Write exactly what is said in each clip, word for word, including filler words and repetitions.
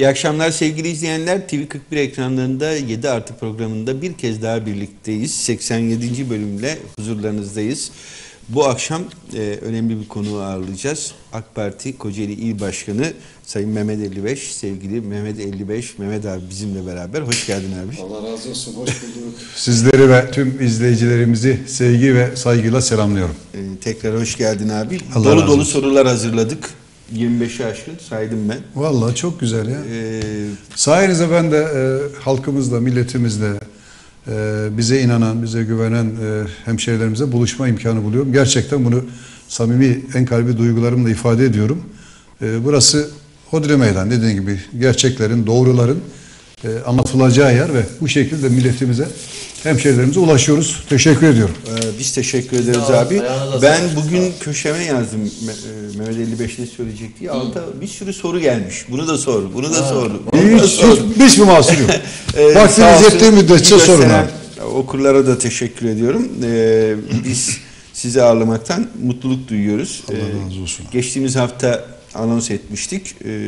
İyi akşamlar sevgili izleyenler. T V kırk bir ekranlarında yedi artı programında bir kez daha birlikteyiz. seksen yedinci bölümle huzurlarınızdayız. Bu akşam e, önemli bir konuğu ağırlayacağız. AK Parti Kocaeli İl Başkanı Sayın Mehmet elli beş. Sevgili Mehmet elli beş. Mehmet abi bizimle beraber. Hoş geldin abi. Allah razı olsun. Hoş bulduk. Sizleri ve tüm izleyicilerimizi sevgi ve saygıyla selamlıyorum. Ee, tekrar hoş geldin abi. Allah dolu razı dolu olsun. sorular hazırladık. yirmi beşi aşkın saydım ben. Vallahi çok güzel ya. Ee, Sayenizde ben de e, halkımızla, milletimizle, e, bize inanan, bize güvenen e, hemşehrilerimize buluşma imkanı buluyorum. Gerçekten bunu samimi, en kalbi duygularımla ifade ediyorum. E, burası Hodri Meydan, dediğim gibi gerçeklerin, doğruların e, anlatılacağı yer ve bu şekilde milletimize, hemşehrilerimize ulaşıyoruz. Teşekkür ediyorum. Ee, biz teşekkür ederiz Sağ ol, abi. ayağına Ben sağlık. bugün köşeme yazdım Me- e, Mehmet elli beş ne söyleyecek diye. Alta bir sürü soru gelmiş. Bunu da sor, bunu da sor. Bunu da Hiç, sor. hiç, hiçbir mahsur yok. Ee, Vaktiniz sağ olsun, yettiği müddetçe gösteren sorun abi. Okurlara da teşekkür ediyorum. Ee, biz sizi ağırlamaktan mutluluk duyuyoruz. Allah Ee, razı olsun. Geçtiğimiz hafta anons etmiştik. Ee,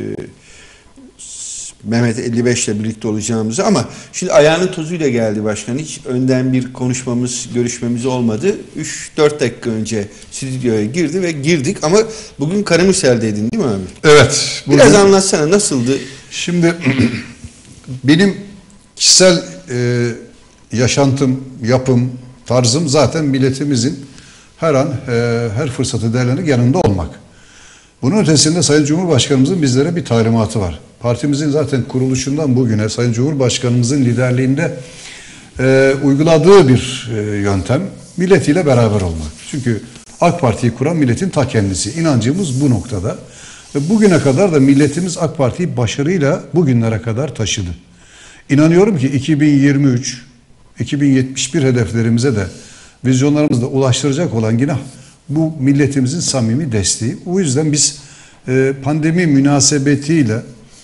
Mehmet elli beş ile birlikte olacağımızı, ama şimdi ayağının tozuyla geldi başkan. Hiç önden bir konuşmamız, görüşmemiz olmadı. üç dört dakika önce stüdyoya girdi ve girdik, ama bugün Karamürsel'deydin değil mi abi? Evet. Biraz bugün- anlatsana, nasıldı? Şimdi benim kişisel e, yaşantım, yapım, tarzım zaten milletimizin her an, e, her fırsatı değerlendirip yanında olmak. Bunun ötesinde Sayın Cumhurbaşkanımızın bizlere bir talimatı var. Partimizin zaten kuruluşundan bugüne Sayın Cumhurbaşkanımızın liderliğinde e, uyguladığı bir e, yöntem milletiyle beraber olmak. Çünkü AK Parti'yi kuran milletin ta kendisi. İnancımız bu noktada. Ve bugüne kadar da milletimiz AK Parti'yi başarıyla bugünlere kadar taşıdı. İnanıyorum ki iki bin yirmi üç, iki bin yetmiş bir hedeflerimize de vizyonlarımızda ulaştıracak olan yine bu milletimizin samimi desteği. O yüzden biz e, pandemi münasebetiyle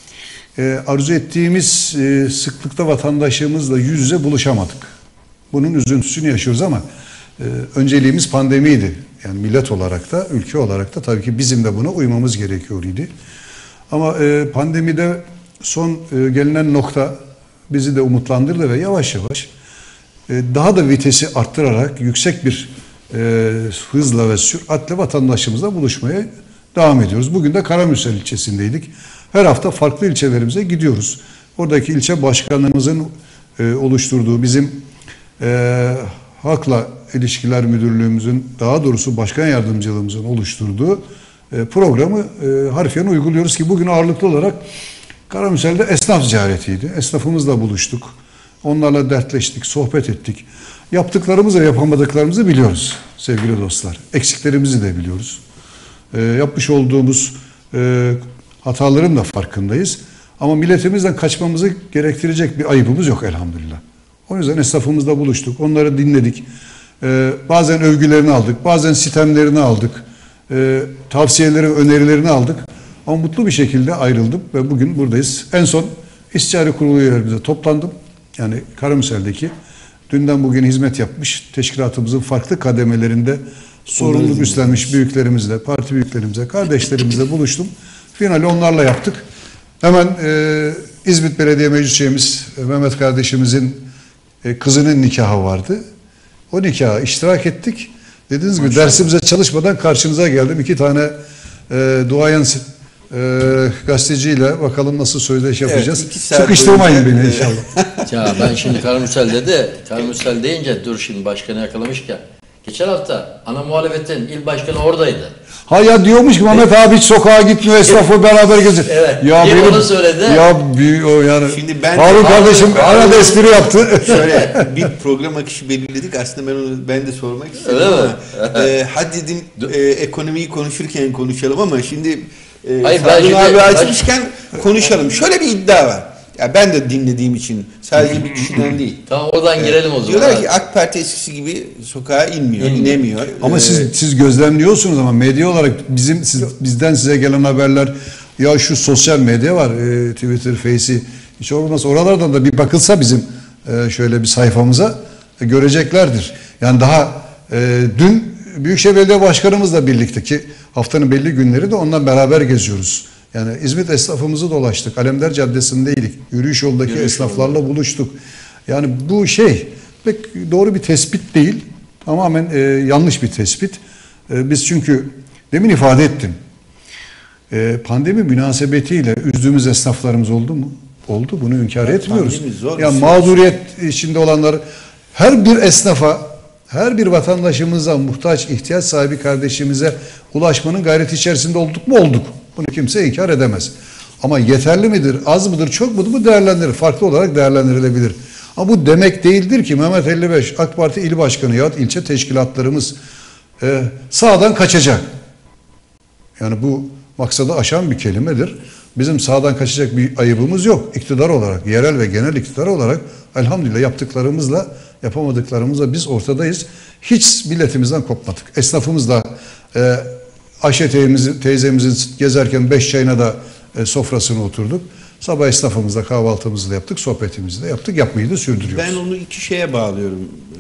e, arzu ettiğimiz e, sıklıkta vatandaşımızla yüz yüze buluşamadık. Bunun üzüntüsünü yaşıyoruz, ama e, önceliğimiz pandemiydi. Yani millet olarak da, ülke olarak da tabii ki bizim de buna uymamız gerekiyor idi. Ama e, pandemide son e, gelinen nokta bizi de umutlandırdı ve yavaş yavaş e, daha da vitesi arttırarak yüksek bir e, hızla ve süratle vatandaşımızla buluşmaya devam ediyoruz. Bugün de Karamürsel ilçesindeydik. Her hafta farklı ilçelerimize gidiyoruz. Oradaki ilçe başkanımızın e, oluşturduğu, bizim e, Halkla İlişkiler Müdürlüğümüzün, daha doğrusu başkan yardımcılığımızın oluşturduğu e, programı e, harfiyen uyguluyoruz ki bugün ağırlıklı olarak Karamürsel'de esnaf ziyaretiydi. Esnafımızla buluştuk. Onlarla dertleştik, sohbet ettik. Yaptıklarımızı ve yapamadıklarımızı biliyoruz sevgili dostlar. Eksiklerimizi de biliyoruz. E, yapmış olduğumuz e, hataların da farkındayız. Ama milletimizden kaçmamızı gerektirecek bir ayıbımız yok elhamdülillah. O yüzden esnafımızla buluştuk, onları dinledik. Ee, bazen övgülerini aldık, bazen sitemlerini aldık. Ee, tavsiyeleri, önerilerini aldık. Ama mutlu bir şekilde ayrıldım ve bugün buradayız. En son istişare kurulu üyelerimize toplandım. Yani Karamürsel'deki dünden bugün hizmet yapmış teşkilatımızın farklı kademelerinde sorumluluk üstlenmiş büyüklerimizle, parti büyüklerimizle, kardeşlerimizle buluştum. Finali onlarla yaptık. Hemen e, İzmit Belediye Meclis Üyemiz Mehmet kardeşimizin e, kızının nikahı vardı. O nikaha iştirak ettik. Dediğiniz gibi dersimize çalışmadan karşınıza geldim. İki tane e, duayen e, gazeteciyle bakalım nasıl söyleşi yapacağız. Evet, iki saat Sıkıştırmayın boyunca, beni e, inşallah. Ya ben şimdi Karamürsel'de de Karamürsel deyince dur şimdi başkanı yakalamışken. Geçen hafta ana muhalefetin il başkanı oradaydı. Ha ya diyormuş ki Mehmet abi hiç sokağa gitmiyor, esnafı beraber geziyor. Evet, Ya bir benim, onu söyledi. Ya bir, o yani. Şimdi ben- Harun kardeşim Harun- arada espri yaptı. Şöyle bir program akışı belirledik. Aslında ben onu ben de sormak istedim, Öyle ama mi? e, hadi dedim e, ekonomiyi konuşurken konuşalım, ama şimdi e, Hayır, ben Harun şimdi- abi açmışken konuşalım. Şöyle bir iddia var. Ya ben de dinlediğim için, sadece bir kişiden değil. Tamam oradan girelim o zaman. Diyorlar ki AK Parti eskisi gibi sokağa inmiyor, inemiyor. Ama Ee, siz siz gözlemliyorsunuz, ama medya olarak bizim siz, bizden size gelen haberler, ya şu sosyal medya var, e, Twitter, Face'i, hiç olmazsa oralardan da bir bakılsa bizim e, şöyle bir sayfamıza e, göreceklerdir. Yani daha e, dün Büyükşehir Belediye Başkanımızla birlikte, ki haftanın belli günleri de onunla beraber geziyoruz. Yani İzmit esnafımızı dolaştık. Alemdar Caddesi'ndeydik. Yürüyüş yoldaki Yürüyüş esnaflarla yolda. buluştuk. Yani bu şey pek doğru bir tespit değil. Tamamen e, yanlış bir tespit. E, biz çünkü demin ifade ettim. E, pandemi münasebetiyle üzdüğümüz esnaflarımız oldu mu? Oldu. Bunu inkar Ya, etmiyoruz. pandemi zor bir Yani süreç. mağduriyet içinde olanlar, her bir esnafa, her bir vatandaşımıza, muhtaç, ihtiyaç sahibi kardeşimize ulaşmanın gayreti içerisinde olduk mu? Olduk. Bunu kimse inkar edemez. Ama yeterli midir, az mıdır, çok mudur? Bu değerlendirilir. Farklı olarak değerlendirilebilir. Ama bu demek değildir ki Mehmet elli beş AK Parti il başkanı ya ilçe teşkilatlarımız e, sağdan kaçacak. Yani bu maksadı aşan bir kelimedir. Bizim sağdan kaçacak bir ayıbımız yok. İktidar olarak, yerel ve genel iktidar olarak elhamdülillah yaptıklarımızla, yapamadıklarımızla biz ortadayız. Hiç milletimizden kopmadık. Esnafımızla e, Ayşe teyzemizin, teyzemizin gezerken beş çayına da e, sofrasına oturduk. Sabah esnafımızla kahvaltımızı da yaptık, sohbetimizi de yaptık. Yapmayı da sürdürüyoruz. Ben onu iki şeye bağlıyorum e,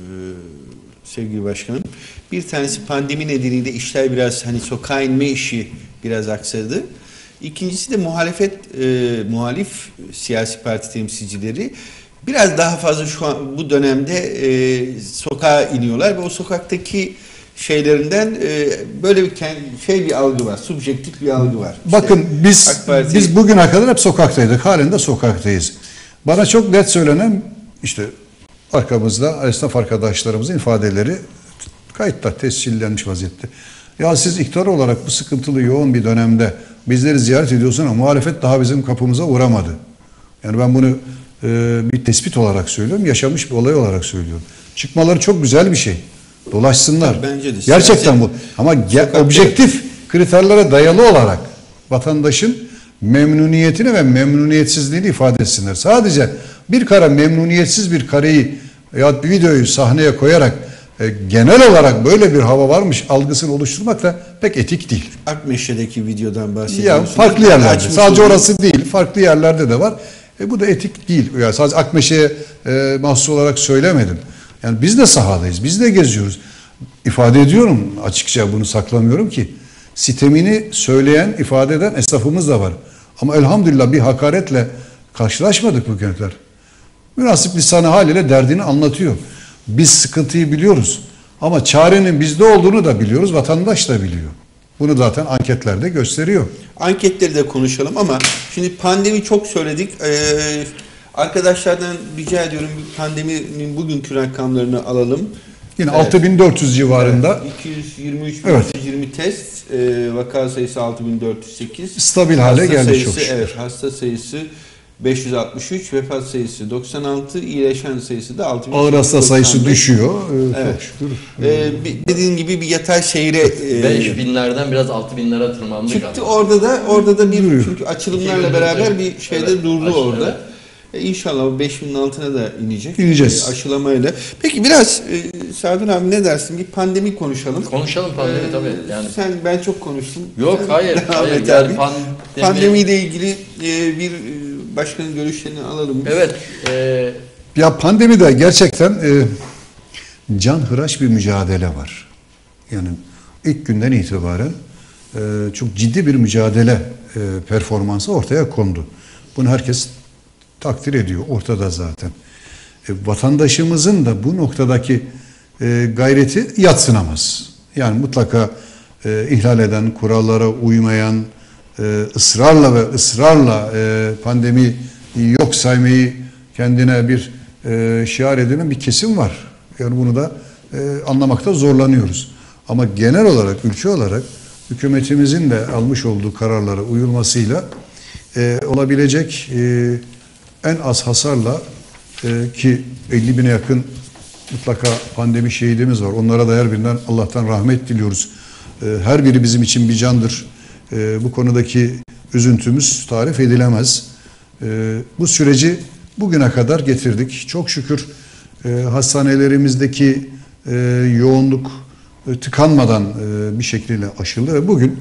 sevgili başkanım. Bir tanesi pandemi nedeniyle işler biraz hani sokağa inme işi biraz aksadı. İkincisi de muhalefet, e, muhalif siyasi parti temsilcileri biraz daha fazla şu an bu dönemde e, sokağa iniyorlar ve o sokaktaki şeylerinden e, böyle bir kendi, şey bir algı var, subjektif bir algı var. Bakın İşte biz AK Parti- biz bugüne kadar hep sokaktaydık. Halen de sokaktayız. Bana çok net söylenen işte arkamızda esnaf arkadaşlarımızın ifadeleri kayıtta, tescillenmiş vaziyette. Ya siz iktidar olarak bu sıkıntılı yoğun bir dönemde bizleri ziyaret ediyorsun ama muhalefet daha bizim kapımıza uğramadı. Yani ben bunu e, bir tespit olarak söylüyorum, yaşamış bir olay olarak söylüyorum. Çıkmaları çok güzel bir şey. Dolaşsınlar. Tabii, bence de. Gerçekten Siyasi- bu. Ama ge- Sokakta- objektif kriterlere dayalı olarak vatandaşın memnuniyetini ve memnuniyetsizliğini ifade etsinler. Sadece bir kare memnuniyetsiz bir kareyi ya bir videoyu sahneye koyarak e, genel olarak böyle bir hava varmış algısını oluşturmak da pek etik değil. Akmeşe'deki videodan Ya bahsediyorsunuz. farklı yerlerde. Açmış Sadece olduğu- orası değil, farklı yerlerde de var. E, bu da etik değil. Yani sadece Akmeşe'ye e, mahsus olarak söylemedim. Yani biz de sahadayız, biz de geziyoruz. İfade ediyorum açıkça, bunu saklamıyorum ki. Sitemini söyleyen, ifade eden esnafımız da var. Ama elhamdülillah bir hakaretle karşılaşmadık bugüne kadar. Münasip lisanı haliyle derdini anlatıyor. Biz sıkıntıyı biliyoruz. Ama çarenin bizde olduğunu da biliyoruz, vatandaş da biliyor. Bunu zaten anketlerde gösteriyor. Anketleri de konuşalım ama şimdi pandemi çok söyledik. Ee, arkadaşlardan rica ediyorum bir pandeminin bugünkü rakamlarını alalım. Yine Evet. altı bin dört yüz civarında Evet, iki yüz yirmi üç bin Evet. üç yüz yirmi test, e, vaka sayısı altı bin dört yüz sekiz. stabil hale Hasta geldi sayısı, çok şükür. evet, hasta sayısı beş yüz altmış üç, vefat sayısı doksan altı, iyileşen sayısı da altı bin Ağır hasta sayısı doksan beş. düşüyor. Ee, Evet. Çok şükür. Ee, bir- dediğin gibi bir yatay seyre e, beş binlerden biraz altı binlere tırmandı çıktı. galiba. Orada da orada da bir Duruyor. çünkü açılımlarla İki bin beraber dört- bir şeyde evet, durdu aşı- orada. evet. E, İnşallah o beş binin altına da inecek. İneceğiz. E, aşılamayla. Peki biraz e, Sadun abi ne dersin? Bir pandemi konuşalım. Konuşalım pandemi Ee, tabii. Yani Sen ben çok konuştum. yok Sen hayır, devam hayır. et Yani abi. pandemi, Pandemiyle ilgili e, bir e, başkanın görüşlerini alalım. evet. E, Ya pandemide gerçekten e, canhıraş bir mücadele var. Yani ilk günden itibaren e, çok ciddi bir mücadele e, performansı ortaya kondu. Bunu herkes takdir ediyor. Ortada zaten. E, vatandaşımızın da bu noktadaki e, gayreti yadsınamaz. Yani mutlaka e, ihlal eden, kurallara uymayan, e, ısrarla ve ısrarla e, pandemi yok saymayı kendine bir e, şiar edinen bir kesim var. Yani bunu da e, anlamakta zorlanıyoruz. Ama genel olarak, ülke olarak hükümetimizin de almış olduğu kararlara uyulmasıyla e, olabilecek e, en az hasarla e, ki elli bine yakın mutlaka pandemi şehidimiz var. Onlara da her birinden Allah'tan rahmet diliyoruz. E, her biri bizim için bir candır. E, bu konudaki üzüntümüz tarif edilemez. E, bu süreci bugüne kadar getirdik. Çok şükür e, hastanelerimizdeki e, yoğunluk e, tıkanmadan e, bir şekilde aşıldı ve bugün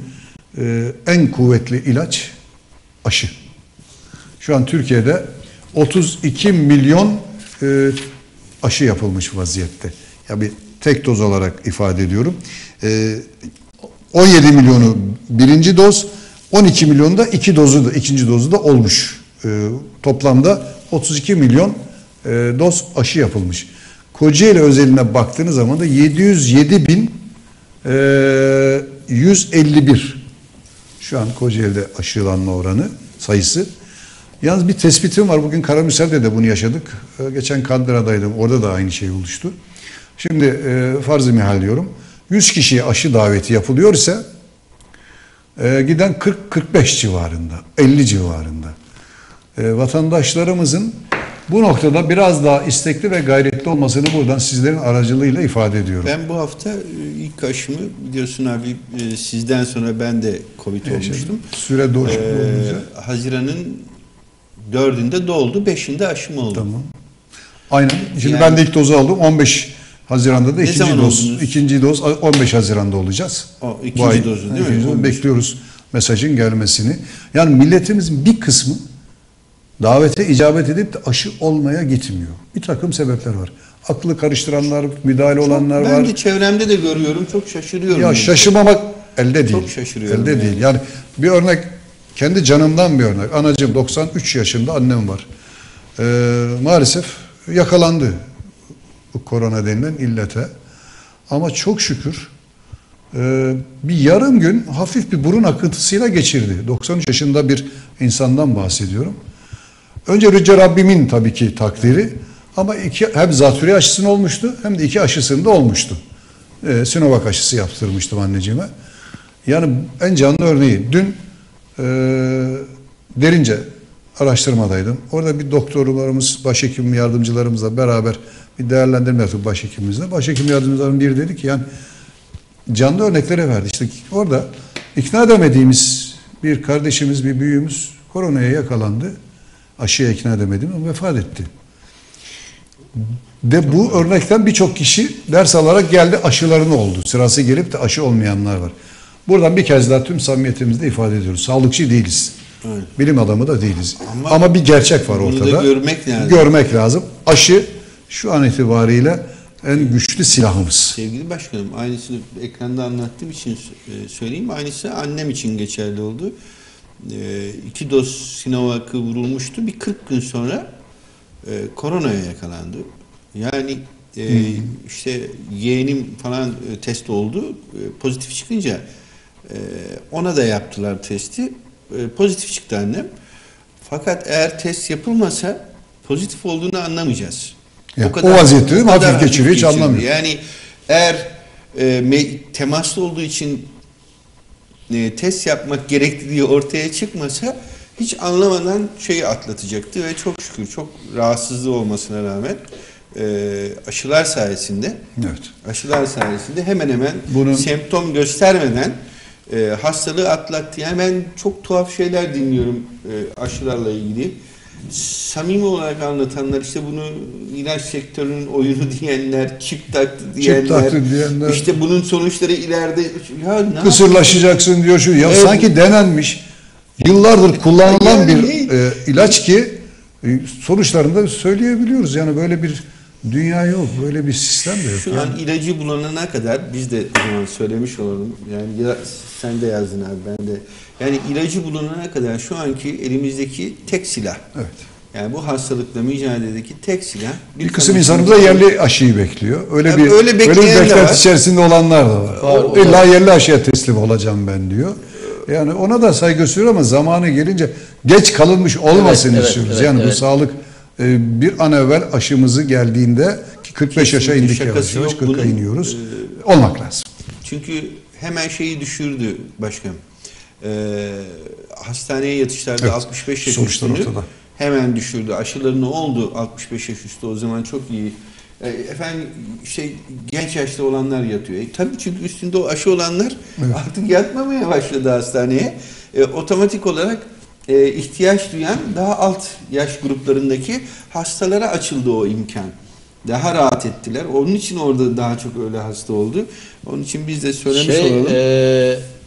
e, en kuvvetli ilaç aşı. Şu an Türkiye'de otuz iki milyon e, aşı yapılmış vaziyette. Ya bir tek doz olarak ifade ediyorum. E, on yedi milyonu birinci doz, on iki milyon da iki dozu da ikinci dozu da olmuş. E, toplamda otuz iki milyon e, doz aşı yapılmış. Kocaeli özeline baktığınız zaman da yedi yüz yedi bin yüz elli bir şu an Kocaeli'de aşılanma oranı sayısı. Yalnız bir tespitim var. Bugün Karamürsel'de de bunu yaşadık. E, geçen Kandıra'daydım. Orada da aynı şey oluştu. Şimdi e, farz-ı mihal diyorum. yüz kişiye aşı daveti yapılıyor ise e, giden kırk kırk beş civarında, elli civarında. E, vatandaşlarımızın bu noktada biraz daha istekli ve gayretli olmasını buradan sizlerin aracılığıyla ifade ediyorum. Ben bu hafta ilk aşımı biliyorsun abi sizden sonra ben de Covid Evet, olmuştum. Süre doğru ee, Haziran'ın dördünde doldu, beşinde aşım oldu. Tamam. Aynen. Şimdi Yani, ben de ilk dozu aldım. on beş Haziran'da da ne ikinci doz. oldunuz? İkinci doz on beş Haziran'da olacağız. O ikinci ay, dozu değil ikinci mi? doz, bekliyoruz mesajın gelmesini. Yani milletimizin bir kısmı davete icabet edip de aşı olmaya gitmiyor. Bir takım sebepler var. Aklı karıştıranlar, müdahale olanlar ben var. Ben de çevremde de görüyorum. Çok şaşırıyorum. Ya şaşırmamak elde değil. Çok şaşırıyorum. Elde yani. değil. Yani bir örnek, kendi canımdan bir örnek. Anacığım doksan üç yaşında, annem var. Ee, maalesef yakalandı bu korona denilen illete. Ama çok şükür e, bir yarım gün hafif bir burun akıntısıyla geçirdi. doksan üç yaşında bir insandan bahsediyorum. Önce Yüce Rabbimin tabii ki takdiri, ama iki, hem zatürre aşısını olmuştu hem de iki aşısını da olmuştu. Ee, Sinovac aşısı yaptırmıştım anneciğime. Yani en canlı örneği. Dün e, Derince araştırmadaydım. Orada bir doktorlarımız, başhekim yardımcılarımızla beraber bir değerlendirme yaptık başhekimimizle. Başhekim yardımcılarım biri dedi ki yani canlı örneklere verdi. İşte orada ikna edemediğimiz bir kardeşimiz, bir büyüğümüz koronaya yakalandı. Aşıya ikna edemedim ama vefat etti. Ve bu örnekten birçok kişi ders alarak geldi, aşılarını oldu. Sırası gelip de aşı olmayanlar var. Buradan bir kez daha tüm samimiyetimizle ifade ediyoruz. Sağlıkçı değiliz. Evet. Bilim adamı da değiliz. Ama, Ama bir gerçek var ortada. Bunu da görmek lazım. Görmek lazım. Aşı şu an itibariyle en güçlü silahımız. Sevgili başkanım, aynısını ekranda anlattığım için söyleyeyim. Aynısı annem için geçerli oldu. E, iki doz Sinovac'ı vurulmuştu. Bir kırk gün sonra e, koronaya yakalandı. Yani e, hmm. işte yeğenim falan e, test oldu. E, pozitif çıkınca e, ona da yaptılar testi. E, pozitif çıktı annem. Fakat eğer test yapılmasa pozitif olduğunu anlamayacağız. Ya, o, kadar, o vaziyette değil mi? Hafif, hafif geçiriyor, hiç anlamıyor. Yani eğer e, me, temaslı olduğu için e, test yapmak gerekliliği ortaya çıkmasa hiç anlamadan şeyi atlatacaktı ve çok şükür çok rahatsızlığı olmasına rağmen e, aşılar sayesinde evet. aşılar sayesinde hemen hemen Bunun... semptom göstermeden e, hastalığı atlattı. Yani ben çok tuhaf şeyler dinliyorum e, aşılarla ilgili. Samimi olarak anlatanlar, işte bunu ilaç sektörünün oyunu diyenler, çip taktı diyenler, çip taktı diyenler, işte bunun sonuçları ileride ya ne kısırlaşacaksın yapayım? Diyor şu. Ya evet. Sanki denenmiş, yıllardır kullanılan yani bir e, ilaç ki e, sonuçlarını da söyleyebiliyoruz. Yani böyle bir dünya yok, böyle bir sistem de yok. Şu yani. an ilacı bulunana kadar biz de o zaman söylemiş olalım. Yani ya, sen de yazdın abi, ben de. Yani ilacı bulunana kadar şu anki elimizdeki tek silah. Evet. Yani bu hastalıkla mücadeledeki tek silah. Bir, bir kısım insanımız da yerli aşıyı bekliyor. Öyle yani bir öyle, öyle bir beklenti içerisinde olanlar da var. var İlla yerli aşıya teslim olacağım ben diyor. Yani ona da saygı gösteriyor ama zamanı gelince geç kalınmış olmasın evet, istiyoruz. Evet, yani evet. Bu sağlık e, bir an evvel aşımızı geldiğinde ki kırk beş yaşa indik yavaş yavaş kırka iniyoruz. E, olmak lazım. Çünkü hemen şeyi düşürdü başkanım. Ee, hastaneye yatışlarda evet, altmış beş yaş üstünü hemen düşürdü. Aşıları ne oldu altmış beş yaş üstü, o zaman çok iyi. Ee, efendim şey genç yaşta olanlar yatıyor. E, tabii çünkü üstünde o aşı olanlar evet. artık yatmamaya başladı hastaneye. E, otomatik olarak e, ihtiyaç duyan daha alt yaş gruplarındaki hastalara açıldı o imkan. Daha rahat ettiler. Onun için orada daha çok öyle hasta oldu. Onun için biz de söylemiş şey, olalım. E,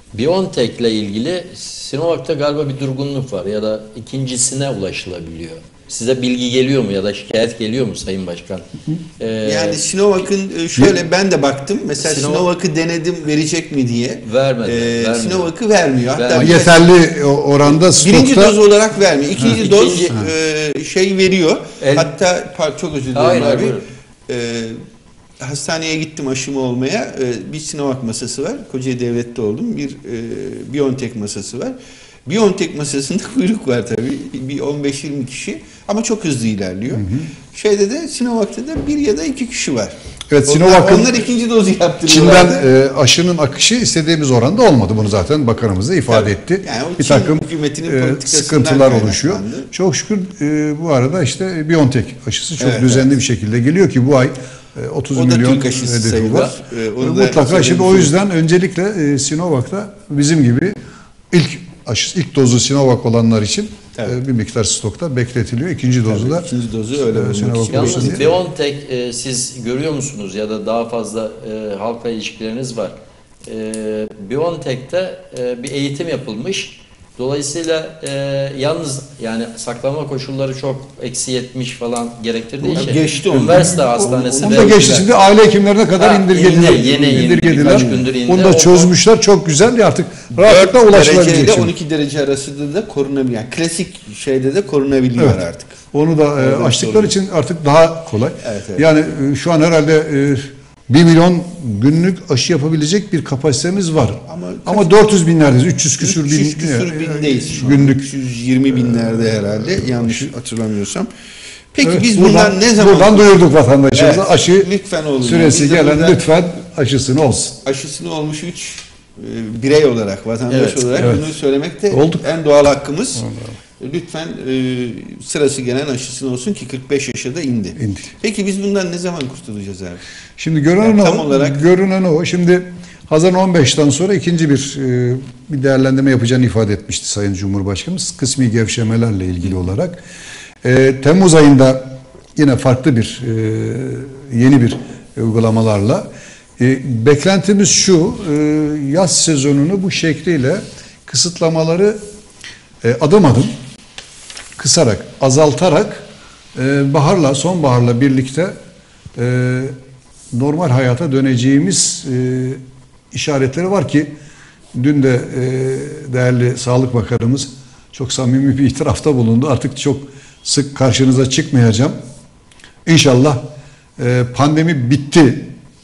BioNTech ile ilgili Sinovac'ta galiba bir durgunluk var ya da ikincisine ulaşılabiliyor. Size bilgi geliyor mu ya da şikayet geliyor mu Sayın Başkan? Ee, Yani Sinovac'ın şöyle ben de baktım. Mesela Sinovac- Sinovac'ı denedim verecek mi diye. Vermedi, Ee, vermedi. Sinovac'ı vermiyor. Hatta Vermedi. bir- Yeterli oranda stokta. birinci doz olarak vermiyor. İkinci Ha. doz İkinci- e, şey veriyor. El- Hatta par- çok özür dilerim Hayır, hayır, abi. buyurun. Ee, hastaneye gittim aşımı olmaya. Ee, bir Sinovac masası var. Kocaeli Devlet'te oldum. Bir e, BioNTech masası var. BioNTech masasında kuyruk var tabii. Bir on beş yirmi kişi. Ama çok hızlı ilerliyor. Hı hı. Şeyde de Sinovac'ta da bir ya da iki kişi var. Evet, onlar, Sinovac'ın onlar ikinci dozu Çin'den yaptırıyorlardı. e, aşının akışı istediğimiz oranda olmadı. Bunu zaten bakanımız da ifade Tabii. etti. Yani o bir Çin takım hükümetinin e, politikasından sıkıntılar oluşuyor. kaynaklandı. Çok şükür e, bu arada işte BioNTech aşısı çok Evet, düzenli evet. bir şekilde geliyor ki bu ay e, otuz O da milyon Türk aşısı hedefi sayılır. var. E, onu E, da mutlaka şimdi söylemiş o olayım. yüzden öncelikle e, Sinovac'ta bizim gibi ilk aşı, ilk dozu Sinovac olanlar için Evet. e, bir miktar stokta bekletiliyor. İkinci dozu da İkinci dozu öyle e, olmak Sinovac için. olsun Yalnız diye. BioNTech e, siz görüyor musunuz ya da daha fazla e, halkla ilişkileriniz var. E, BioNTech'te e, bir eğitim yapılmış. Dolayısıyla e, yalnız yani saklama koşulları çok eksi yetmiş falan gerektirdiği Onu için geçti onu. üniversite hastanesi Onu ve da geçti. Şimdi aile hekimlerine kadar Ha, indirgediler. indi, yeni, yeni, indirgediler. birkaç gündür indi. Onu da O- çözmüşler. Çok güzel. Artık rahatlıkla dört derece ulaşılabilecek. ile şimdi. on iki derece arasında da korunabiliyor. Yani klasik şeyde de korunabiliyor Evet. artık. Onu da e, Orada açtıkları sorun. için artık daha kolay. Evet, evet. Yani e, şu an herhalde e, bir milyon günlük aşı yapabilecek bir kapasitemiz var. Ama Ama, kaç- dört yüz binlerdeyiz. üç yüz küsür bin. üç yüz küsür e, bindeyiz şu an. Günlük. üç yüz yirmi binlerde herhalde yanlış hatırlamıyorsam. Peki Evet, biz buradan, bundan ne zaman buradan duyurduk vatandaşımıza. Evet, Aşı lütfen oğlum. süresi Biz de gelen burada- lütfen aşısını olsun. aşısını olmuş üç e, birey olarak, vatandaş Evet, olarak evet. bunu söylemek de Olduk. en doğal hakkımız. Lütfen e, sırası gelen aşısını olsun ki kırk beş yaşa da indi. İndi. Peki biz bundan ne zaman kurtulacağız abi? Şimdi görünen Yani tam o, olarak- görünen o. Şimdi Haziran on beşten sonra ikinci bir e, bir değerlendirme yapacağını ifade etmişti Sayın Cumhurbaşkanımız. Kısmi gevşemelerle ilgili olarak. E, Temmuz ayında yine farklı bir e, yeni bir uygulamalarla e, beklentimiz şu, e, yaz sezonunu bu şekliyle kısıtlamaları e, adım adım kısarak, azaltarak e, baharla, sonbaharla birlikte e, normal hayata döneceğimiz e, işaretleri var ki dün de e, değerli Sağlık Bakanımız çok samimi bir itirafta bulundu. Artık çok sık karşınıza çıkmayacağım. İnşallah e, pandemi bitti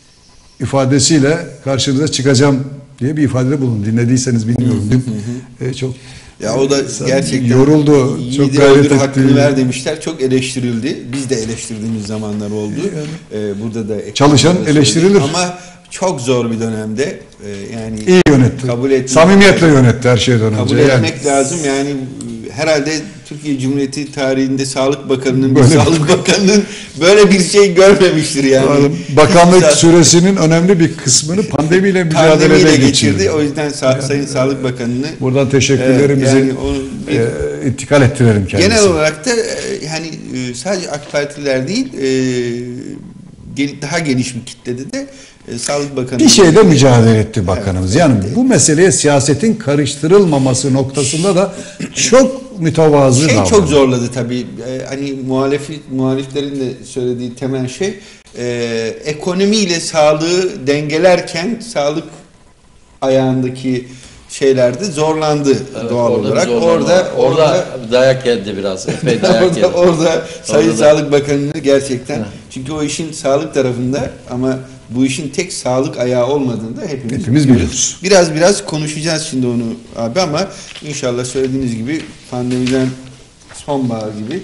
ifadesiyle karşınıza çıkacağım diye bir ifadede bulundu. Dinlediyseniz bilmiyorum. Dün e, çok Ya o da e, gerçekten yoruldu. yiğidi Çok öldür, gayret hakkını etti. ver demişler. Çok eleştirildi. Biz de eleştirdiğimiz zamanlar oldu. Ee, burada da Çalışan ekranlarda eleştirilir. söyledik. Ama çok zor bir dönemde e, yani İyi yönetti. kabul etmek, Samimiyetle yönetti her şeyden kabul önce. etmek lazım. Yani e, herhalde Türkiye Cumhuriyeti tarihinde Sağlık Bakanı'nın bir Böyle- Sağlık Bakanı'nın böyle bir şey görmemiştir yani. Bakanlık Hiç- süresinin önemli bir kısmını pandemiyle mücadelede pandemiyle geçirdi. geçirdi. O yüzden Sa- Sayın Sağlık Bakanı'nı Buradan teşekkürlerimizi Evet, yani onu bir- e, intikal ettirelim kendisine. genel olarak da e, hani e, sadece AK Partililer değil e, gel- daha geniş bir kitlede de e, Sağlık Bakanı bir şeyde mücadele etti bakanımız. Evet, Yani evet. bu meseleye siyasetin karıştırılmaması noktasında da çok mütevazı şey davrandı. çok zorladı tabii. E, hani muhalefet muhaliflerin de söylediği temel şey e, ekonomiyle sağlığı dengelerken sağlık ayağındaki şeylerde zorlandı Evet, doğal orada bir olarak. zorlama Orada var. orada dayak geldi biraz. Epey dayak geldi. orada, orada Sayın Orada da- Sağlık Bakanı'nı gerçekten çünkü o işin sağlık tarafında ama bu işin tek sağlık ayağı olmadığını da hepimiz, Hepimiz biliyoruz. Biraz biraz konuşacağız şimdi onu abi ama inşallah söylediğiniz gibi pandemiden sonbahar gibi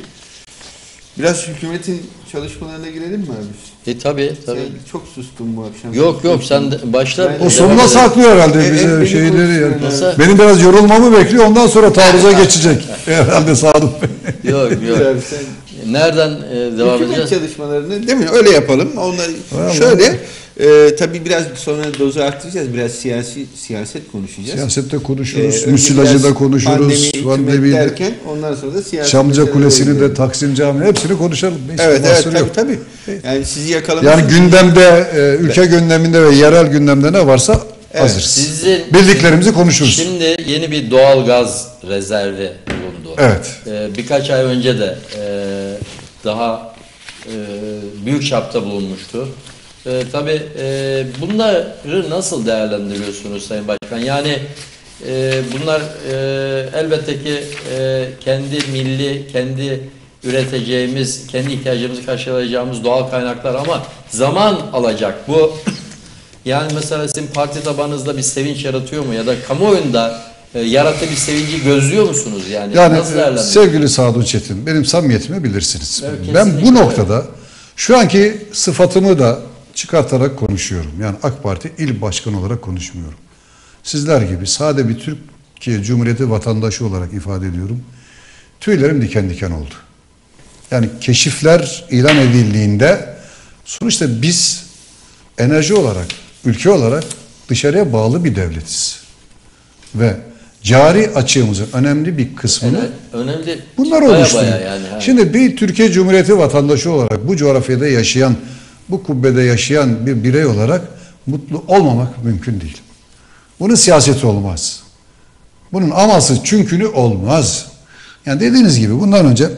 biraz hükümetin çalışmalarına girelim mi abi? E tabii tabii. Sen çok sustun bu akşam. Yok yok sen de başla. Ben- O sonuna saklıyor herhalde E, bize e, beni şeyleri. konuşuyor Yani. Nasıl? Benim biraz yorulmamı bekliyor. Ondan sonra taarruza geçecek. Herhalde Sadık Bey. Yok yok. Abi sen Nereden e, devam hükümet edeceğiz? çalışmalarını değil mi? Öyle yapalım. Onları Vallahi. şöyle e, tabii biraz sonra dozu arttıracağız. Biraz siyasi siyaset konuşacağız. Siyasette Ee, konuşuruz. önce Müsilajı biraz da konuşuruz. Pandemi, Pandemi, hükümet derken ondan sonra da siyaset. Çamlıca meseleleri Kulesi'ni girelim. de Taksim Camii hepsini konuşalım. Hiç Evet evet mahsur tabii yok. tabii. Yani sizi yakalamak Yani gündemde, e, ülke gündeminde ve yerel gündemde ne varsa Evet, hazırız. Sizin Bildiklerimizi konuşuruz. Şimdi yeni bir doğal gaz rezervi bulundu. Evet. Ee, birkaç ay önce de e, daha e, büyük çapta bulunmuştu. E, tabii e, bunları nasıl değerlendiriyorsunuz Sayın Başkan? Yani e, bunlar e, elbette ki e, kendi milli, kendi üreteceğimiz, kendi ihtiyacımızı karşılayacağımız doğal kaynaklar ama zaman alacak. Bu yani mesela sizin parti tabanınızda bir sevinç yaratıyor mu? Ya da kamuoyunda e, yarattığı bir sevinci gözlüyor musunuz? Yani, Yani nasıl e, değerlendiriyorsunuz? sevgili Sadun Çetin, benim samimiyetimi bilirsiniz. Evet, ben bu kesinlikle. noktada şu anki sıfatımı da çıkartarak konuşuyorum. Yani AK Parti il başkanı olarak konuşmuyorum. Sizler gibi sade bir Türkiye Cumhuriyeti vatandaşı olarak ifade ediyorum. Tüylerim diken diken oldu. Yani keşifler ilan edildiğinde sonuçta biz enerji olarak, ülke olarak dışarıya bağlı bir devletiz. Ve cari açığımızın önemli bir kısmını Evet, önemli. bunlar Baya oluşturuyor. baya yani. ha. Şimdi bir Türkiye Cumhuriyeti vatandaşı olarak bu coğrafyada yaşayan, bu kubbede yaşayan bir birey olarak mutlu olmamak mümkün değil. Bunun siyaseti olmaz. Bunun aması çünkünü olmaz. Yani dediğiniz gibi bundan önce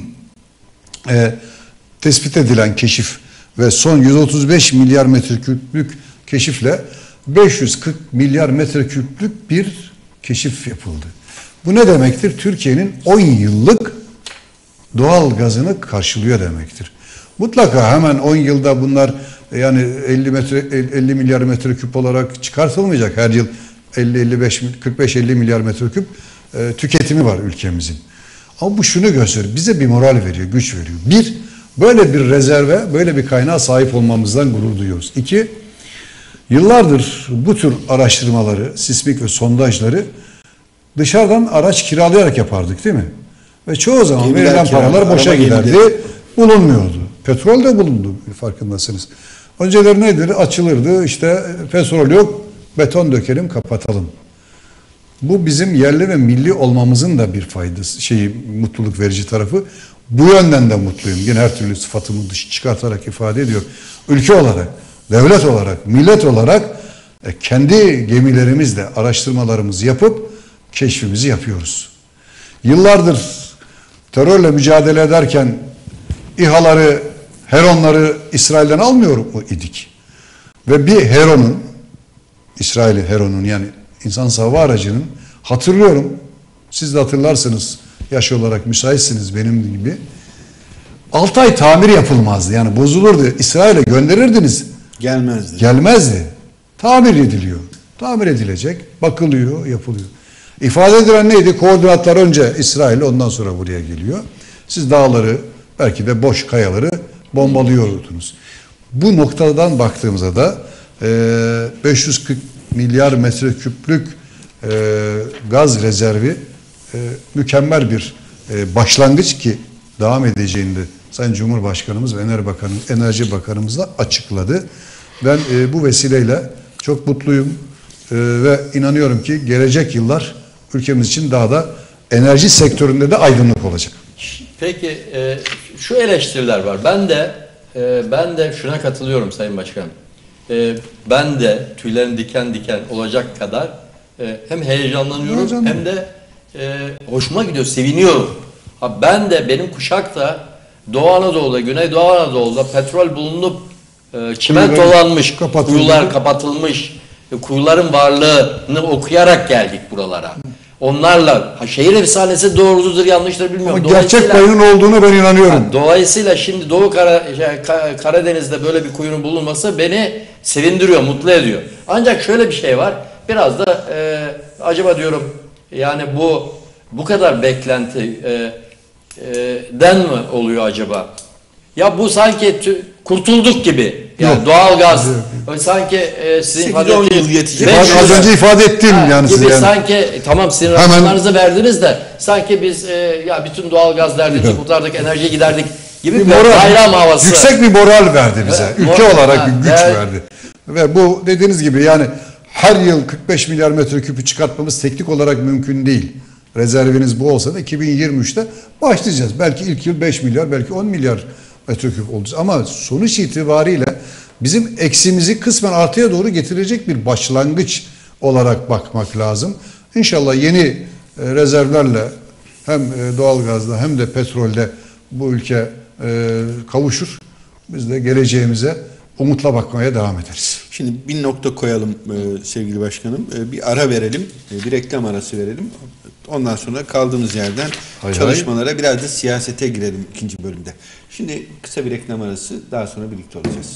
e, tespit edilen keşif ve son yüz otuz beş milyar metreküplük keşifle beş yüz kırk milyar metreküplük bir keşif yapıldı. Bu ne demektir? Türkiye'nin on yıllık doğal gazını karşılıyor demektir. Mutlaka hemen on yılda bunlar yani elli metre elli milyar metreküp olarak çıkartılmayacak. Her yıl elli elli beş kırk beş elli milyar metreküp e, tüketimi var ülkemizin. Ama bu şunu gösteriyor. Bize bir moral veriyor, güç veriyor. Bir, böyle bir rezerve, böyle bir kaynağa sahip olmamızdan gurur duyuyoruz. İki, yıllardır bu tür araştırmaları, sismik ve sondajları dışarıdan araç kiralayarak yapardık değil mi? Ve çoğu zaman Gemiler verilen kiralar, paralar boşa araba giderdi. gemileri. Bulunmuyordu. Petrol de bulundu farkındasınız. Önceleri nedir? Açılırdı işte petrol yok, beton dökelim kapatalım. Bu bizim yerli ve milli olmamızın da bir faydası, şeyi, mutluluk verici tarafı. Bu yönden de mutluyum. Yine her türlü sıfatımı dış çıkartarak ifade ediyor. Ülke olarak, devlet olarak, millet olarak e, kendi gemilerimizle araştırmalarımızı yapıp keşfimizi yapıyoruz. Yıllardır terörle mücadele ederken İHA'ları, Heron'ları İsrail'den almıyor mu idik? Ve bir Heron'un, İsrail'in Heron'un yani insan hava aracının hatırlıyorum, siz de hatırlarsınız, yaş olarak müsaitsiniz benim gibi. altı ay tamir yapılmazdı yani bozulurdu. İsrail'e gönderirdiniz. Gelmezdi. Gelmezdi. Tamir ediliyor. Tamir edilecek, bakılıyor, yapılıyor. İfade edilen neydi? Koordinatlar önce İsrail, ondan sonra buraya geliyor. Siz dağları, belki de boş kayaları bombalıyordunuz. Bu noktadan baktığımızda da beş yüz kırk milyar metreküplük gaz rezervi mükemmel bir başlangıç ki devam edeceğini de Sayın Cumhurbaşkanımız ve Enerji Bakanımız, Enerji Bakanımız da açıkladı. Ben bu vesileyle çok mutluyum ve inanıyorum ki gelecek yıllar ülkemiz için daha da enerji sektöründe de aydınlık olacak. Peki e, şu eleştiriler var. Ben de e, ben de şuna katılıyorum Sayın Başkanım. E, ben de tüylerim diken diken olacak kadar e, hem heyecanlanıyorum Heyecanlı. hem de e, hoşuma gidiyor, seviniyorum. Ha, ben de benim kuşak da Doğu Anadolu'da, Güneydoğu Anadolu'da petrol bulunup e, çimentolanmış, kapatıldı. kuyular kapatılmış, e, kuyuların varlığını okuyarak geldik buralara. Onlarla ha, şehir efsanesi doğrudur yanlıştır bilmiyorum. Ama gerçek payının olduğunu ben inanıyorum. Ha, dolayısıyla şimdi Doğu Kara, şey, Ka- Karadeniz'de böyle bir kuyunun bulunması beni sevindiriyor, mutlu ediyor. Ancak şöyle bir şey var. Biraz da e, acaba diyorum yani bu bu kadar beklenti e, e, den mi oluyor acaba? Ya bu sanki tü- kurtulduk gibi. Yani Yok. doğalgaz Yok. sanki e, sizin sekiz ifade on yıl ettiğiniz yetecek. beş İfade- yüz az önce ifade ettim Ha, yani gibi size. Yani. sanki e, tamam sizin Hemen- rakamlarınızı verdiniz de sanki biz e, ya bütün doğalgaz derdimizi Yok. kurtardık, enerjiye giderdik gibi Bir bir, moral, bayram havası. yüksek bir moral verdi bize. Evet, Ülke moral- olarak ha, bir güç değer- verdi. Ve bu dediğiniz gibi yani her yıl kırk beş milyar metreküpü çıkartmamız teknik olarak mümkün değil. Rezerviniz bu olsa da iki bin yirmi üçte başlayacağız. Belki ilk yıl beş milyar, belki on milyar metreküp olacağız. Ama sonuç itibariyle bizim eksimizi kısmen artıya doğru getirecek bir başlangıç olarak bakmak lazım. İnşallah yeni e, rezervlerle hem e, doğalgazda hem de petrolde bu ülke e, kavuşur. Biz de geleceğimize umutla bakmaya devam ederiz. Şimdi bir nokta koyalım e, sevgili başkanım. E, bir ara verelim. E, bir reklam arası verelim. Ondan sonra kaldığımız yerden Hay çalışmalara hay. Biraz da siyasete girelim ikinci bölümde. Şimdi kısa bir reklam arası, daha sonra birlikte olacağız.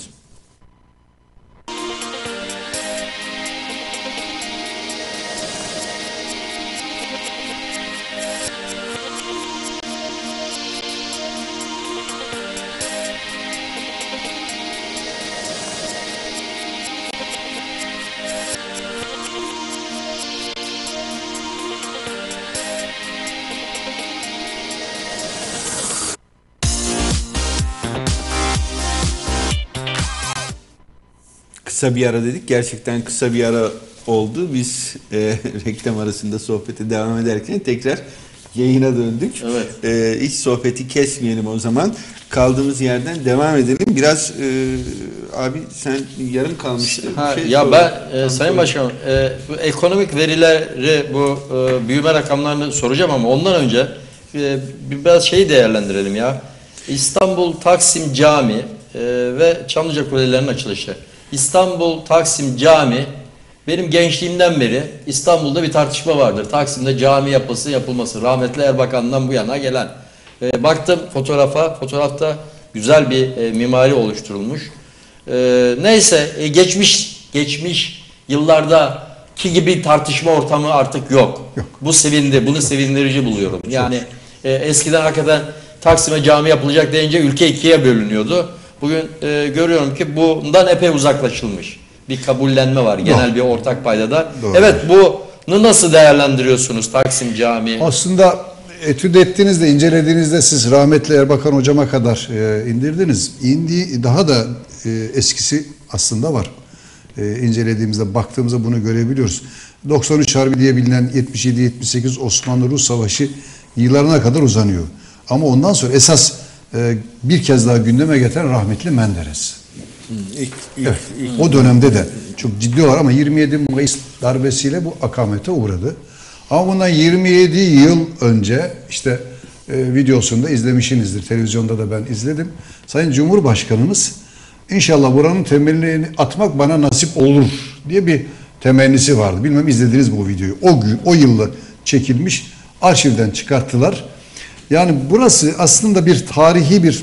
Kısa bir ara dedik. Gerçekten kısa bir ara oldu. Biz e, reklam arasında sohbete devam ederken tekrar yayına döndük. Evet. E, hiç sohbeti kesmeyelim o zaman. Kaldığımız yerden devam edelim. Biraz e, abi sen yarım kalmıştın. Ha, şey ya sor. ben e, Tam Sayın sor. Başkanım e, bu ekonomik verileri bu e, büyüme rakamlarını soracağım ama ondan önce e, biraz şeyi değerlendirelim ya. İstanbul Taksim Cami e, ve Çamlıca Kulelerinin açılışı. İstanbul Taksim Cami, benim gençliğimden beri İstanbul'da bir tartışma vardır. Taksim'de cami yapısı yapılması. Rahmetli Erbakan'dan bu yana gelen. E, baktım fotoğrafa, fotoğrafta güzel bir e, mimari oluşturulmuş. E, neyse e, geçmiş geçmiş yıllardaki gibi tartışma ortamı artık yok. Yok. Bu sevindi, bunu sevindirici buluyorum. Yani e, eskiden hakikaten Taksim'e cami yapılacak deyince ülke ikiye bölünüyordu. Bugün e, görüyorum ki bundan epey uzaklaşılmış. Bir kabullenme var genel Doğru. bir ortak paydada. Doğru. Evet, bunu nasıl değerlendiriyorsunuz Taksim Camii? Aslında etüt ettiğinizde, incelediğinizde siz rahmetli Erbakan hocama kadar e, indirdiniz. İndi, daha da e, eskisi aslında var. E, incelediğimizde, baktığımızda bunu görebiliyoruz. doksan üç Harbi diye bilinen yetmiş yedi yetmiş sekiz Osmanlı-Rus Savaşı yıllarına kadar uzanıyor. Ama ondan sonra esas e, bir kez daha gündeme getiren rahmetli Menderes. İlk, ilk, Evet, ilk. o dönemde de çok ciddi olarak ama yirmi yedi Mayıs darbesiyle bu akamete uğradı. Ama bundan yirmi yedi yıl önce işte e, videosunda izlemişsinizdir. Televizyonda da ben izledim. Sayın Cumhurbaşkanımız inşallah buranın temelini atmak bana nasip olur diye bir temennisi vardı. Bilmem izlediniz mi bu videoyu. O gün, o yılda çekilmiş, arşivden çıkarttılar. Yani burası aslında bir tarihi bir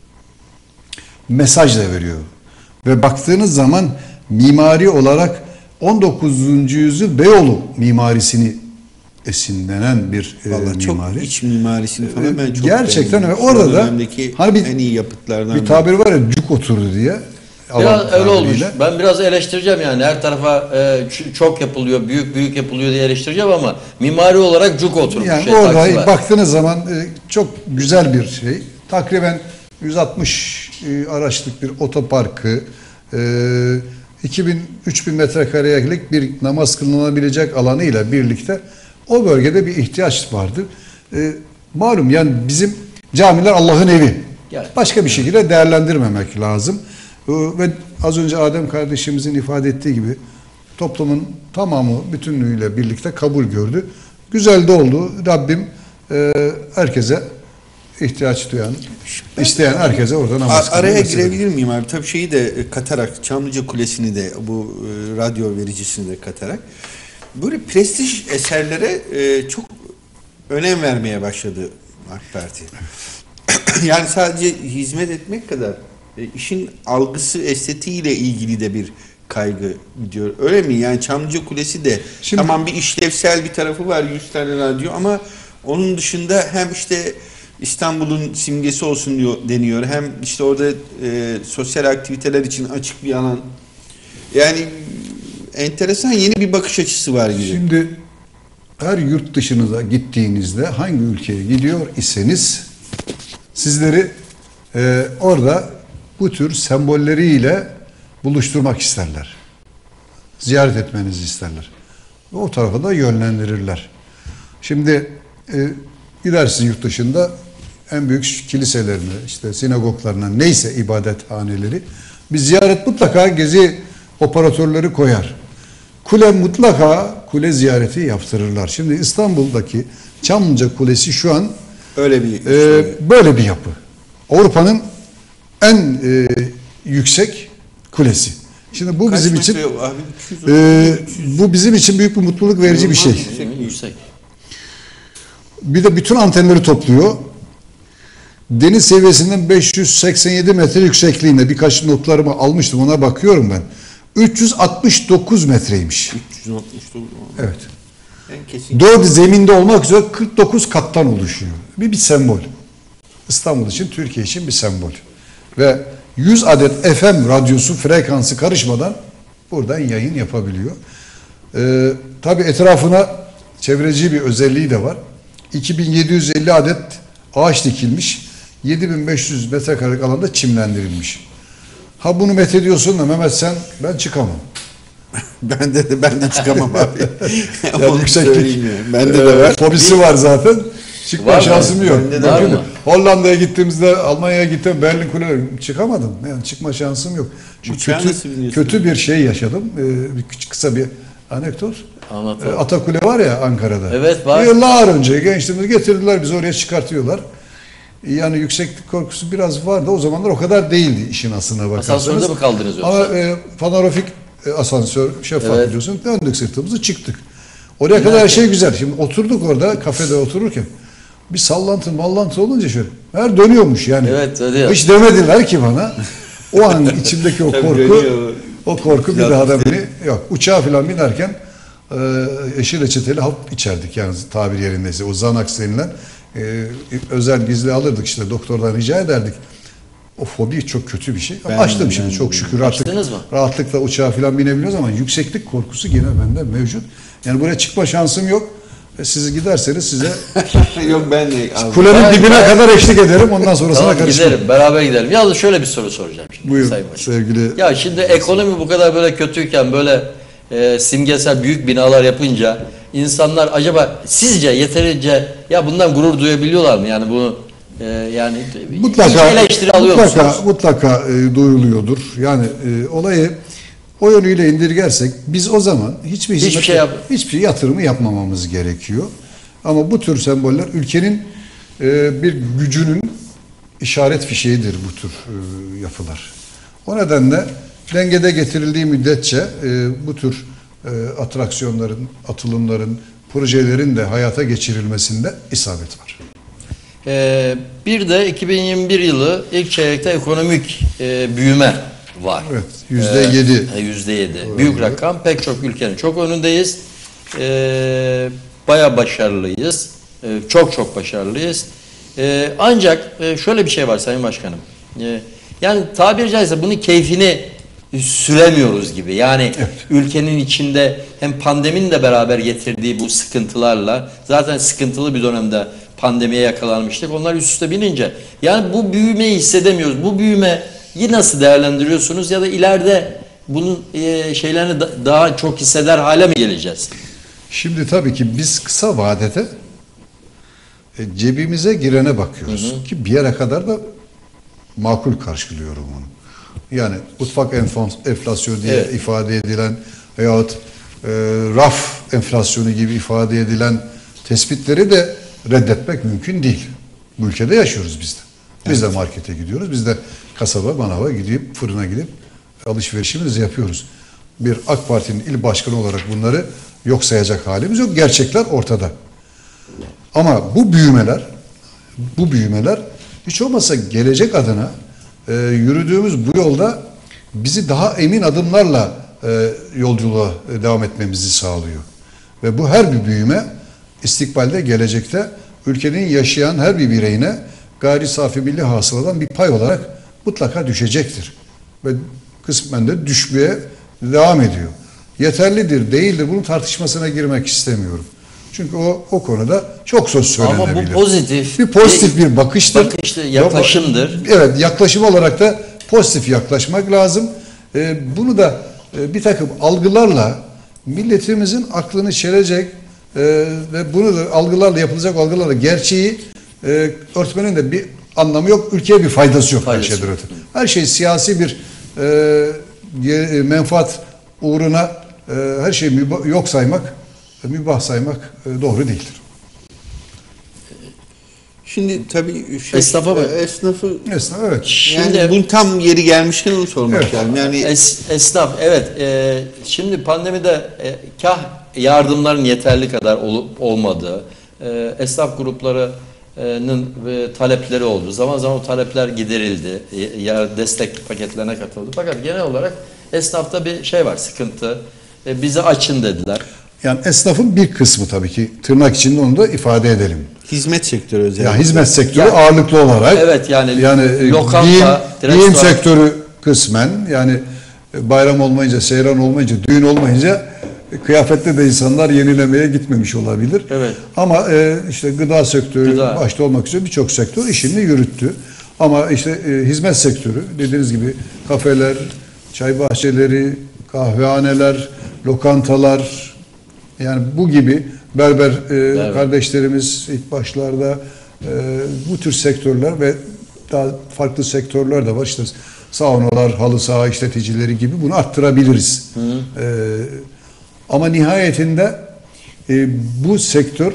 mesaj da veriyor. Ve baktığınız zaman mimari olarak on dokuzuncu yüzyıl Beyoğlu mimarisini esinlenen bir e, Vallahi çok mimari. iç mimarisini falan ben çok Gerçekten beğendim. ve orada Son da dönemdeki hani bir, en iyi yapıtlardan bir tabir var ya, cuk oturdu diye. Biraz Alan öyle olmuş. tabiriyle. Ben biraz eleştireceğim yani. Her tarafa e, ç- çok yapılıyor, büyük büyük yapılıyor diye eleştireceğim ama mimari olarak cuk oturmuş. Yani şey, orada Taksim'e. baktığınız zaman e, çok güzel bir şey. Takriben yüz altmış e, araçlık bir otoparkı, e, iki bin üç bin metrekarelik bir namaz kılınabilecek alanıyla birlikte o bölgede bir ihtiyaç vardır. E, malum yani bizim camiler Allah'ın evi. Yani. Başka bir şekilde değerlendirmemek lazım. E, ve az önce Adem kardeşimizin ifade ettiği gibi toplumun tamamı bütünlüğüyle birlikte kabul gördü. Güzel de oldu. Rabbim e, herkese ihtiyaç duyan, isteyen herkese orada namaz A- Araya kılmayı nasip girebilir miyim abi? Tabii şeyi de e, katarak, Çamlıca Kulesi'ni de, bu e, radyo vericisini de katarak böyle prestij eserlere e, çok önem vermeye başladı AK Parti. Yani sadece hizmet etmek kadar e, işin algısı, estetiğiyle ilgili de bir kaygı gidiyor. Öyle mi? Yani Çamlıca Kulesi de Şimdi- tamam bir işlevsel bir tarafı var, yüz tane radyo, ama onun dışında hem işte İstanbul'un simgesi olsun diyor, deniyor. Hem işte orada e, sosyal aktiviteler için açık bir alan. Yani enteresan yeni bir bakış açısı var gibi. Şimdi her yurt dışınıza gittiğinizde hangi ülkeye gidiyor iseniz sizleri e, orada bu tür sembolleriyle buluşturmak isterler. Ziyaret etmenizi isterler. Ve o tarafa da yönlendirirler. Şimdi e, gidersiniz yurt dışında en büyük kiliselerine, işte sinagoglarına, neyse ibadethaneleri Bir ziyaret mutlaka gezi operatörleri koyar. Kule mutlaka kule ziyareti yaptırırlar. Şimdi İstanbul'daki Çamlıca Kulesi şu an Öyle bir e, böyle bir yapı. Avrupa'nın en e, yüksek kulesi. Şimdi bu Kaç bizim için metre abi? iki yüz e, bu bizim için büyük bir mutluluk verici bir şey. Zemin yüksek. Bir de bütün antenleri topluyor. Deniz seviyesinden beş yüz seksen yedi metre yüksekliğinde birkaç notlarımı almıştım, ona bakıyorum ben. üç yüz altmış dokuz metreymiş. üç yüz altmış dokuz. Evet. En kesin. Dört zeminde olmak üzere kırk dokuz kattan oluşuyor. Bir bir sembol. İstanbul için, Türkiye için bir sembol. Ve yüz adet F M radyosu frekansı karışmadan buradan yayın yapabiliyor. Ee, tabii etrafına çevreci bir özelliği de var. iki bin yedi yüz elli adet ağaç dikilmiş. yedi bin beş yüz metrekarelik alanda çimlendirilmiş. Ha bunu methediyorsun da Mehmet sen, ben çıkamam. Ben de, de ben de çıkamam abi. Ya Onu yükseklik. söyleyeyim yani. Bende de var. Fobisi var zaten. Çıkma Var mı? şansım yok. Bende de var Bakın, mı? Hollanda'ya gittiğimizde, Almanya'ya gittim, Berlin Kule'ye çıkamadım. Yani çıkma şansım yok. Çünkü Uçağa kötü, nasıl biniyorsun? kötü bir şey yaşadım. Ee, bir küçük, kısa bir anekdot. Anlatalım. Ee, Atakule var ya Ankara'da. Evet, var. Yıllar önce gençliğimizi getirdiler, bizi oraya çıkartıyorlar. Yani yükseklik korkusu biraz vardı. O zamanlar o kadar değildi işin aslına bakarsanız. Asansörde mi kaldınız yoksa? Ama e, panorafik e, asansör, şeffaf Evet. biliyorsun. Döndük sırtımızı, çıktık. Oraya kadar her şey güzel. Şimdi oturduk orada, kafede otururken bir sallantı mallantı olunca şöyle her dönüyormuş yani. Evet, dönüyor. Hiç demediler ki bana. O an içimdeki o Tabii korku, dönüyor. o korku bir Güzel daha da bir beni yok. Uçağa falan binerken e, yeşil reçeteli hap içerdik yani, tabir yerindeyse. O Xanax denilen e, özel gizli alırdık işte, doktordan rica ederdik. O fobi çok kötü bir şey. Ama Ben- açtım ben- şimdi çok şükür artık. Açtınız mı? Rahatlıkla uçağa falan binebiliyoruz ama yükseklik korkusu gene bende mevcut. Yani buraya çıkma şansım yok. E, Siz giderseniz size Yok ben de abi. kulenin Ben- dibine ben- kadar eşlik ederim. Ondan sonrasına Tamam, karışmam. gidelim, beraber gidelim. Yalnız şöyle bir soru soracağım şimdi. Buyur Sayın Başkan. sevgili. Ya şimdi ekonomi bu kadar böyle kötüyken, böyle e, simgesel büyük binalar yapınca insanlar acaba sizce yeterince ya bundan gurur duyabiliyorlar mı? Yani bunu e, yani Mutlaka, hiç eleştiri alıyor mutlaka, musunuz? mutlaka e, duyuruluyordur. Yani e, olayı o yönüyle indirgersek biz o zaman hiçbir Hiçbir hizmet, şey yap- hiçbir yatırımı yapmamamız gerekiyor. Ama bu tür semboller ülkenin e, bir gücünün işaret fişeğidir bu tür e, yapılar. O nedenle dengede getirildiği müddetçe e, bu tür e, atraksiyonların, atılımların, projelerin de hayata geçirilmesinde isabet var. Ee, bir de iki bin yirmi bir yılı ilk çeyrekte ekonomik e, büyüme var. Evet, yüzde yedi. Ee, yüzde yedi. Büyük rakam. Pek çok ülkenin çok önündeyiz. Ee, Baya başarılıyız. Ee, çok çok başarılıyız. Ee, ancak e, şöyle bir şey var Sayın Başkanım. Ee, yani tabiri caizse bunun keyfini süremiyoruz gibi. Yani Evet. ülkenin içinde hem pandeminin de beraber getirdiği bu sıkıntılarla, zaten sıkıntılı bir dönemde pandemiye yakalanmıştık. Onlar üst üste binince yani bu büyümeyi hissedemiyoruz. Bu büyümeyi nasıl değerlendiriyorsunuz ya da ileride bunun e, şeylerini da- daha çok hisseder hale mi geleceğiz? Şimdi tabii ki biz kısa vadede e, cebimize girene bakıyoruz. Ki bir yere kadar da makul karşılıyorum onu. Yani mutfak enfons- enflasyonu diye Evet. ifade edilen veyahut e, raf enflasyonu gibi ifade edilen tespitleri de reddetmek mümkün değil. Bu ülkede yaşıyoruz biz de. Biz de markete gidiyoruz. Biz de kasaba, manava gidip fırına gidip alışverişimizi yapıyoruz. Bir AK Parti'nin il başkanı olarak bunları yok sayacak halimiz yok. Gerçekler ortada. Ama bu büyümeler bu büyümeler hiç olmazsa gelecek adına e, yürüdüğümüz bu yolda bizi daha emin adımlarla e, yolculuğa e, devam etmemizi sağlıyor. Ve bu her bir büyüme istikbalde, gelecekte ülkenin yaşayan her bir bireyine gayri safi milli hasıladan bir pay olarak mutlaka düşecektir. Ve kısmen de düşmeye devam ediyor. Yeterlidir, değildir, bunun tartışmasına girmek istemiyorum. Çünkü o o konuda çok söz söylenebilir. Ama bu pozitif bir pozitif bir bakıştır. bakıştır, yaklaşımdır. Evet, yaklaşım olarak da pozitif yaklaşmak lazım. Ee, bunu da e, bir takım algılarla milletimizin aklını çelecek e, ve bunu da algılarla yapılacak algılarla gerçeği e, örtmenin de bir anlamı yok. Ülkeye bir faydası yok Faydası her şeyden yok. öte. Her şey siyasi bir e, menfaat uğruna e, her şeyi müba, yok saymak, mübah saymak e, doğru değildir. Şimdi tabii şey, Esnafa bak. esnafı Esnaf, evet. Şimdi yani bunun tam yeri gelmişken onu sormak Evet. lazım. Yani es, esnaf evet e, şimdi pandemide e, kah yardımların yeterli kadar olup olmadığı, e, esnaf gruplarının e, talepleri oldu. Zaman zaman o talepler giderildi. E, ya destek paketlerine katıldı. Fakat genel olarak esnafta bir şey var, sıkıntı. E, bizi açın dediler. Yani esnafın bir kısmı tabii ki tırnak içinde onu da ifade edelim. hizmet sektörü özellikle. Ya hizmet sektörü Yani- ağırlıklı olarak. Evet, yani yani e, lokanta, giyim, restoran. giyim sektörü kısmen, yani e, bayram olmayınca, seyran olmayınca, düğün olmayınca e, kıyafette de insanlar yenilemeye gitmemiş olabilir. Evet. Ama e, işte gıda sektörü Gıda. başta olmak üzere birçok sektör işini yürüttü. Ama işte e, hizmet sektörü dediğiniz gibi kafeler, çay bahçeleri, kahvehaneler, lokantalar, yani bu gibi berber e, kardeşlerimiz ilk başlarda e, bu tür sektörler ve daha farklı sektörler de var. İşte saunalar, halı saha işleticileri gibi bunu arttırabiliriz. E, ama nihayetinde e, bu sektör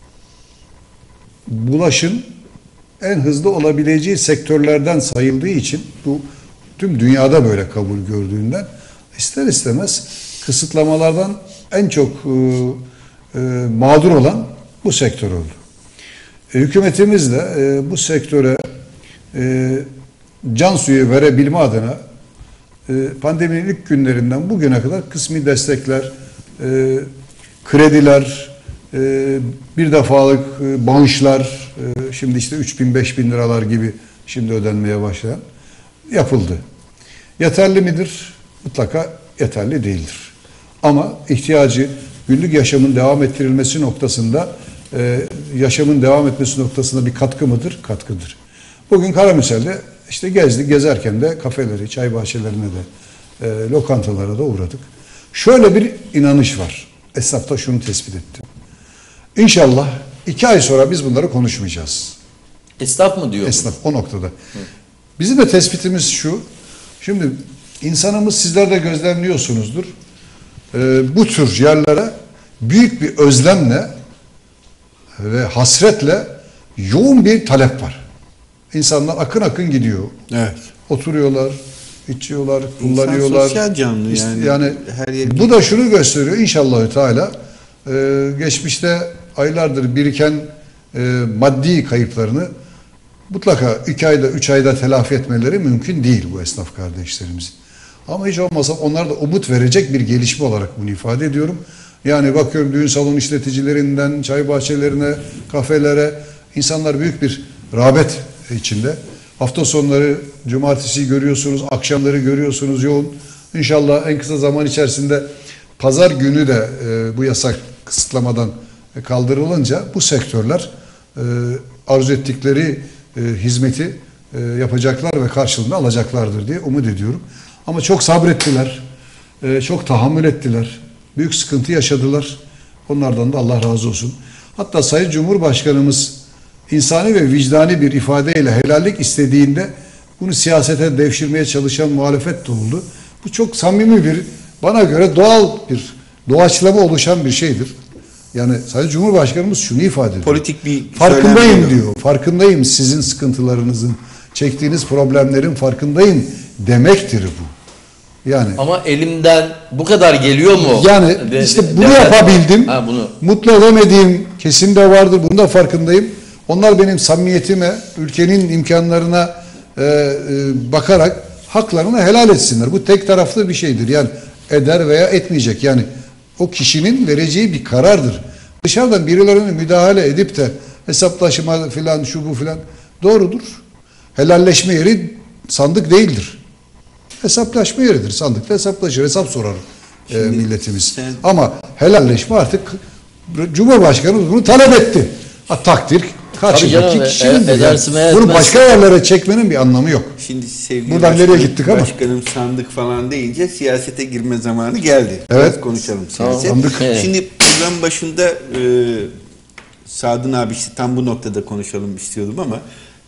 bulaşın en hızlı olabileceği sektörlerden sayıldığı için, bu tüm dünyada böyle kabul gördüğünden ister istemez kısıtlamalardan en çok e, e, mağdur olan bu sektör oldu. E, hükümetimiz de e, bu sektöre e, can suyu verebilme adına e, pandeminin ilk günlerinden bugüne kadar kısmi destekler, e, krediler, e, bir defalık e, bağışlar, e, şimdi işte üç bin beş bin liralar gibi şimdi ödenmeye başlayan yapıldı. Yeterli midir? Mutlaka yeterli değildir. Ama ihtiyacı günlük yaşamın devam ettirilmesi noktasında, e, yaşamın devam etmesi noktasında bir katkı mıdır? Katkıdır. Bugün Karamürsel'de işte gezdik, gezerken de kafeleri, çay bahçelerine de, e, lokantalara da uğradık. Şöyle bir inanış var. Esnafta şunu tespit ettim. İnşallah iki ay sonra biz bunları konuşmayacağız. Esnaf mı diyor? Esnaf o noktada. Bizim de tespitimiz şu. Şimdi insanımız, sizler de gözlemliyorsunuzdur. Ee, bu tür yerlere büyük bir özlemle ve hasretle yoğun bir talep var. İnsanlar akın akın gidiyor. Evet. Oturuyorlar, içiyorlar, İnsan kullanıyorlar. sosyal canlı İşte yani. yani Her yere bu da şunu gösteriyor inşallahü teala. e, geçmişte aylardır biriken e, maddi kayıplarını mutlaka iki ayda, üç ayda telafi etmeleri mümkün değil bu esnaf kardeşlerimizin. Ama hiç olmazsa onlar da umut verecek bir gelişme olarak bunu ifade ediyorum. Yani bakıyorum düğün salon işleticilerinden çay bahçelerine, kafelere insanlar büyük bir rağbet içinde. Hafta sonları, cumartesi görüyorsunuz, akşamları görüyorsunuz yoğun. İnşallah en kısa zaman içerisinde pazar günü de e, bu yasak kısıtlamadan kaldırılınca bu sektörler e, arzu ettikleri e, hizmeti e, yapacaklar ve karşılığını alacaklardır diye umut ediyorum. Ama çok sabrettiler, e, çok tahammül ettiler, büyük sıkıntı yaşadılar. Onlardan da Allah razı olsun. Hatta Sayın Cumhurbaşkanımız insani ve vicdani bir ifadeyle helallik istediğinde bunu siyasete devşirmeye çalışan muhalefet de oldu. Bu çok samimi bir, bana göre doğal bir doğaçlama oluşan bir şeydir. Yani Sayın Cumhurbaşkanımız şunu ifade ediyor. Politik bir farkındayım söylem diyor. Farkındayım sizin sıkıntılarınızın, çektiğiniz problemlerin farkındayım demektir bu. Yani Ama elimden bu kadar geliyor mu? yani De- işte de- bunu devlet- yapabildim. Ha, bunu. Mutlu edemediğim kesim de vardır. Bunun da farkındayım. Onlar benim samimiyetime, ülkenin imkanlarına e, e, bakarak haklarını helal etsinler. Bu tek taraflı bir şeydir. Yani eder veya etmeyecek. Yani o kişinin vereceği bir karardır. Dışarıdan birilerine müdahale edip de hesaplaşma filan şu bu filan doğrudur. Helalleşme yeri sandık değildir. Hesaplaşma yeridir. Sandıkta hesaplaşır, hesap sorar e, milletimiz. sen- Ama helalleşme artık Cumhurbaşkanımız bunu talep etti. Ha, takdir karşıdaki canım, kişinin. e- edersin veya Bunu etmezsin. başka yerlere çekmenin bir anlamı yok. Şimdi sevgili Buradan nereye başkanım, gittik ama? Başkanım sandık falan deyince siyasete girme zamanı geldi. Evet. Biraz konuşalım Tamam. siyaset. Sandık. Evet. Şimdi program başında e, Sadın abi işte tam bu noktada konuşalım istiyordum ama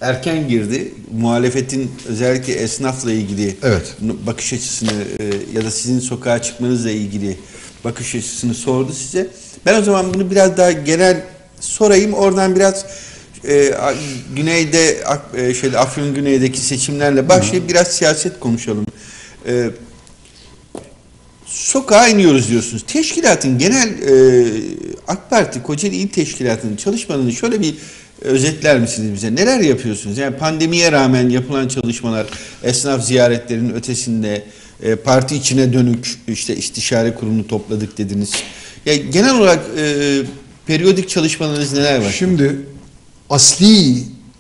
erken girdi. Muhalefetin özellikle esnafla ilgili Evet. bakış açısını e, ya da sizin sokağa çıkmanızla ilgili bakış açısını sordu size. Ben o zaman bunu biraz daha genel sorayım. Oradan biraz e, güneyde e, şeyde Afyon Güney'deki seçimlerle başlayıp biraz siyaset konuşalım. E, sokağa iniyoruz diyorsunuz. Teşkilatın genel e, AK Parti Kocaeli İl Teşkilatı'nın çalışmalarını şöyle bir özetler misiniz bize? Neler yapıyorsunuz? Yani pandemiye rağmen yapılan çalışmalar, esnaf ziyaretlerinin ötesinde e, parti içine dönük işte istişare kurulunu topladık dediniz. Yani genel olarak e, periyodik çalışmalarınız neler var? Şimdi asli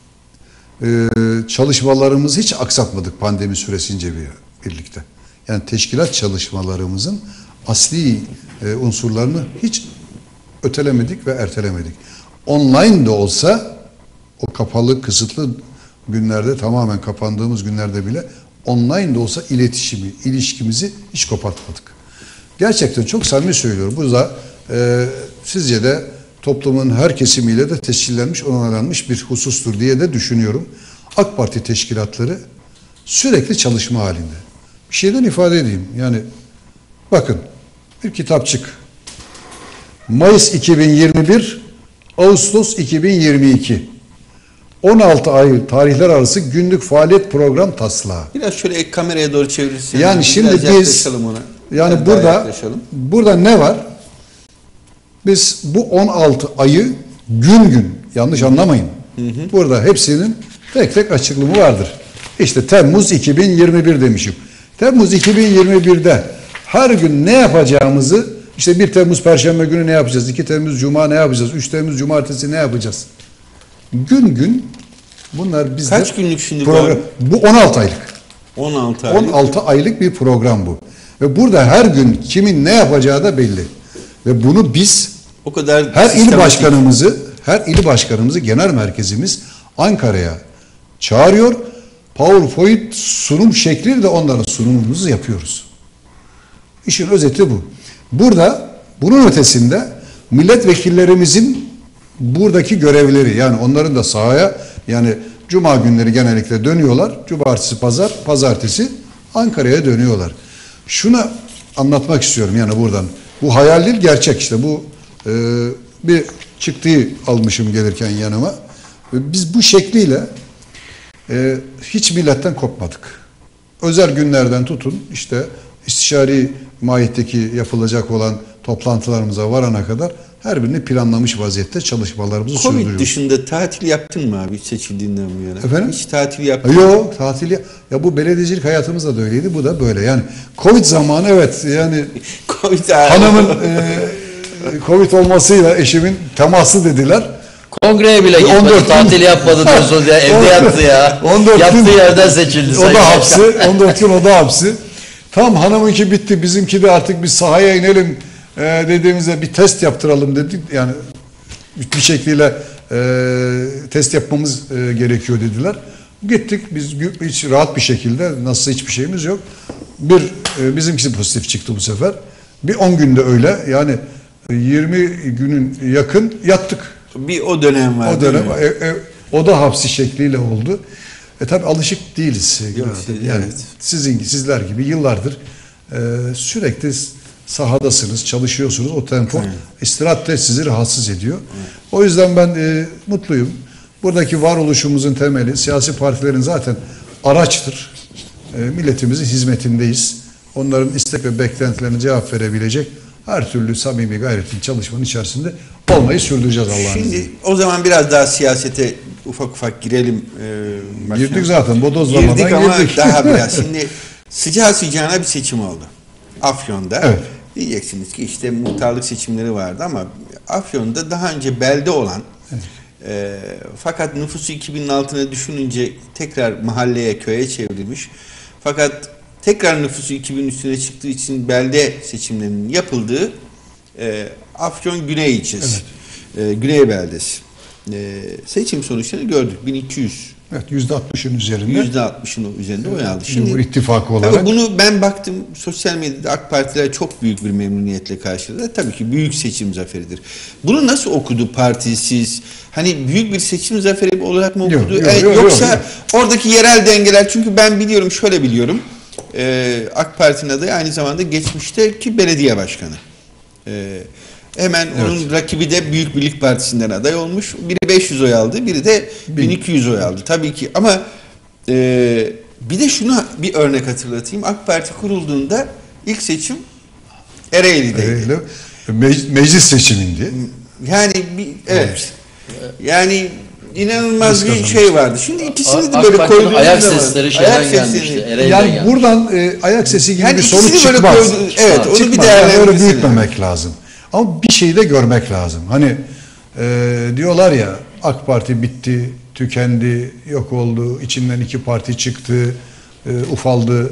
e, çalışmalarımızı hiç aksatmadık pandemi süresince bir, birlikte. Yani teşkilat çalışmalarımızın asli e, unsurlarını hiç ötelemedik ve ertelemedik. Online de olsa o kapalı, kısıtlı günlerde, tamamen kapandığımız günlerde bile online de olsa iletişimi, ilişkimizi hiç kopartmadık. Gerçekten çok samimi söylüyorum. Bu da e, sizce de toplumun her kesimiyle de tescillenmiş, onaylanmış bir husustur diye de düşünüyorum. AK Parti teşkilatları sürekli çalışma halinde. Bir şeyden ifade edeyim. Yani bakın bir kitapçık. Mayıs iki bin yirmi bir, Ağustos iki bin yirmi iki. on altı ay tarihler arası günlük faaliyet program taslağı. Biraz şöyle ek kameraya doğru çevirirsen. Yani biraz şimdi biz yaklaşalım ona. yani Biraz burada daha yaklaşalım. burada ne var? Biz bu on altı ayı gün gün, yanlış anlamayın. Hı hı. Burada hepsinin tek tek açıklımı vardır. İşte Temmuz iki bin yirmi bir demişim. Temmuz iki bin yirmi birde her gün ne yapacağımızı, işte bir Temmuz Perşembe günü ne yapacağız, iki Temmuz Cuma ne yapacağız, üç Temmuz Cumartesi ne yapacağız? Gün gün bunlar bizde. Kaç günlük şimdi program, bu? Bu on altı aylık. on altı aylık. on altı aylık bir program bu. Ve burada her gün kimin ne yapacağı da belli. Ve bunu biz o kadar her il sistematik. başkanımızı, her il başkanımızı genel merkezimiz Ankara'ya çağırıyor. PowerPoint sunum şekliyle de onların sunumumuzu yapıyoruz. İşin özeti bu. Burada bunun ötesinde milletvekillerimizin buradaki görevleri, yani onların da sahaya, yani cuma günleri genellikle dönüyorlar. Cumartesi, pazar, pazartesi Ankara'ya dönüyorlar. Şunu anlatmak istiyorum yani buradan. Bu hayal değil, gerçek işte. Bu e, bir çıktıyı almışım gelirken yanıma. Ve biz bu şekliyle e, hiç milletten kopmadık. Özel günlerden tutun işte istişari mahiyetteki yapılacak olan toplantılarımıza varana kadar her birini planlamış vaziyette çalışmalarımızı Covid sürdürüyoruz. dışında tatil yaptın mı abi seçildiğinden bu yana? Efendim? Hiç tatil yaptın mı? Yok, tatil ya. Ya bu belediyecilik hayatımızda da öyleydi. Bu da böyle. Yani Covid zamanı evet yani Covid hanımın e, Covid olmasıyla eşimin teması dediler. Kongreye bile gitmedi, on dört gün- tatil yapmadı diyorsunuz ya, evde yattı ya. on dört Yattığı gün- yerden seçildi O Sayın da Başkan. hapsi. on dört gün o da hapsi. Tam hanımınki bitti. Bizimki de artık bir sahaya inelim e, dediğimizde bir test yaptıralım dedik. Yani bir şekliyle e, test yapmamız e, gerekiyor dediler. Gittik biz gü- hiç rahat bir şekilde, nasılsa hiçbir şeyimiz yok. Bir e, bizimkisi pozitif çıktı bu sefer. Bir on günde öyle yani yirmi günün yakın yattık. Bir o dönem var. O dönem e, e, o da hapsi şekliyle oldu. E tabi alışık değiliz sevgili Yok, Adem. siz- Yani evet. sizin sizler gibi yıllardır e, sürekli sahadasınız, çalışıyorsunuz. O tempo Evet. istirahat de sizi rahatsız ediyor. O yüzden ben e, mutluyum. Buradaki varoluşumuzun temeli siyasi partilerin zaten araçtır. E, milletimizin hizmetindeyiz. Onların istek ve beklentilerine cevap verebilecek her türlü samimi gayretin, çalışmanın içerisinde olmayı sürdüreceğiz Allah'ın izniyle. Şimdi o zaman biraz daha siyasete ufak ufak girelim. E, başkanım. Girdik zaten bodozlamadan Girdik ama girdik. daha biraz. Şimdi sıcağı sıcağına bir seçim oldu. Afyon'da. Evet. Diyeceksiniz ki işte muhtarlık seçimleri vardı ama Afyon'da daha önce belde olan Evet. e, fakat nüfusu iki binin altına düşününce tekrar mahalleye, köye çevrilmiş. Fakat tekrar nüfusu iki bin üstüne çıktığı için belde seçimlerinin yapıldığı e, Afyon Güney ilçesi. E, Güney beldesi. E, seçim sonuçlarını gördük. bin iki yüz Evet, yüzde altmışın üzerinde. yüzde altmışın üzerinde oy aldı. Cumhur İttifakı olarak. Tabii bunu ben baktım sosyal medyada AK Partiler çok büyük bir memnuniyetle karşıladı. Tabii ki büyük seçim zaferidir. Bunu nasıl okudu parti siz? Hani büyük bir seçim zaferi olarak mı okudu? Yok, yok, E, yok, yoksa yok. oradaki yerel dengeler, çünkü ben biliyorum, şöyle biliyorum. Ee, AK Parti'nin adayı aynı zamanda geçmişteki belediye başkanı. Ee, hemen Evet. onun rakibi de Büyük Birlik Partisi'nden aday olmuş. Biri beş yüz oy aldı, biri de bin iki yüz oy aldı. Tabii ki ama e, bir de şunu bir örnek hatırlatayım. AK Parti kurulduğunda ilk seçim Ereğli'deydi. Öyle. Me- meclis seçimindi. Yani bir, evet. Yani inanılmaz Biz bir kazanmıştık. şey vardı. Şimdi ikisini de AK böyle Parti'nin koyduğunuz ayak zaman sesleri şeyden ayak gelmişti. sesleri- Ereğli'den Yani gelmişti. buradan e, ayak sesi gibi Yani bir sonuç ikisini böyle çıkmaz. koydu- evet, onu bir Çıkmaz. Yani öyle değerlendirsin. büyütmemek lazım. Ama bir şeyi de görmek lazım. Hani e, diyorlar ya, AK Parti bitti, tükendi, yok oldu, içinden iki parti çıktı, e, ufaldı.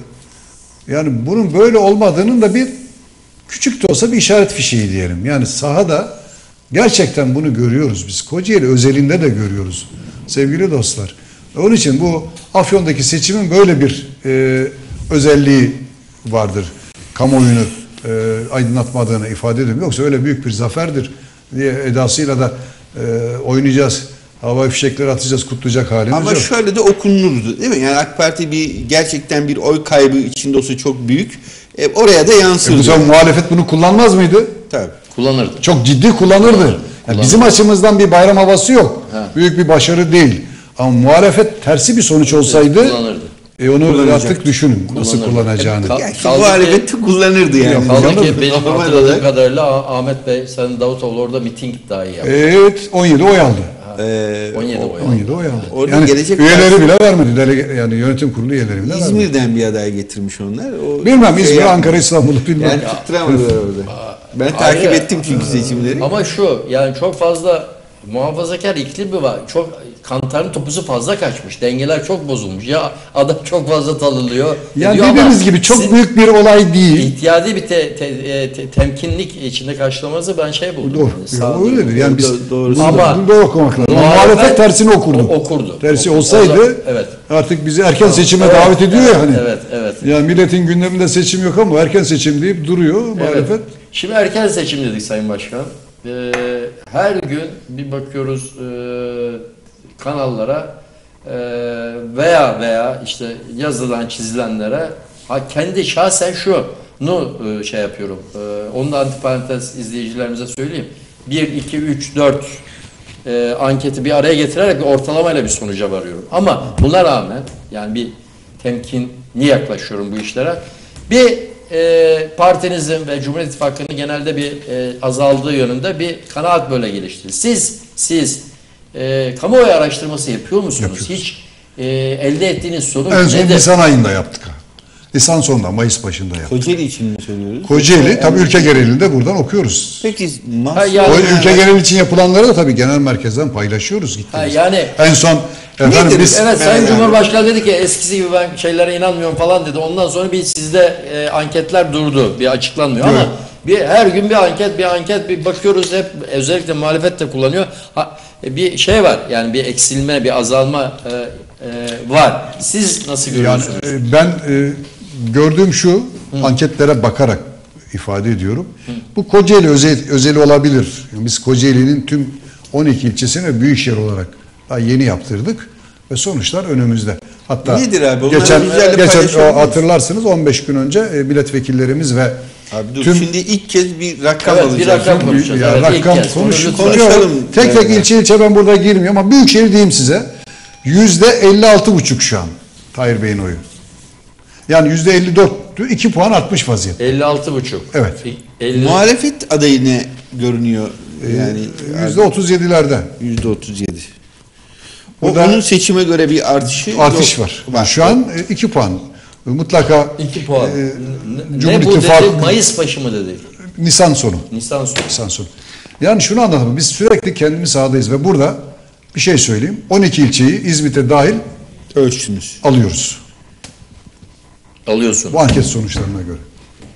Yani bunun böyle olmadığının da bir küçük de olsa bir işaret fişeği diyelim. Yani sahada gerçekten bunu görüyoruz biz. Kocaeli özelinde de görüyoruz sevgili dostlar. Onun için bu Afyon'daki seçimin böyle bir e, özelliği vardır. Kamuoyunu e, aydınlatmadığını ifade ediyorum. Yoksa öyle büyük bir zaferdir diye edasıyla da e, oynayacağız. Havai fişekleri atacağız, kutlayacak halimiz Ama yok. şöyle de okunurdu değil mi? Yani AK Parti bir gerçekten bir oy kaybı içinde olsa çok büyük. E, oraya da E, yansırdı. bu zaman muhalefet bunu kullanmaz mıydı? Tabii. Kullanırdı. Çok ciddi kullanırdı. Yani bizim açımızdan bir bayram havası yok. Ha. Büyük bir başarı değil. Ama muhalefet tersi bir sonuç olsaydı Kullanırdı. e, onu Kullanacak. artık düşünün nasıl Kullanırdı. kullanacağını. Ka- Yani Kaldı muhalefeti kullanırdı yani. Kaldı Kullanırdı. ki benim Normal hatırladığım olarak. kadarıyla Ah- Ahmet Bey, Sayın Davutoğlu orada miting dahi yaptı. Evet, on yedi oy aldı. Ee, on yedi o- oy. on yedi oy aldı. Orada Yani Gelecek üyeleri Partisi- bile vermedi. Delege, yani yönetim kurulu üyeleri bile vermedi. İzmir'den bir aday getirmiş onlar. O Bilmem şey İzmir, yapmadı. Ankara, İstanbul'u bilmem. Yani tutturamadılar orada. Ben takip Ayrı- ettim çünkü seçimleri. Ama şu, yani çok fazla muhafazakar iklimi var. Çok kantarın topuzu fazla kaçmış. Dengeler çok bozulmuş. Ya adam çok fazla tanınıyor. Yani ediyor ama dediğimiz gibi çok sizin büyük bir olay değil. ihtiyadi bir te, te, e, te- temkinlik içinde karşılamanızı ben şey buldum. Doğru. Yani sağ- Ya öyledir. Yani biz Do- doğru. bunu Ama- bunu doğru okumak lazım. Muhalefet- Muhalefet tersini okurdu. O- okurdu. Tersi Okurdu. olsaydı O zaman- evet. artık bizi erken seçime Evet, davet ediyor evet, ya hani. Evet, evet. Yani milletin gündeminde seçim yok ama erken seçim deyip duruyor muhalefet. Evet. Şimdi erken seçim dedik Sayın Başkan. Ee, her gün bir bakıyoruz e, kanallara e, veya veya işte yazılan çizilenlere ha, kendi şahsen şunu e, şey yapıyorum. E, onu da antiparantez izleyicilerimize söyleyeyim. bir, iki, üç, dört e, anketi bir araya getirerek bir ortalamayla bir sonuca varıyorum. Ama buna rağmen yani bir temkinli yaklaşıyorum bu işlere. Bir e, partinizin ve Cumhur İttifakı'nın genelde bir e, azaldığı yönünde bir kanaat böyle gelişti. Siz siz e, kamuoyu araştırması yapıyor musunuz? Yapıyoruz. Hiç e, elde ettiğiniz sonuç En son nedir? Nisan ayında yaptık. Nisan sonunda, Mayıs başında yaptık. Tabii. için mi söylüyoruz? Kocaeli, tabii ülke genelinde buradan okuyoruz. Peki Ha, mahsul yani- O ülke geneli için yapılanları da tabii genel merkezden paylaşıyoruz. Ha, Gittiniz. yani En son efendim Nedir? biz evet Sayın Yani- Cumhurbaşkanı dedi ki eskisi gibi ben şeylere inanmıyorum falan dedi. Ondan sonra bir sizde e, anketler durdu. Bir açıklanmıyor ama Evet. bir her gün bir anket bir anket bir bakıyoruz hep özellikle muhalefet de kullanıyor. Ha, e, bir şey var yani bir eksilme bir azalma e, e, var. Siz nasıl yani görüyorsunuz? e, ben e, gördüğüm şu anketlere bakarak ifade ediyorum. Bu Kocaeli özel, özeli olabilir. Yani biz Kocaeli'nin tüm on iki ilçesini ve büyükşehir olarak daha yeni yaptırdık ve sonuçlar önümüzde. Hatta Nedir abi? Onları geçen, bizlerle geçen paylaşabilir o misin? hatırlarsınız on beş gün önce e, milletvekillerimiz ve Abi dur tüm şimdi ilk kez bir rakam Evet, bir alacağız. rakam konuşacağız. ya, Evet, ilk rakam kez. konuş, Onu konuşalım. Tek tek Evet. ilçe ilçe ben burada girmiyorum ama büyükşehir diyeyim size. Yüzde elli altı buçuk şu an Tahir Bey'in oyu. Yani yüzde elli dörttü, iki puan artmış vaziyette. elli altı buçuk. Evet. elli Muhalefet adayı ne görünüyor? Yani Yüzde otuz yedilerde yüzde otuz yedi. O, Burada onun seçime göre bir artışı artış yok. var. Şu an e, iki puan. Mutlaka iki puan. e, ne, Cumhur ne bu İttifakı- dedi? Mayıs başı mı dedi? Nisan sonu. Nisan sonu. Nisan sonu. Yani şunu anlatalım. Biz sürekli kendimiz sahadayız ve burada bir şey söyleyeyim. on iki ilçeyi İzmit'e dahil Ölçtünüz. alıyoruz. Alıyorsun. Bu anket sonuçlarına göre.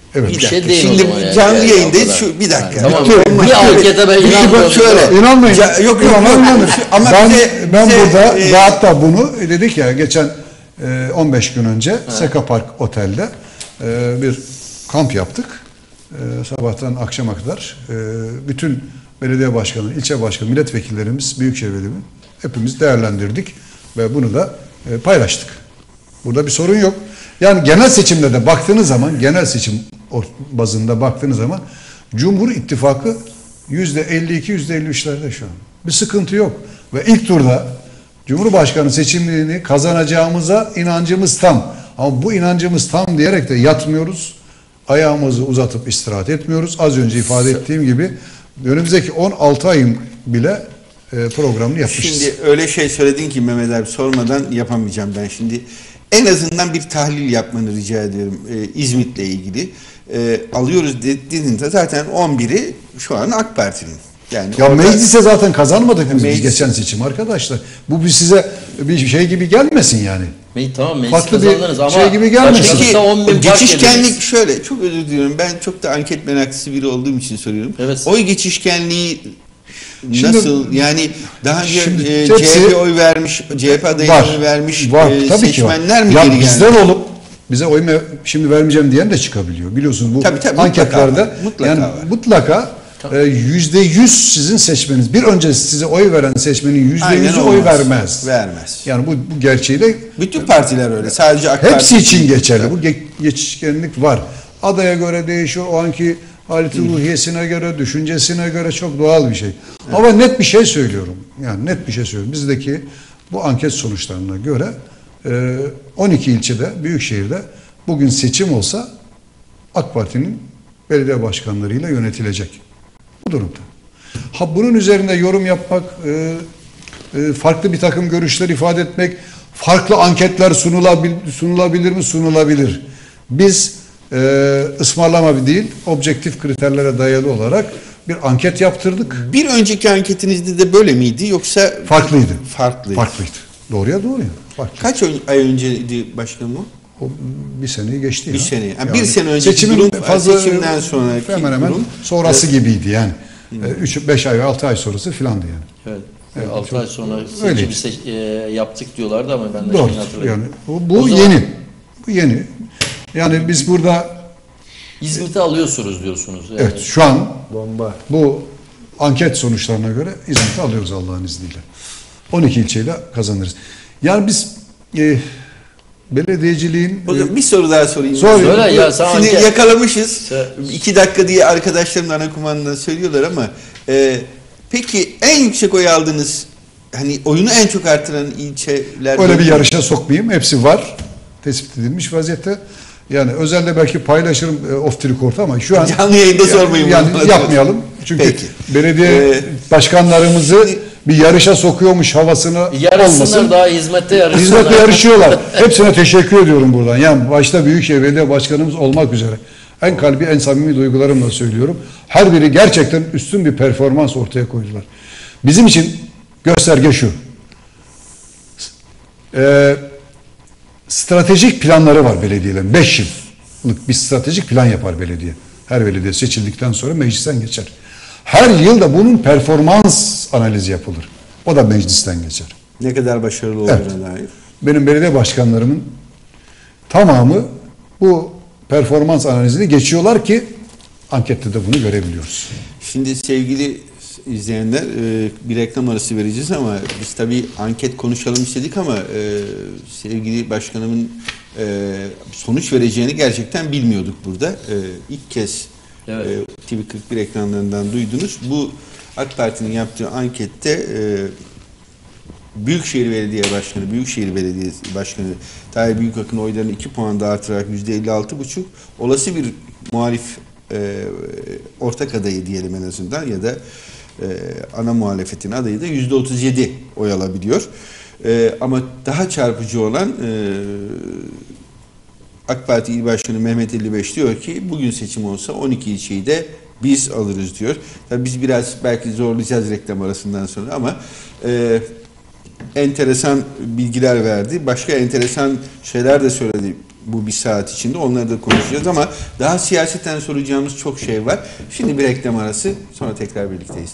Evet. Bir Bir şey dakika. değil o Şimdi zaman yani. canlı Yani yayındayız. o kadar. Şu, bir dakika. Tamam. Bitti. Olmaz. Bir ankete ben Bir- bak inanmıyorum. şöyle. İnanmayın. Ca- yok yok. İnanmayın, yok. inanın. Ama ben bize, ben bize, burada e, daha hatta bunu dedik ya geçen e, on beş gün önce Seka Park Otel'de e, bir kamp yaptık. E, sabahtan akşama kadar e, bütün belediye başkanı, ilçe başkanı, milletvekillerimiz, büyükşehir belediyeleri hepimiz değerlendirdik ve bunu da e, paylaştık. Burada bir sorun yok. Yani genel seçimde de baktığınız zaman, genel seçim bazında baktığınız zaman Cumhur İttifakı yüzde elli iki, yüzde elli üçlerde şu an. Bir sıkıntı yok. Ve ilk turda Cumhurbaşkanı seçimlerini kazanacağımıza inancımız tam. Ama bu inancımız tam diyerek de yatmıyoruz. Ayağımızı uzatıp istirahat etmiyoruz. Az önce ifade ettiğim gibi önümüzdeki on altı ayın bile e, programını yapmışız. Şimdi öyle şey söyledin ki Mehmet abi sormadan yapamayacağım ben şimdi. En azından bir tahlil yapmanı rica ediyorum e, İzmit'le ilgili. E, alıyoruz dediğinde zaten on biri şu an AK Parti'nin. Yani Ya orada- meclise zaten kazanmadık biz Meclis- geçen seçim arkadaşlar. Bu bir size bir şey gibi gelmesin yani. Me- Tamam meclis Farklı bir kazandınız ama şey gibi gelmesin. başkanlıkta Peki on bin o fark geçişkenlik yediniz. şöyle, çok özür diliyorum, ben çok da anket meraklısı biri olduğum için soruyorum. Evet. Oy geçişkenliği Şimdi- nasıl, yani daha önce Şimdi e, hepsi- C H P oy vermiş, C H P adayına Var. oy vermiş Var. e, Tabii ki var. seçmenler mi Ya geri geldi? bizden olup bize oy me- şimdi vermeyeceğim diyen de çıkabiliyor. Biliyorsunuz bu Tabii, tabii, anketlerde mutlaka var. Mutlaka yani var. mutlaka e, yüzde yüz sizin seçmeniz. Bir önce size oy veren seçmenin yüzde Aynen yüzü oy olmaz. vermez. Vermez. Yani bu, bu gerçeği de Bütün partiler öyle. Sadece AK hepsi Parti için değil. geçerli. Bu ge- geçişkenlik var. Adaya göre değişiyor. O anki haleti ruhiyesine göre, düşüncesine göre çok doğal bir şey. Ama net bir şey söylüyorum. Yani net bir şey söylüyorum. Bizdeki bu anket sonuçlarına göre e, on iki ilçede, büyükşehirde bugün seçim olsa AK Parti'nin belediye başkanlarıyla yönetilecek. Bu durumda. Ha bunun üzerinde yorum yapmak, e, e, farklı bir takım görüşler ifade etmek, farklı anketler sunulabil, sunulabilir mi? Sunulabilir. Biz e, ısmarlama değil, objektif kriterlere dayalı olarak bir anket yaptırdık. Bir önceki anketinizde de böyle miydi yoksa Farklıydı. farklıydı? Farklıydı. Doğruya doğru. Farklı. Kaç ön- ay önceydi başkanım o? O bir seneyi geçti. Bir ya. sene. Yani bir sene önceki seçimin durum, fazla, seçimden sonraki hemen hemen durum. sonrası gibiydi yani. üç beş ay, altı ay sonrası filandı yani. Evet. Evet, altı çok- ay sonra öyleydi. seçim seç- e, yaptık diyorlardı ama ben de Doğru. şeyini hatırlıyorum. Yani bu, bu O zaman- yeni. Bu yeni. Yani biz burada İzmit'i alıyorsunuz diyorsunuz. Yani evet şu an Bomba. bu anket sonuçlarına göre İzmit'i alıyoruz Allah'ın izniyle. on iki ilçeyle kazanırız. Yani biz e, belediyeciliğin O zaman e, bir soru daha sorayım. Sor. Söyle ya, sen Şimdi anket- yakalamışız. Sen- İki dakika diye arkadaşlarım da ana kumandadan söylüyorlar ama e, peki en yüksek oy aldığınız, hani oyunu en çok artıran ilçeler... öyle bir yarışa sokmayayım. Hepsi var. Tespit edilmiş vaziyette. Yani özelde belki paylaşırım e, off the record ama şu an Canlı yayında sormayın bunu. Yani yapmayalım. Çünkü Peki. belediye Ee, başkanlarımızı bir yarışa sokuyormuş havasını yarışsınlar, olmasın. daha hizmette yarışsınlar. Hizmetle yarışıyorlar. Hepsine teşekkür ediyorum buradan. Yani başta Büyükşehir Belediye Başkanımız olmak üzere. En kalbi, en samimi duygularımla söylüyorum. Her biri gerçekten üstün bir performans ortaya koydular. Bizim için gösterge şu. Ee, stratejik planları var belediyelerin. Beş yıllık bir stratejik plan yapar belediye. Her belediye seçildikten sonra meclisten geçer. Her yıl da bunun performans analizi yapılır. O da meclisten geçer. Ne kadar başarılı olduğuna dair. Benim belediye başkanlarımın tamamı bu performans analizini geçiyorlar ki ankette de bunu görebiliyoruz. Şimdi sevgili izleyenler e, bir reklam arası vereceğiz ama biz tabii anket konuşalım istedik ama e, sevgili başkanımın e, sonuç vereceğini gerçekten bilmiyorduk burada. E, ilk kez Evet. e, T V kırk bir ekranlarından duydunuz. Bu AK Parti'nin yaptığı ankette e, Büyükşehir Belediye Başkanı, Büyükşehir Belediyesi Başkanı Tayyip Büyükakın oylarını iki puan daha artırarak yüzde elli altı buçuk, olası bir muhalif e, ortak adayı diyelim en azından ya da e, ana muhalefetin adayı da yüzde otuz yedi oy alabiliyor. E, ama daha çarpıcı olan e, AK Parti İl Başkanı Mehmet elli beş diyor ki bugün seçim olsa on iki ilçeyi de biz alırız diyor. Tabii biz biraz belki zorlayacağız reklam arasından sonra ama e, enteresan bilgiler verdi. Başka enteresan şeyler de söyledi. bu bir saat içinde. Onları da konuşacağız ama daha siyaseten soracağımız çok şey var. Şimdi bir reklam arası, sonra tekrar birlikteyiz.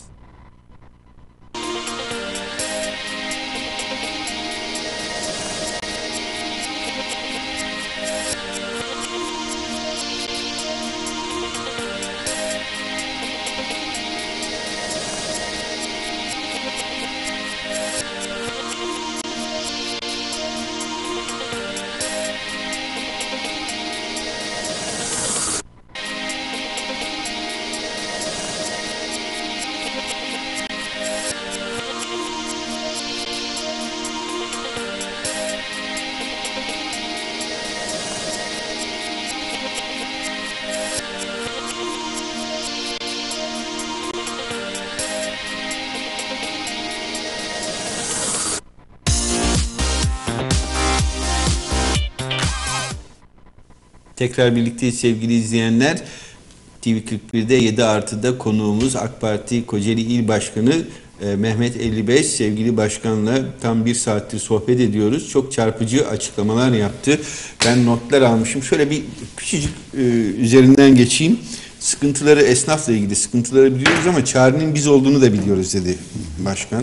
Tekrar birlikteyiz sevgili izleyenler. T V kırk bir'de yedi artıda konuğumuz AK Parti Kocaeli İl Başkanı e, Mehmet elli beş. Sevgili başkanla tam bir saattir sohbet ediyoruz. Çok çarpıcı açıklamalar yaptı. Ben notlar almışım. Şöyle bir küçücük e, üzerinden geçeyim. Sıkıntıları, esnafla ilgili sıkıntıları biliyoruz ama çarenin biz olduğunu da biliyoruz dedi başkan.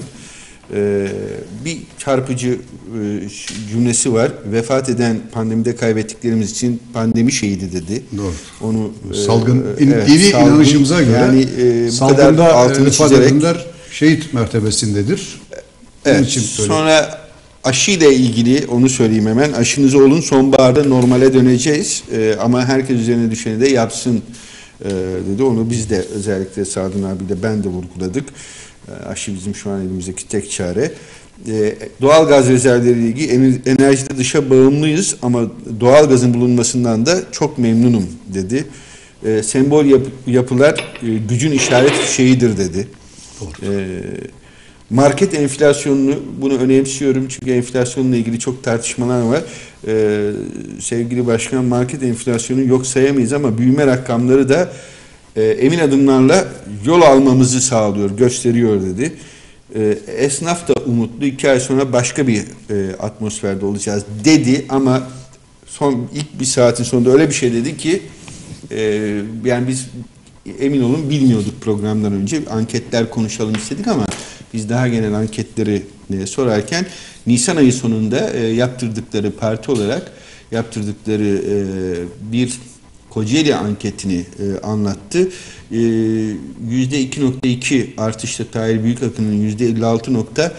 Ee, bir çarpıcı e, cümlesi var. Vefat eden, pandemide kaybettiklerimiz için pandemi şehidi dedi. Doğru. Onu salgın e, in, evet, dini salgın, inanışımıza göre yani e, bu kadar salgında altını vefat çizerek, edenler şehit mertebesindedir. evet, Onun için söyleyeyim. sonra aşıyla ilgili onu söyleyeyim hemen. Aşınızı olun, sonbaharda normale döneceğiz. E, ama herkes üzerine düşeni de yapsın e, dedi. Onu biz de özellikle Sadun abiyle ben de vurguladık. Aşı bizim şu an elimizdeki tek çare. Ee, doğal gaz rezervleriyle ilgili enerjide dışa bağımlıyız ama doğal gazın bulunmasından da çok memnunum dedi. Ee, sembol yap yapılar e, gücün işaret şeyidir dedi. Ee, market enflasyonunu, bunu önemsiyorum çünkü enflasyonla ilgili çok tartışmalar var. Ee, sevgili başkan, market enflasyonu yok sayamayız ama büyüme rakamları da E, emin adımlarla yol almamızı sağlıyor, gösteriyor dedi. E, esnaf da umutlu, iki ay sonra başka bir e, atmosferde olacağız dedi ama son ilk bir saatin sonunda öyle bir şey dedi ki e, yani biz emin olun bilmiyorduk programdan önce. Anketler konuşalım istedik ama biz daha genel anketleri e, sorarken Nisan ayı sonunda e, yaptırdıkları parti olarak yaptırdıkları e, bir Kocaeli anketini e, anlattı. E, yüzde iki nokta iki artışta Tahir Büyükakın'ın yüzde elli altı nokta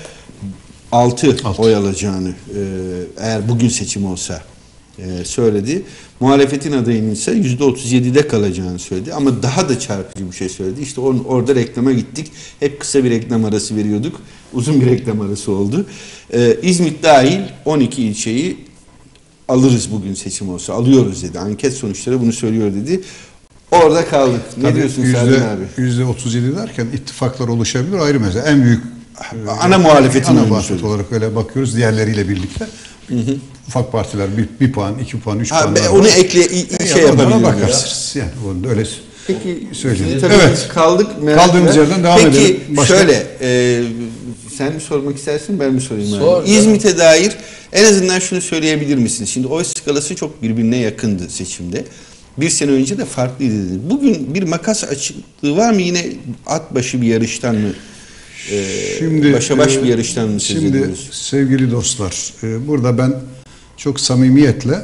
altı oy alacağını e, eğer bugün seçim olsa e, söyledi. Muhalefetin adayının ise yüzde otuz yedide kalacağını söyledi. Ama daha da çarpıcı bir şey söyledi. İşte or orada reklama gittik. Hep kısa bir reklam arası veriyorduk. Uzun bir reklam arası oldu. E, İzmit dahil on iki ilçeyi alırız bugün seçim olsa. Alıyoruz dedi. Anket sonuçları bunu söylüyor dedi. Orada kaldık. Ne Tabii diyorsun yüzde, Sadun abi? yüzde otuz yedi derken ittifaklar oluşabilir ayrı mesele. En büyük ana muhalefetin ana oyunu muhalefet söylüyor. olarak öyle bakıyoruz diğerleriyle birlikte. Hı hı. Ufak partiler bir, bir puan, iki puan, üç Ha, puan. be, onu ekle i, e, şey ya, yapabiliriz. bakarsınız. Yani onu da öyle Peki söyleyeyim. tabii Evet. kaldık. Kaldığımız yerden devam Peki, edelim. Peki Başka... şöyle e, sen mi sormak istersin ben mi sorayım? Sor, abi? İzmit'e dair en azından şunu söyleyebilir misin? Şimdi oy skalası çok birbirine yakındı seçimde. Bir sene önce de farklıydı dedi. Bugün bir makas açıklığı var mı yine at başı bir yarıştan mı? Ee, Şimdi başa baş bir e, yarıştan mı söz Şimdi ediyoruz? sevgili dostlar, e, burada ben çok samimiyetle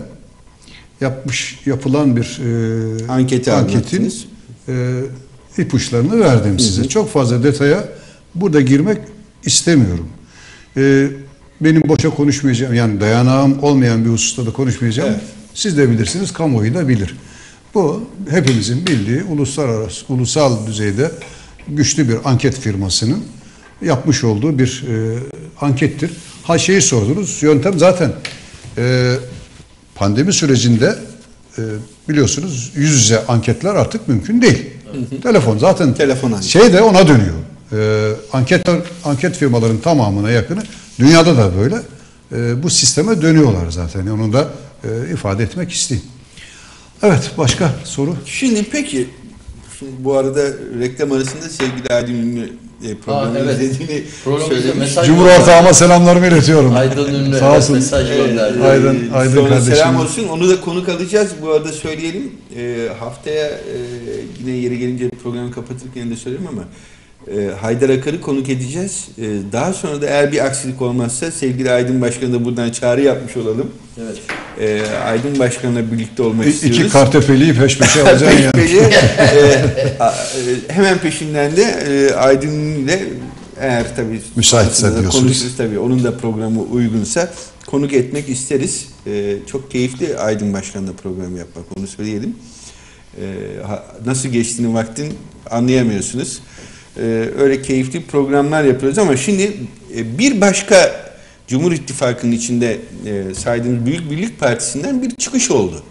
yapmış yapılan bir e, Anketi anketin e, ipuçlarını verdim hı hı. size. Çok fazla detaya burada girmek istemiyorum. E, benim boşa konuşmayacağım, yani dayanağım olmayan bir hususta da konuşmayacağım. Evet. Siz de bilirsiniz, kamuoyu da bilir. Bu hepimizin bildiği uluslararası, ulusal düzeyde güçlü bir anket firmasının yapmış olduğu bir e, ankettir. Ha şeyi sordunuz, yöntem zaten e, pandemi sürecinde e, biliyorsunuz yüz yüze anketler artık mümkün değil. Hı hı. Telefon zaten Telefon şey de ona dönüyor. E, anket anket firmaların tamamına yakını dünyada da böyle e, bu sisteme dönüyorlar zaten. Onu da e, ifade etmek isteyeyim. Evet, başka soru? Şimdi peki, şimdi bu arada reklam arasında sevgili Adil Ünlü e, programı Aa, evet. izlediğini Programımızda söylemiş. mesaj Cumhur gönderdi. ortağıma selamlarımı iletiyorum. Aydın Ünlü Sağ olsun. mesaj gönderdi. Ee, Aydın- Aydın sonra kardeşim. selam olsun. Onu da konuk alacağız. Bu arada söyleyelim. Ee, haftaya e, yine yeri gelince programı kapatırken de söyleyeyim ama e, Haydar Akar'ı konuk edeceğiz. E, daha sonra da eğer bir aksilik olmazsa sevgili Aydın Başkan'a da buradan çağrı yapmış olalım. Evet. E, Aydın Başkan'la birlikte olmak İ- istiyoruz. İki Kartepeli'yi peş peşe alacaksın Peş ya. peşe, e, a- e, hemen peşinden de e, Aydın ile eğer tabii Müsaitse sonrasında diyorsunuz. konuşuruz tabii onun da programı uygunsa konuk etmek isteriz. E, çok keyifli Aydın Başkan'la program yapmak, onu söyleyelim. E, ha- nasıl geçtiğini vaktin anlayamıyorsunuz. E, öyle keyifli programlar yapıyoruz ama şimdi e, bir başka Cumhur İttifakı'nın içinde e, saydığımız Büyük Birlik Partisi'nden bir çıkış oldu.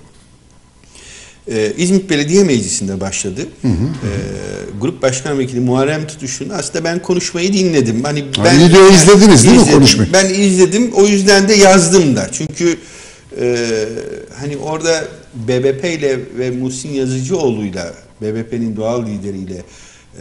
Ee, İzmit Belediye Meclisi'nde başladı. Hı hı. Ee, Grup Başkan Vekili Muharrem Tutuş'un aslında ben konuşmayı dinledim. Hani ben videoyu izlediniz değil mi izledim. konuşmayı? Ben izledim. O yüzden de yazdım da. Çünkü e, hani orada B B P ile ve Muhsin Yazıcıoğlu'yla B B P'nin doğal lideriyle e,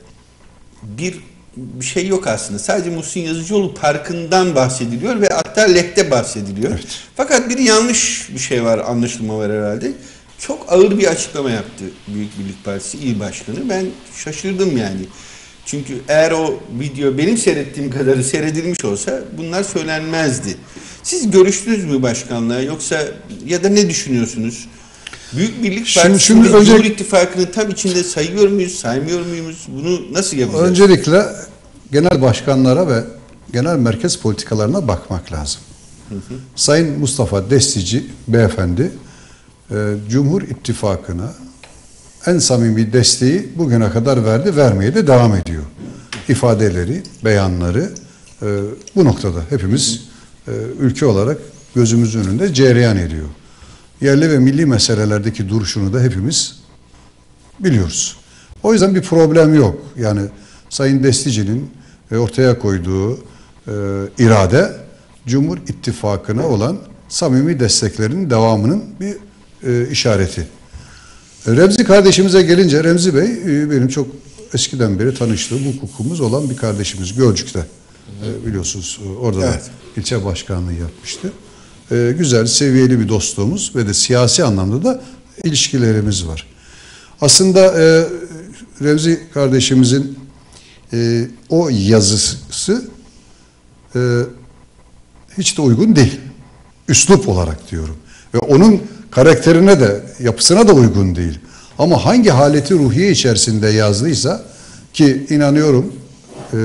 bir bir şey yok aslında. Sadece Muhsin Yazıcıoğlu Parkı'ndan bahsediliyor ve hatta lehte bahsediliyor. Evet. Fakat bir yanlış bir şey var, anlaşılma var herhalde. Çok ağır bir açıklama yaptı Büyük Birlik Partisi İl Başkanı. Ben şaşırdım yani. Çünkü eğer o video benim seyrettiğim kadarı seyredilmiş olsa bunlar söylenmezdi. Siz görüştünüz mü başkanlığa yoksa ya da ne düşünüyorsunuz? Büyük Birlik Şimdi- Partisi şimdi ve önce- Cumhur İttifakı'nı tam içinde sayıyor muyuz, saymıyor muyuz? Bunu nasıl yapacağız? Öncelikle genel başkanlara ve genel merkez politikalarına bakmak lazım. Hı hı. Sayın Mustafa Destici beyefendi e, Cumhur İttifakı'na en samimi desteği bugüne kadar verdi, vermeye de devam ediyor. İfadeleri, beyanları e, bu noktada hepimiz e, ülke olarak gözümüzün önünde cereyan ediyor. Yerli ve milli meselelerdeki duruşunu da hepimiz biliyoruz. O yüzden bir problem yok. Yani Sayın Destici'nin e, ortaya koyduğu e, irade Cumhur İttifakı'na olan samimi desteklerinin devamının bir e, işareti. E, Remzi kardeşimize gelince, Remzi Bey e, benim çok eskiden beri tanıştığım, hukukumuz olan bir kardeşimiz Gölcük'te. E, biliyorsunuz e, orada Evet. da ilçe başkanlığı yapmıştı. E, güzel, seviyeli bir dostluğumuz ve de siyasi anlamda da ilişkilerimiz var. Aslında e, Remzi kardeşimizin e, o yazısı e, hiç de uygun değil. Üslup olarak diyorum. Ve onun karakterine de, yapısına da uygun değil. Ama hangi haleti ruhiye içerisinde yazdıysa, ki inanıyorum e,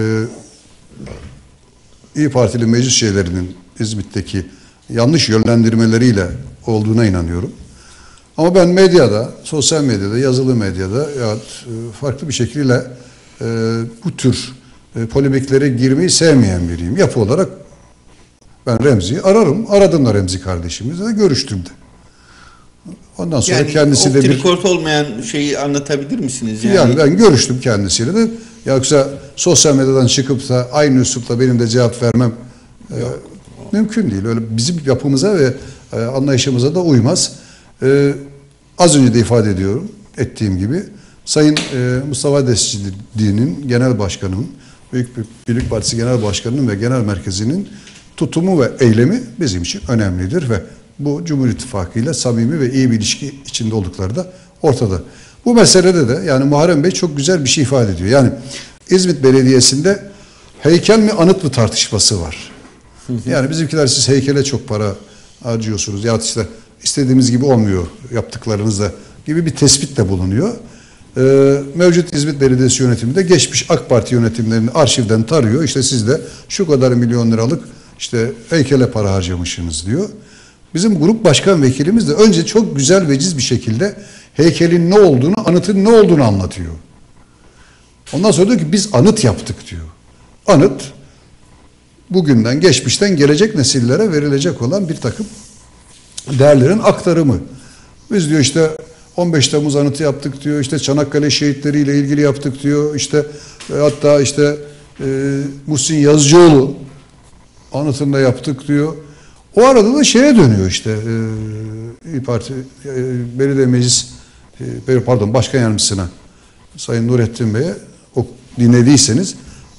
İyi Partili meclis üyelerinin İzmit'teki yanlış yönlendirmeleriyle olduğuna inanıyorum. Ama ben medyada, sosyal medyada, yazılı medyada ya farklı bir şekilde e, bu tür e, polemiklere girmeyi sevmeyen biriyim. Yapı olarak ben Remzi'yi ararım. Aradım da Remzi kardeşimizle de görüştüm de. Ondan sonra Yani kendisi de bir... off-the-record olmayan şeyi anlatabilir misiniz? Yani, Yani ben görüştüm kendisiyle de. Yoksa sosyal medyadan çıkıp da aynı üslupla benim de cevap vermem e, mümkün değil. Öyle bizim yapımıza ve e, anlayışımıza da uymaz. E, az önce de ifade ediyorum, ettiğim gibi Sayın e, Mustafa Destici'nin genel başkanının, Büyük Birlik Partisi Genel Başkanı'nın ve genel merkezinin tutumu ve eylemi bizim için önemlidir ve bu Cumhur İttifakı ile samimi ve iyi bir ilişki içinde oldukları da ortada. Bu meselede de yani Muharrem Bey çok güzel bir şey ifade ediyor. Yani İzmit Belediyesi'nde heykel mi anıt mı tartışması var. Yani bizimkiler siz heykele çok para harcıyorsunuz ya işte istediğimiz gibi olmuyor yaptıklarınızda gibi bir tespitle bulunuyor. Ee, mevcut İzmit Belediyesi yönetiminde geçmiş AK Parti yönetimlerini arşivden tarıyor. İşte siz de şu kadar milyon liralık işte heykele para harcamışsınız diyor. Bizim grup başkan vekilimiz de önce çok güzel veciz bir şekilde heykelin ne olduğunu, anıtın ne olduğunu anlatıyor. Ondan sonra diyor ki biz anıt yaptık diyor. Anıt bugünden, geçmişten gelecek nesillere verilecek olan bir takım değerlerin aktarımı. Biz diyor işte on beş Temmuz anıtı yaptık diyor, işte Çanakkale şehitleriyle ilgili yaptık diyor, işte e, hatta işte e, Muhsin Yazıcıoğlu anıtında yaptık diyor. O arada da şeye dönüyor işte e, İYİ Parti e, Belediye Meclis e, pardon Başkan Yardımcısına Sayın Nurettin Bey'e o dinlediyseniz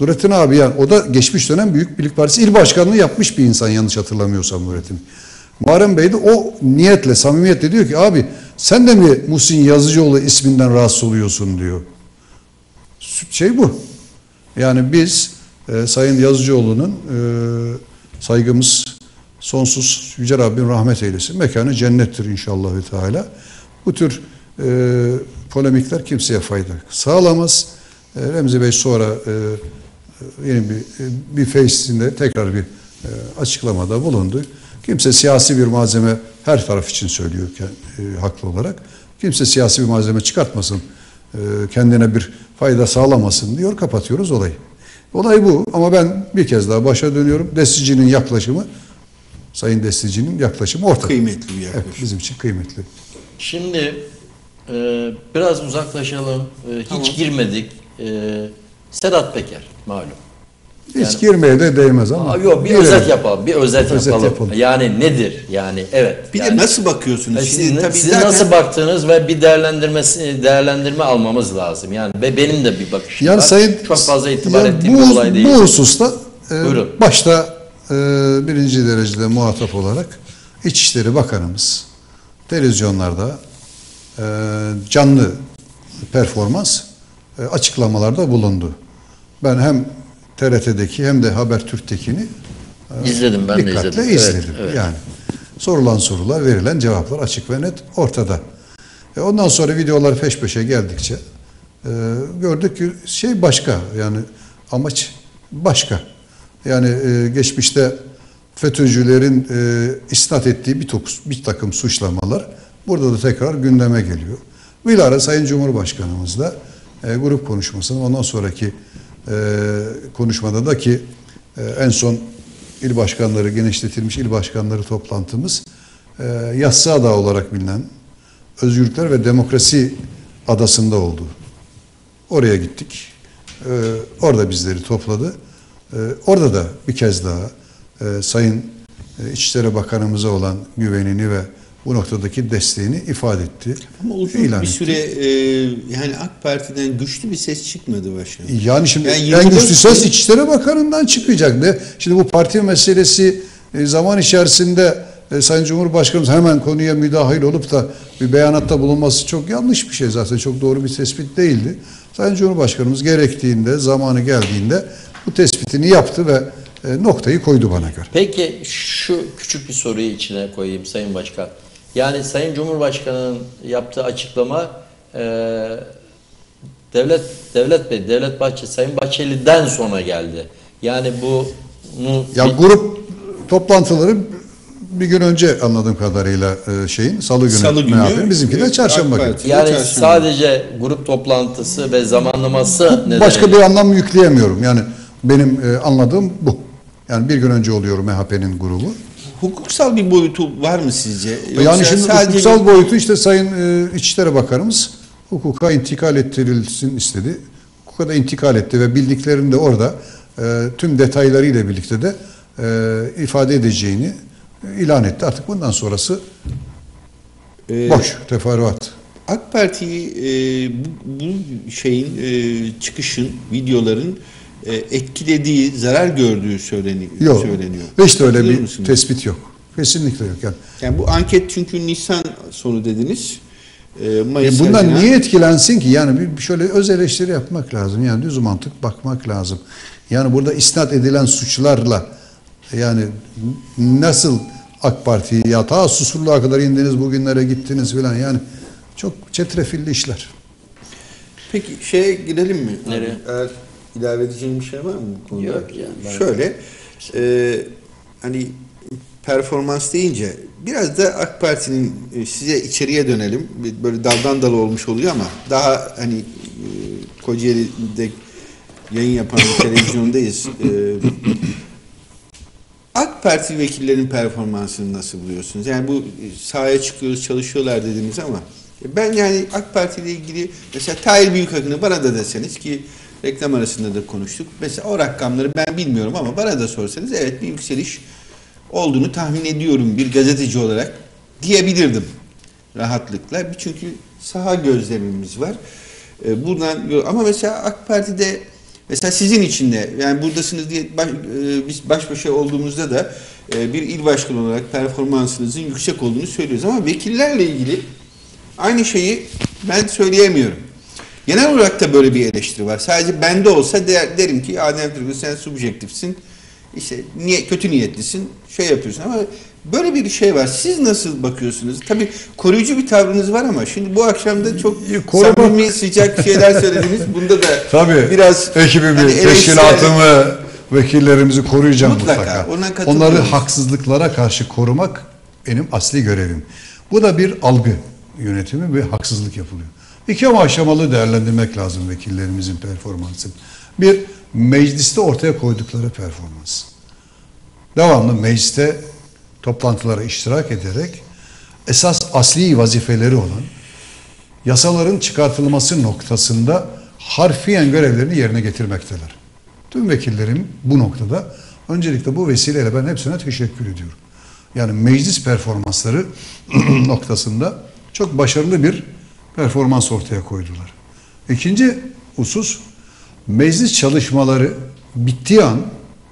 Nurettin abi yani o da geçmiş dönem Büyük Birlik Partisi il başkanlığı yapmış bir insan yanlış hatırlamıyorsam Nurettin. Muharrem Bey de o niyetle, samimiyetle diyor ki abi sen de mi Muhsin Yazıcıoğlu isminden rahatsız oluyorsun diyor. Şey bu. Yani biz e, Sayın Yazıcıoğlu'nun e, saygımız sonsuz, Yüce Rabbim rahmet eylesin. Mekanı cennettir inşallah ve Teala. Bu tür e, polemikler kimseye fayda sağlamaz. E, Remzi Bey sonra e, yeni bir, bir face'inde tekrar bir e, açıklamada bulundu. Kimse siyasi bir malzeme her taraf için söylüyor e, haklı olarak. Kimse siyasi bir malzeme çıkartmasın, e, kendine bir fayda sağlamasın diyor. Kapatıyoruz olayı. Olay bu ama ben bir kez daha başa dönüyorum. Destici'nin yaklaşımı, Sayın Destici'nin yaklaşımı ortada. Kıymetli bir yaklaşım. Evet, bizim için kıymetli. Şimdi e, biraz uzaklaşalım. E, hiç Tamam. girmedik. E, Sedat Peker malum. Hiç Yani- girmeye de değmez ama. Aa, yok bir girelim. özet yapalım. Bir özet, Özet yapalım. yapalım. Yani nedir? Yani evet. Bir yani, de nasıl bakıyorsunuz? e, Şimdi Sizin, tabii sizin zaten- nasıl baktığınız ve bir değerlendirmesi değerlendirme almamız lazım. Yani ve benim de bir bakışım Yani var. Sayın, Çok fazla itibar yani ettiğim bu, bir olay değil. Bu hususta e, Buyurun. başta e, birinci derecede muhatap olarak İçişleri Bakanımız televizyonlarda e, canlı performans e, açıklamalarda bulundu. Ben hem T R T'deki hem de Habertürk'tekini İzledim ben de dikkatle izledim. izledim. Evet, evet. Yani sorulan sorular, verilen cevaplar açık ve net ortada. E ondan sonra videolar peş peşe geldikçe e, gördük ki şey başka, yani amaç başka. Yani e, geçmişte FETÖ'cülerin e, isnat ettiği bir, tok, bir takım suçlamalar burada da tekrar gündeme geliyor. Bilahare Sayın Cumhurbaşkanımız da e, grup konuşmasını ondan sonraki e, konuşmada da ki e, en son il başkanları, genişletilmiş il başkanları toplantımız e, Yassıada olarak bilinen Özgürlükler ve Demokrasi Adası'nda oldu. Oraya gittik. E, orada bizleri topladı. E, orada da bir kez daha e, Sayın e, İçişleri Bakanımıza olan güvenini ve bu noktadaki desteğini ifade etti. Ama uzun ilan bir etti. süre e, yani AK Parti'den güçlü bir ses çıkmadı başkanım. Yani şimdi Yani en yirmi dört güçlü ses yıl- İçişleri Bakanı'ndan çıkacak. Ne? Şimdi bu parti meselesi e, zaman içerisinde e, Sayın Cumhurbaşkanımız hemen konuya müdahil olup da bir beyanatta bulunması çok yanlış bir şey zaten. Çok doğru bir tespit değildi. Sayın Cumhurbaşkanımız gerektiğinde, zamanı geldiğinde bu tespitini yaptı ve e, noktayı koydu bana göre. Peki şu küçük bir soruyu içine koyayım Sayın Başkan. Yani Sayın Cumhurbaşkanı'nın yaptığı açıklama e, Devlet Devlet Bey, Devlet Bahçeli, Sayın Bahçeli'den sonra geldi. Yani bunu Ya grup toplantıları bir gün önce anladığım kadarıyla e, şeyin salı günü, Salı günü, M H P'nin, bizimki de e, çarşamba AK günü. Parti. yani Çarşamba. sadece grup toplantısı ve zamanlaması nedeniyle Başka bir anlam yükleyemiyorum. Yani benim e, anladığım bu. Yani bir gün önce oluyor M H P'nin grubu. Hukuksal bir boyutu var mı sizce? Yoksa yani şimdi sadece hukuksal bir- boyutu işte Sayın e, İçişleri Bakanımız hukuka intikal ettirilsin istedi. Hukuka da intikal etti ve bildiklerini de orada e, tüm detaylarıyla birlikte de e, ifade edeceğini e, ilan etti. Artık bundan sonrası e, boş, teferruat. AK Parti'yi e, bu, bu şeyin e, çıkışın, videoların e, etkilediği, zarar gördüğü söyleniyor. Yok. söyleniyor. Hiç de öyle Katılır bir mısınız? tespit yok. Kesinlikle yok. Yani, Yani bu anket çünkü Nisan sonu dediniz. E, e, Mayıs, bundan Haziran. niye etkilensin ki? Yani bir, bir şöyle öz eleştiri yapmak lazım. Yani düz mantık bakmak lazım. Yani burada isnat edilen suçlarla yani nasıl AK Parti'yi ya ta Susurluğa kadar indiniz, bugünlere gittiniz filan, yani çok çetrefilli işler. Peki şeye girelim mi? Nereye? Eğer ilave edeceğim bir şey var mı bu konuda? Yok yani, ben- Şöyle, e, hani performans deyince biraz da AK Parti'nin e, size içeriye dönelim. Bir böyle daldan dala olmuş oluyor ama daha hani e, Kocaeli'de yayın yapan bir televizyondayız. E, AK Parti vekillerinin performansını nasıl buluyorsunuz? Yani bu sahaya çıkıyoruz, çalışıyorlar dediniz ama ben yani AK Parti ile ilgili mesela Tahir Büyükakın'ı bana da deseniz ki reklam arasında da konuştuk. Mesela o rakamları ben bilmiyorum ama bana da sorsanız evet bir yükseliş olduğunu tahmin ediyorum bir gazeteci olarak diyebilirdim rahatlıkla. Çünkü saha gözlemimiz var. Buradan ama mesela AK Parti'de Mesela sizin için de, yani buradasınız diye baş, e, biz baş başa olduğumuzda da e, bir il başkanı olarak performansınızın yüksek olduğunu söylüyoruz. Ama vekillerle ilgili aynı şeyi ben söyleyemiyorum. Genel olarak da böyle bir eleştiri var. Sadece bende olsa der, derim ki Adem Turgut sen subjektifsin, işte niye, kötü niyetlisin, şey yapıyorsun ama böyle bir şey var. Siz nasıl bakıyorsunuz? Tabii koruyucu bir tavrınız var ama şimdi bu akşam da çok Korumak. samimi, sıcak şeyler söylediniz. Bunda da Tabii, biraz ekibimi, hani teşkilatımı, vekillerimizi koruyacağım mutlaka. mutlaka. Onları haksızlıklara karşı korumak benim asli görevim. Bu da bir algı yönetimi ve haksızlık yapılıyor. İki aşamalı değerlendirmek lazım vekillerimizin performansını. Bir, mecliste ortaya koydukları performans. Devamlı mecliste toplantılara iştirak ederek esas asli vazifeleri olan yasaların çıkartılması noktasında harfiyen görevlerini yerine getirmekteler. Tüm vekillerim bu noktada, öncelikle bu vesileyle ben hepsine teşekkür ediyorum. Yani meclis performansları noktasında çok başarılı bir performans ortaya koydular. İkinci husus, meclis çalışmaları bittiği an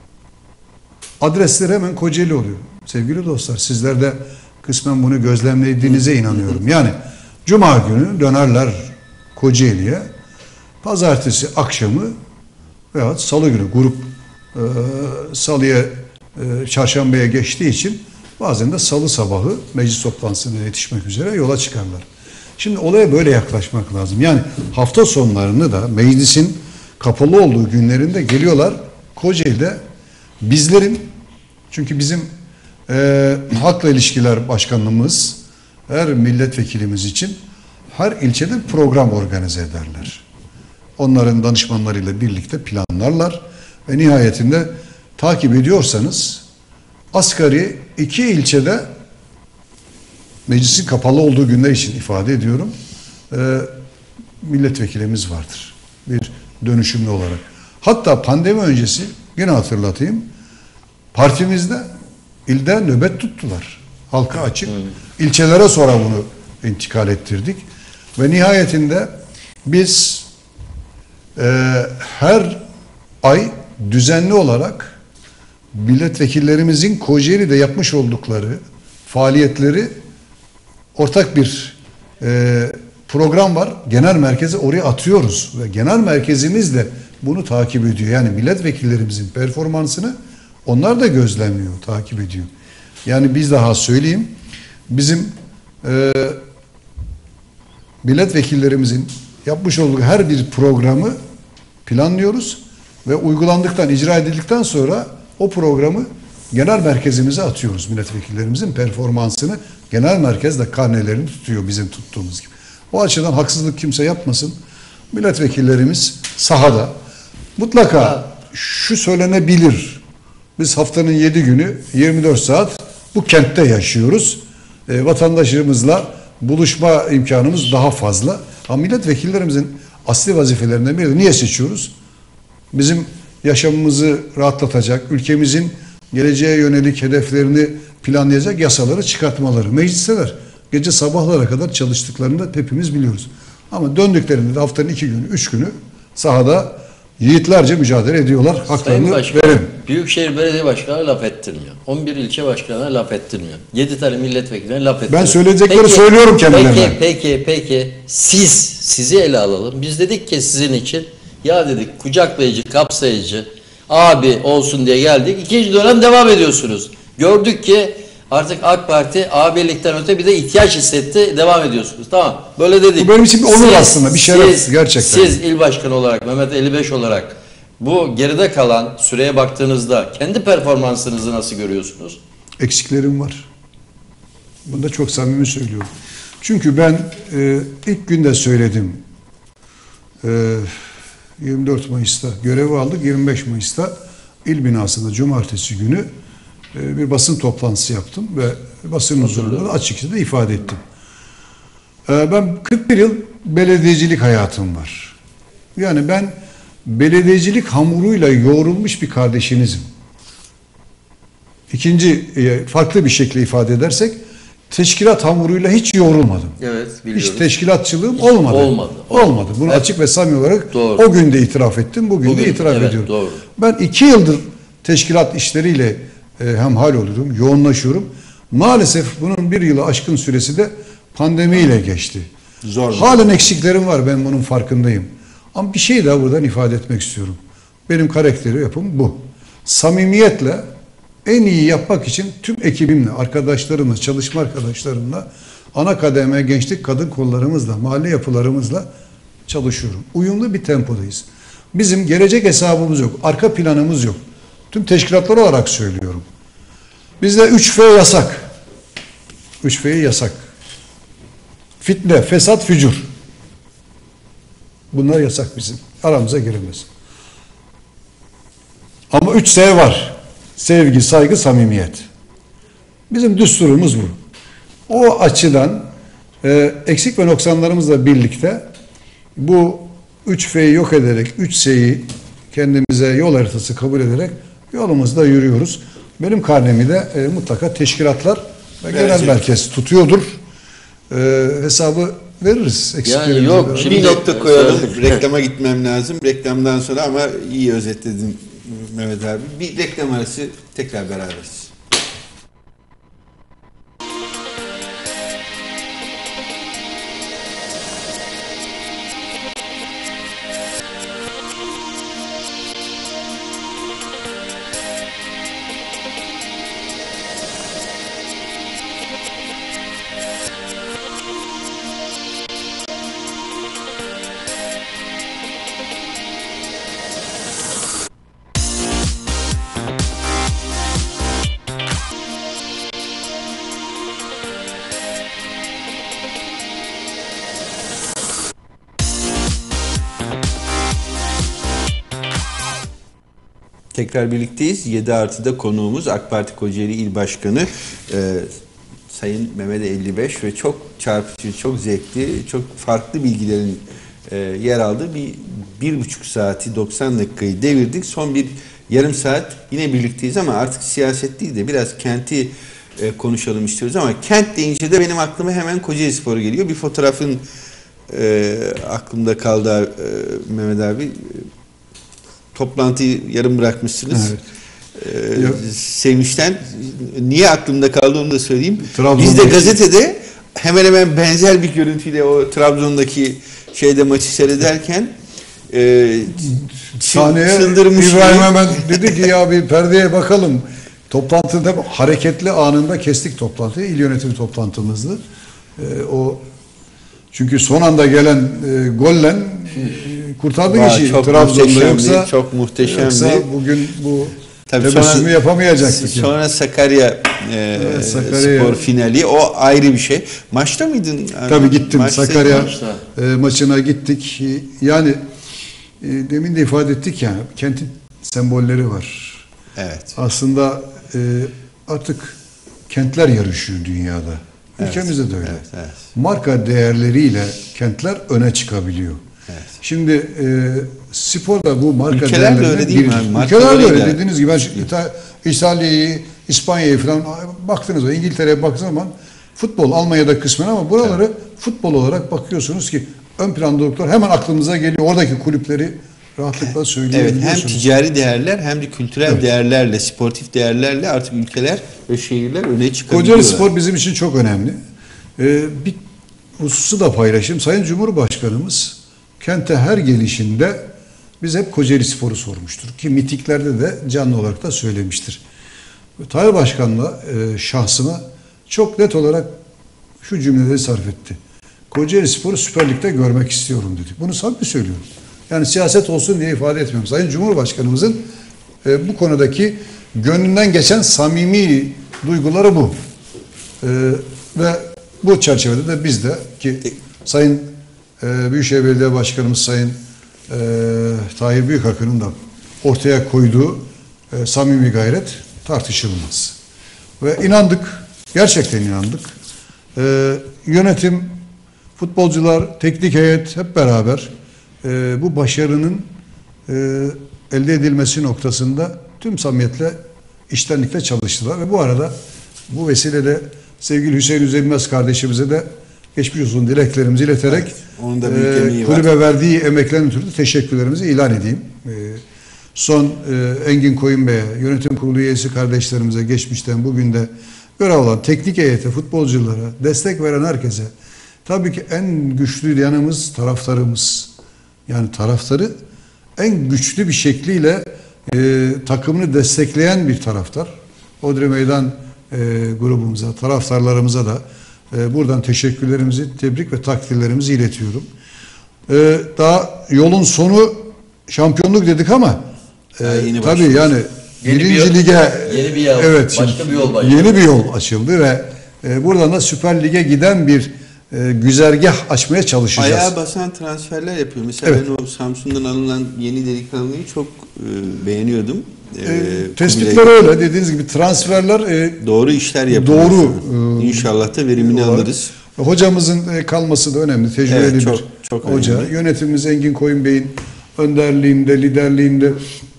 adresleri hemen Kocaeli oluyor. Sevgili dostlar, sizler de kısmen bunu gözlemlediğinize inanıyorum. Yani Cuma günü dönerler Kocaeli'ye, pazartesi akşamı veyahut Salı günü grup e, Salı'ya e, Çarşamba'ya geçtiği için bazen de Salı sabahı meclis toplantısına yetişmek üzere yola çıkarlar. Şimdi olaya böyle yaklaşmak lazım. Yani hafta sonlarını da meclisin kapalı olduğu günlerinde geliyorlar Kocaeli'de bizlerin, çünkü bizim e, halkla ilişkiler başkanlığımız her milletvekilimiz için her ilçede program organize ederler. Onların danışmanlarıyla birlikte planlarlar ve nihayetinde takip ediyorsanız asgari iki ilçede meclisin kapalı olduğu günler için ifade ediyorum e, milletvekilimiz vardır. Bir dönüşümlü olarak. Hatta pandemi öncesi yine hatırlatayım, partimizde ilde nöbet tuttular. Halka açık. İlçelere sonra bunu intikal ettirdik. Ve nihayetinde biz e, her ay düzenli olarak milletvekillerimizin Kocaeli'de yapmış oldukları faaliyetleri ortak bir e, program var. Genel merkeze oraya atıyoruz ve genel merkezimiz de bunu takip ediyor. Yani milletvekillerimizin performansını onlar da gözlemliyor, takip ediyor. Yani biz daha söyleyeyim, bizim e, milletvekillerimizin yapmış olduğu her bir programı planlıyoruz ve uygulandıktan, icra edildikten sonra o programı genel merkezimize atıyoruz. Milletvekillerimizin performansını genel merkez de karnelerini tutuyor bizim tuttuğumuz gibi. O açıdan haksızlık kimse yapmasın. Milletvekillerimiz sahada. Mutlaka şu söylenebilir. Biz haftanın yedi günü yirmi dört saat bu kentte yaşıyoruz. E, vatandaşlarımızla buluşma imkanımız daha fazla. Ama milletvekillerimizin asli vazifelerinden biri de niye seçiyoruz? Bizim yaşamımızı rahatlatacak, ülkemizin geleceğe yönelik hedeflerini planlayacak yasaları çıkartmaları. Meclisteler gece sabahlara kadar çalıştıklarını da hepimiz biliyoruz. Ama döndüklerinde de haftanın iki günü, üç günü sahada yiğitlerce mücadele ediyorlar. Haklarını verin. Büyükşehir Belediye Başkanı laf ettirmiyor. on bir ilçe başkanına laf ettirmiyor. yedi tane milletvekiline laf ettirmiyor. Ben söyleyecekleri peki, söylüyorum kendilerine. Peki, peki, peki. Siz, sizi ele alalım. Biz dedik ki sizin için, ya dedik kucaklayıcı, kapsayıcı, abi olsun diye geldik. İkinci dönem devam ediyorsunuz. Gördük ki artık AK Parti abilikten öte bir de ihtiyaç hissetti, devam ediyorsunuz. Tamam, böyle dedik. Bu benim için bir onur siz, aslında, bir şeref siz, gerçekten. Siz il başkanı olarak, Mehmet elli beş olarak bu geride kalan süreye baktığınızda kendi performansınızı nasıl görüyorsunuz? Eksiklerim var. Bunu da çok samimi söylüyorum. Çünkü ben e, ilk günde söyledim. E, yirmi dört Mayıs'ta görevi aldık. yirmi beş Mayıs'ta il binasında cumartesi günü e, bir basın toplantısı yaptım ve basın huzurunda da açıkça da ifade ettim. E, ben kırk bir yıl belediyecilik hayatım var. Yani ben belediyecilik hamuruyla yoğrulmuş bir kardeşinizim. İkinci, e, farklı bir şekilde ifade edersek, teşkilat hamuruyla hiç yoğrulmadım. Evet, biliyoruz. Hiç teşkilatçılığım olmadı. Olmadı. Olmadı. Bunu Evet. açık ve samimi olarak Doğru. o gün de itiraf ettim, bugün, Bugün, de itiraf evet, ediyorum. doğru. Ben iki yıldır teşkilat işleriyle e, hemhal oluyorum, yoğunlaşıyorum. Maalesef bunun bir yılı aşkın süresi de pandemiyle geçti. Zor. Halen eksiklerim var, ben bunun farkındayım. Ama bir şey daha buradan ifade etmek istiyorum. Benim karakteri yapım bu. Samimiyetle en iyi yapmak için tüm ekibimle, arkadaşlarımla, çalışma arkadaşlarımla, ana kademe, gençlik, kadın kollarımızla, mahalle yapılarımızla çalışıyorum. Uyumlu bir tempodayız. Bizim gelecek hesabımız yok, arka planımız yok. Tüm teşkilatlar olarak söylüyorum. Bizde üç F yasak. üç F yasak. Fitne, fesat, fücur. Bunlar yasak bizim. Aramıza girilmez. Ama üç S var. Sevgi, saygı, samimiyet. Bizim düsturumuz bu. O açıdan e, eksik ve noksanlarımızla birlikte bu üç F'yi yok ederek, üç S'yi kendimize yol haritası kabul ederek yolumuzda yürüyoruz. Benim karnemi de e, mutlaka teşkilatlar ve genel Verecek. merkez tutuyordur. E, hesabı veririz. Yani yok, beraber. şimdi- Bir nokta koyalım. Söyledim. Reklama gitmem lazım. Reklamdan sonra ama iyi özetledin Mehmet abi. Bir reklam arası tekrar beraberiz. Tekrar birlikteyiz. yedi artıda konuğumuz AK Parti Kocaeli İl Başkanı e, Sayın Mehmet elli beş ve çok çarpıcı, çok zevkli, çok farklı bilgilerin e, yer aldığı bir bir buçuk saati doksan dakikayı devirdik. Son bir yarım saat yine birlikteyiz ama artık siyaset değil de biraz kenti e, konuşalım istiyoruz ama kent deyince de benim aklıma hemen Kocaeli Sporu geliyor. Bir fotoğrafın e, aklımda kaldı e, Mehmet abi. Toplantıyı yarım bırakmışsınız. Evet. Ee, Sevinçten. Niye aklımda kaldı onu da söyleyeyim. Trabzon'daki- Biz de gazetede hemen hemen benzer bir görüntüyle o Trabzon'daki şeyde maçı seyrederken e, Sahneye çıldırmış İbrahim gibi. hemen dedi ki ya bir perdeye bakalım. Toplantıda hareketli anında kestik toplantıyı. İl yönetim toplantımızdı. Ee, o çünkü son anda gelen e, golle e, kurtardı Vay, işi çok Trabzon'da, muhteşemdi, yoksa çok muhteşemdi. yoksa bugün bu Tabii tebessümü sonra- yapamayacaktık. yani. Sonra Sakarya, e, Evet, Sakarya. spor finali o ayrı bir şey. Maçta mıydın? Tabii gittim Maçtaydın. Sakarya maçta. e, maçına gittik. E, Yani e, demin de ifade ettik ya, kentin sembolleri var. Evet. Aslında e, artık kentler yarışıyor dünyada. Evet, Ülkemizde de öyle. evet, evet. Marka değerleriyle kentler öne çıkabiliyor. Evet. Şimdi e, sporda bu marka Ülkeler de değerlerinden öyle değil mi biridir. abi? Ülkeler de öyle. Markalarıyla Dediğiniz gibi ben şu İta- İtalya'yı, İspanya'yı falan baktınız o İngiltere'ye baktığınız zaman futbol Almanya'da kısmen ama buraları futbol olarak bakıyorsunuz ki ön planda oldukları hemen aklınıza geliyor. Oradaki kulüpleri rahatlıkla Evet, söyleyebiliyorsunuz. hem ticari değerler hem de kültürel Evet. değerlerle, sportif değerlerle artık ülkeler ve şehirler öne çıkabiliyorlar. Kocaeli Spor bizim için çok önemli. Ee, bir hususu da paylaşayım. Sayın Cumhurbaşkanımız kente her gelişinde biz hep Kocaeli Spor'u sormuştur. Ki mitiklerde de canlı olarak da söylemiştir. Tayyip Başkan'la e, şahsına çok net olarak şu cümleleri sarf etti. Kocaeli Spor'u Süper Lig'de görmek istiyorum dedik. Bunu samimi söylüyorum. Yani siyaset olsun diye ifade etmiyorum. Sayın Cumhurbaşkanımızın e, bu konudaki gönlünden geçen samimi duyguları bu. E, ve bu çerçevede de biz de ki Sayın e, Büyükşehir Belediye Başkanımız Sayın e, Tahir Büyükakın'ın da ortaya koyduğu e, samimi gayret tartışılmaz. Ve inandık, gerçekten inandık. E, yönetim, futbolcular, teknik heyet hep beraber e, bu başarının e, elde edilmesi noktasında tüm samimiyetle, içtenlikle çalıştılar. Ve bu arada bu vesileyle sevgili Hüseyin Üzülmez kardeşimize de geçmiş olsun dileklerimizi ileterek Evet, onun da büyük emeği var. kulübe verdiği emeklerin ötürü teşekkürlerimizi ilan edeyim. E, son e, Engin Koyun Bey'e, yönetim kurulu üyesi kardeşlerimize geçmişten bugün de görev alan teknik heyete, futbolculara, destek veren herkese, tabii ki en güçlü yanımız taraftarımız. Yani taraftarı en güçlü bir şekliyle e, takımını destekleyen bir taraftar. Hodri Meydan e, grubumuza, taraftarlarımıza da e, buradan teşekkürlerimizi, tebrik ve takdirlerimizi iletiyorum. E, daha yolun sonu şampiyonluk dedik ama e, yeni tabii başlıyoruz. yani Yeni bir birinci yol- lige yeni bir yol, evet, başka şimdi bir yol başladı. yeni bir yol açıldı ve e, buradan da Süper Lig'e giden bir e, güzergah açmaya çalışacağız. Ayağa basan transferler yapıyor. Mesela Evet. ben o Samsun'dan alınan yeni delikanlıyı çok e, beğeniyordum. E, E, tespitler Kubilay- öyle. Dediğiniz gibi transferler e, Doğru işler yapıyor. Doğru, e, İnşallah da verimini olarak. alırız. Hocamızın e, kalması da önemli. Tecrübeli Evet, çok- bir çok hoca. önemli. Yönetimimiz Engin Koyun Bey'in önderliğinde, liderliğinde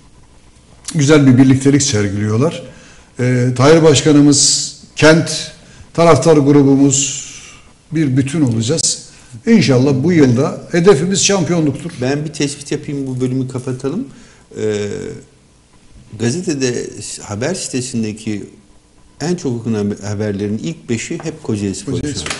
güzel bir birliktelik sergiliyorlar. E, Tahir Başkanımız, kent, taraftar grubumuz bir bütün olacağız. İnşallah bu yılda hedefimiz şampiyonluktur. Ben bir tespit yapayım, bu bölümü kapatalım. Ee, gazetede, haber sitesindeki en çok okunan haberlerin ilk beşi hep Kocaelispor. Kocaelispor.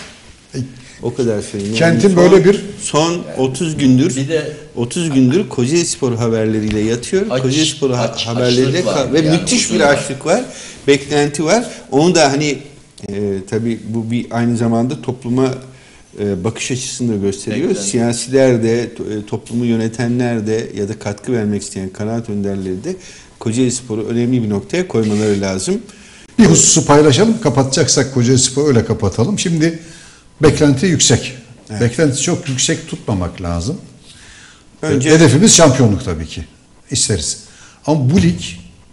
O kadar söyleyeyim. Kentin son- böyle bir- son otuz gündür Bir de otuz gündür Kocaelispor haberleriyle yatıyor. Aç- Kocaelispor ha- aç- haberleriyle açlık var. kal- ve Yani müthiş uzun bir var. açlık var. Beklenti var. Onu da hani e, tabii bu bir aynı zamanda topluma e, bakış açısını da gösteriyor. Beklenti. Siyasiler de, to- e, toplumu yönetenler de ya da katkı vermek isteyen kanaat önderleri de Kocaelispor'u önemli bir noktaya koymaları lazım. Bir hususu paylaşalım. Kapatacaksak Kocaelispor'u öyle kapatalım. Şimdi beklenti yüksek. Evet. Beklenti çok yüksek tutmamak lazım. Önce Hedefimiz şampiyonluk tabii ki. İsteriz. Ama bu lig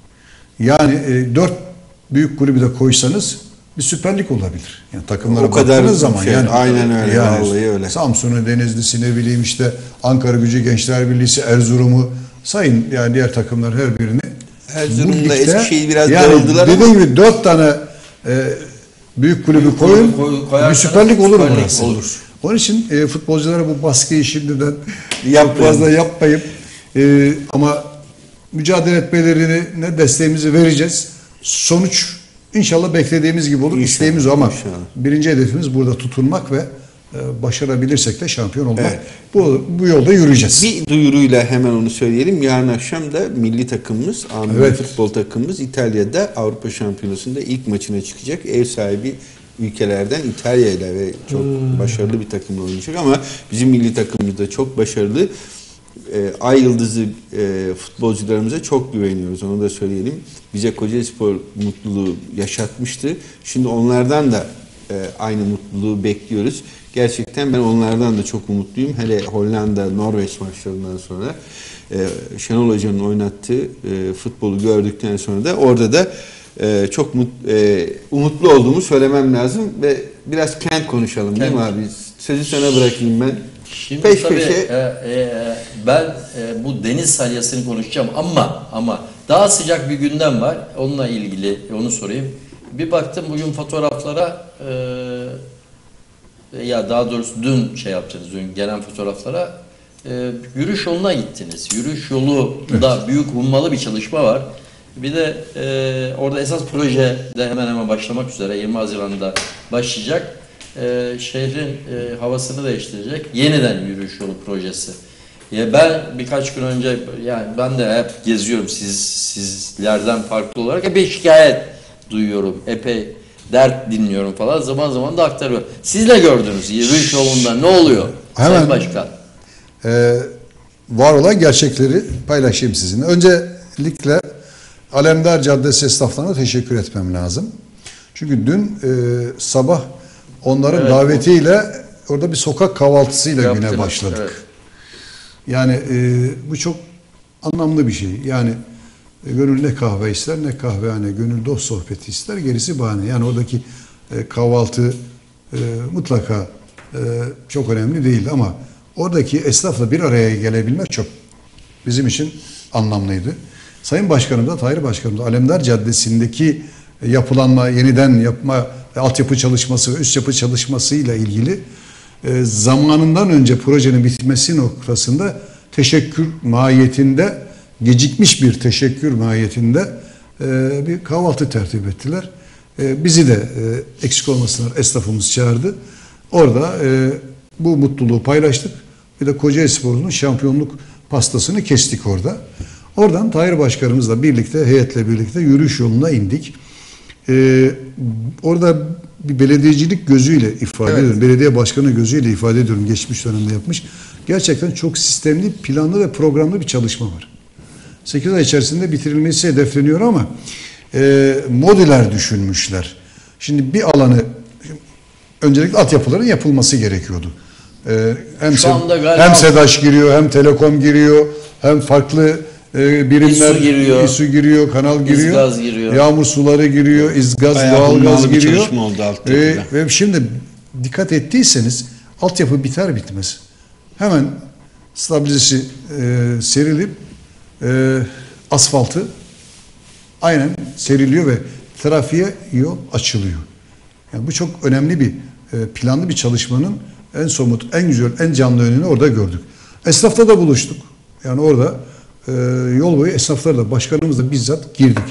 yani e, dört büyük kulübü de koysanız bir Süper Lig olabilir. Yani takımlara O kadar baktığınız zaman şey, yani aynen öyle, vallahi öyle. Samsun'u, Denizli'si, ne bileyim işte Ankara Gücü, Gençler Birliği'si, Erzurum'u sayın, yani diğer takımlar her birini. Erzurum'da, Bu ligde Eskişehir'i biraz yani darıldılar dediğim ama gibi dört tane e, büyük kulübü Büyük koyun, kulübü koy- koyarsanız bir Süper Lig olur Süper Lig burası. olur. Onun için e, futbolculara bu baskıyı şimdiden çok Yapmayın. fazla yapmayıp e, ama mücadele etmelerini ne desteğimizi vereceğiz. Sonuç inşallah beklediğimiz gibi olur. İnşallah, İsteğimiz o ama inşallah. birinci hedefimiz burada tutunmak ve e, başarabilirsek de şampiyon olmak. Evet. Bu, bu yolda yürüyeceğiz. bir duyuruyla hemen onu söyleyelim. Yarın akşam da milli takımımız, A milli Evet. futbol takımımız İtalya'da Avrupa Şampiyonası'nda ilk maçına çıkacak. Ev sahibi ülkelerden İtalya ile ve çok başarılı bir takımla oynayacak ama bizim milli takımımız da çok başarılı. E, Ay Yıldızı e, futbolcularımıza çok güveniyoruz. Onu da söyleyelim. Bize Kocaelispor mutluluğu yaşatmıştı. Şimdi onlardan da e, aynı mutluluğu bekliyoruz. Gerçekten ben onlardan da çok umutluyum. Hele Hollanda, Norveç maçlarından sonra e, Şenol Hoca'nın oynattığı e, futbolu gördükten sonra da orada da e, çok mut, e, umutlu olduğumu söylemem lazım ve biraz kent konuşalım değil mi Kent. abi? Sözü sana bırakayım ben. Şimdi Peş tabii peşe e, e, ben e, bu deniz salyasını konuşacağım ama ama daha sıcak bir gündem var. Onunla ilgili onu sorayım. Bir baktım bugün fotoğraflara e, ya daha doğrusu dün şey yaptınız, dün gelen fotoğraflara e, yürüyüş yoluna gittiniz. Yürüyüş yolu da büyük hummalı bir çalışma var. Bir de e, orada esas proje de hemen hemen başlamak üzere yirmi Haziran'da başlayacak. Ee, şehrin e, havasını değiştirecek yeniden yürüyüş yolu projesi. Ya ben birkaç gün önce yani ben de hep geziyorum siz sizlerden farklı olarak epey şikayet duyuyorum. Epey dert dinliyorum falan. Zaman zaman da aktarıyorum. Siz de gördünüz yürüyüş yolunda ne oluyor? Hemen. Sayın Başkan. Ee, var olan gerçekleri paylaşayım sizinle. Öncelikle Alemdar Caddesi esnaflarına teşekkür etmem lazım. Çünkü dün e, sabah onların Evet, davetiyle orada bir sokak kahvaltısıyla Yaptınız, güne başladık. evet. Yani e, bu çok anlamlı bir şey. Yani e, gönül ne kahve ister ne kahvehane, gönül dost sohbeti ister, gerisi bahane. Yani oradaki e, kahvaltı e, mutlaka e, çok önemli değil ama oradaki esnafla bir araya gelebilmek çok bizim için anlamlıydı. Sayın Başkanım da, Tahir Başkanım da Alemdar Caddesi'ndeki yapılanma, yeniden yapma altyapı çalışması ve üst yapı çalışmasıyla ilgili e, zamanından önce projenin bitmesi noktasında teşekkür mahiyetinde, gecikmiş bir teşekkür mahiyetinde e, bir kahvaltı tertip ettiler. E, bizi de e, eksik olmasınlar esnafımız çağırdı. Orada e, bu mutluluğu paylaştık. Bir de Kocaelispor'un şampiyonluk pastasını kestik orada. Oradan Tahir Başkanımızla birlikte, heyetle birlikte yürüyüş yoluna indik. Ee, orada bir belediyecilik gözüyle ifade Evet. ediyorum. Belediye başkanı gözüyle ifade ediyorum. Geçmiş dönemde yapmış. Gerçekten çok sistemli, planlı ve programlı bir çalışma var. sekiz ay içerisinde bitirilmesi hedefleniyor ama e, modüler düşünmüşler. Şimdi bir alanı, öncelikle altyapıların yapılması gerekiyordu. Ee, hem, Şu anda galiba- hem SEDAŞ giriyor, hem Telekom giriyor, hem farklı e, birimler, İSU giriyor. İSU giriyor, kanal giriyor, İzgaz giriyor. yağmur suları giriyor, izgaz, Bayağı doğalgaz hummalı bir giriyor. çalışma oldu altyapıda. Ee, ve şimdi dikkat ettiyseniz altyapı biter bitmez hemen stabilizesi e, serilip e, asfaltı aynen seriliyor ve trafiğe yol açılıyor. Yani bu çok önemli bir e, planlı bir çalışmanın en somut, en güzel, en canlı önünü orada gördük. Esnafta da buluştuk. Yani orada e, yol boyu esnaflarla, başkanımızla bizzat girdik.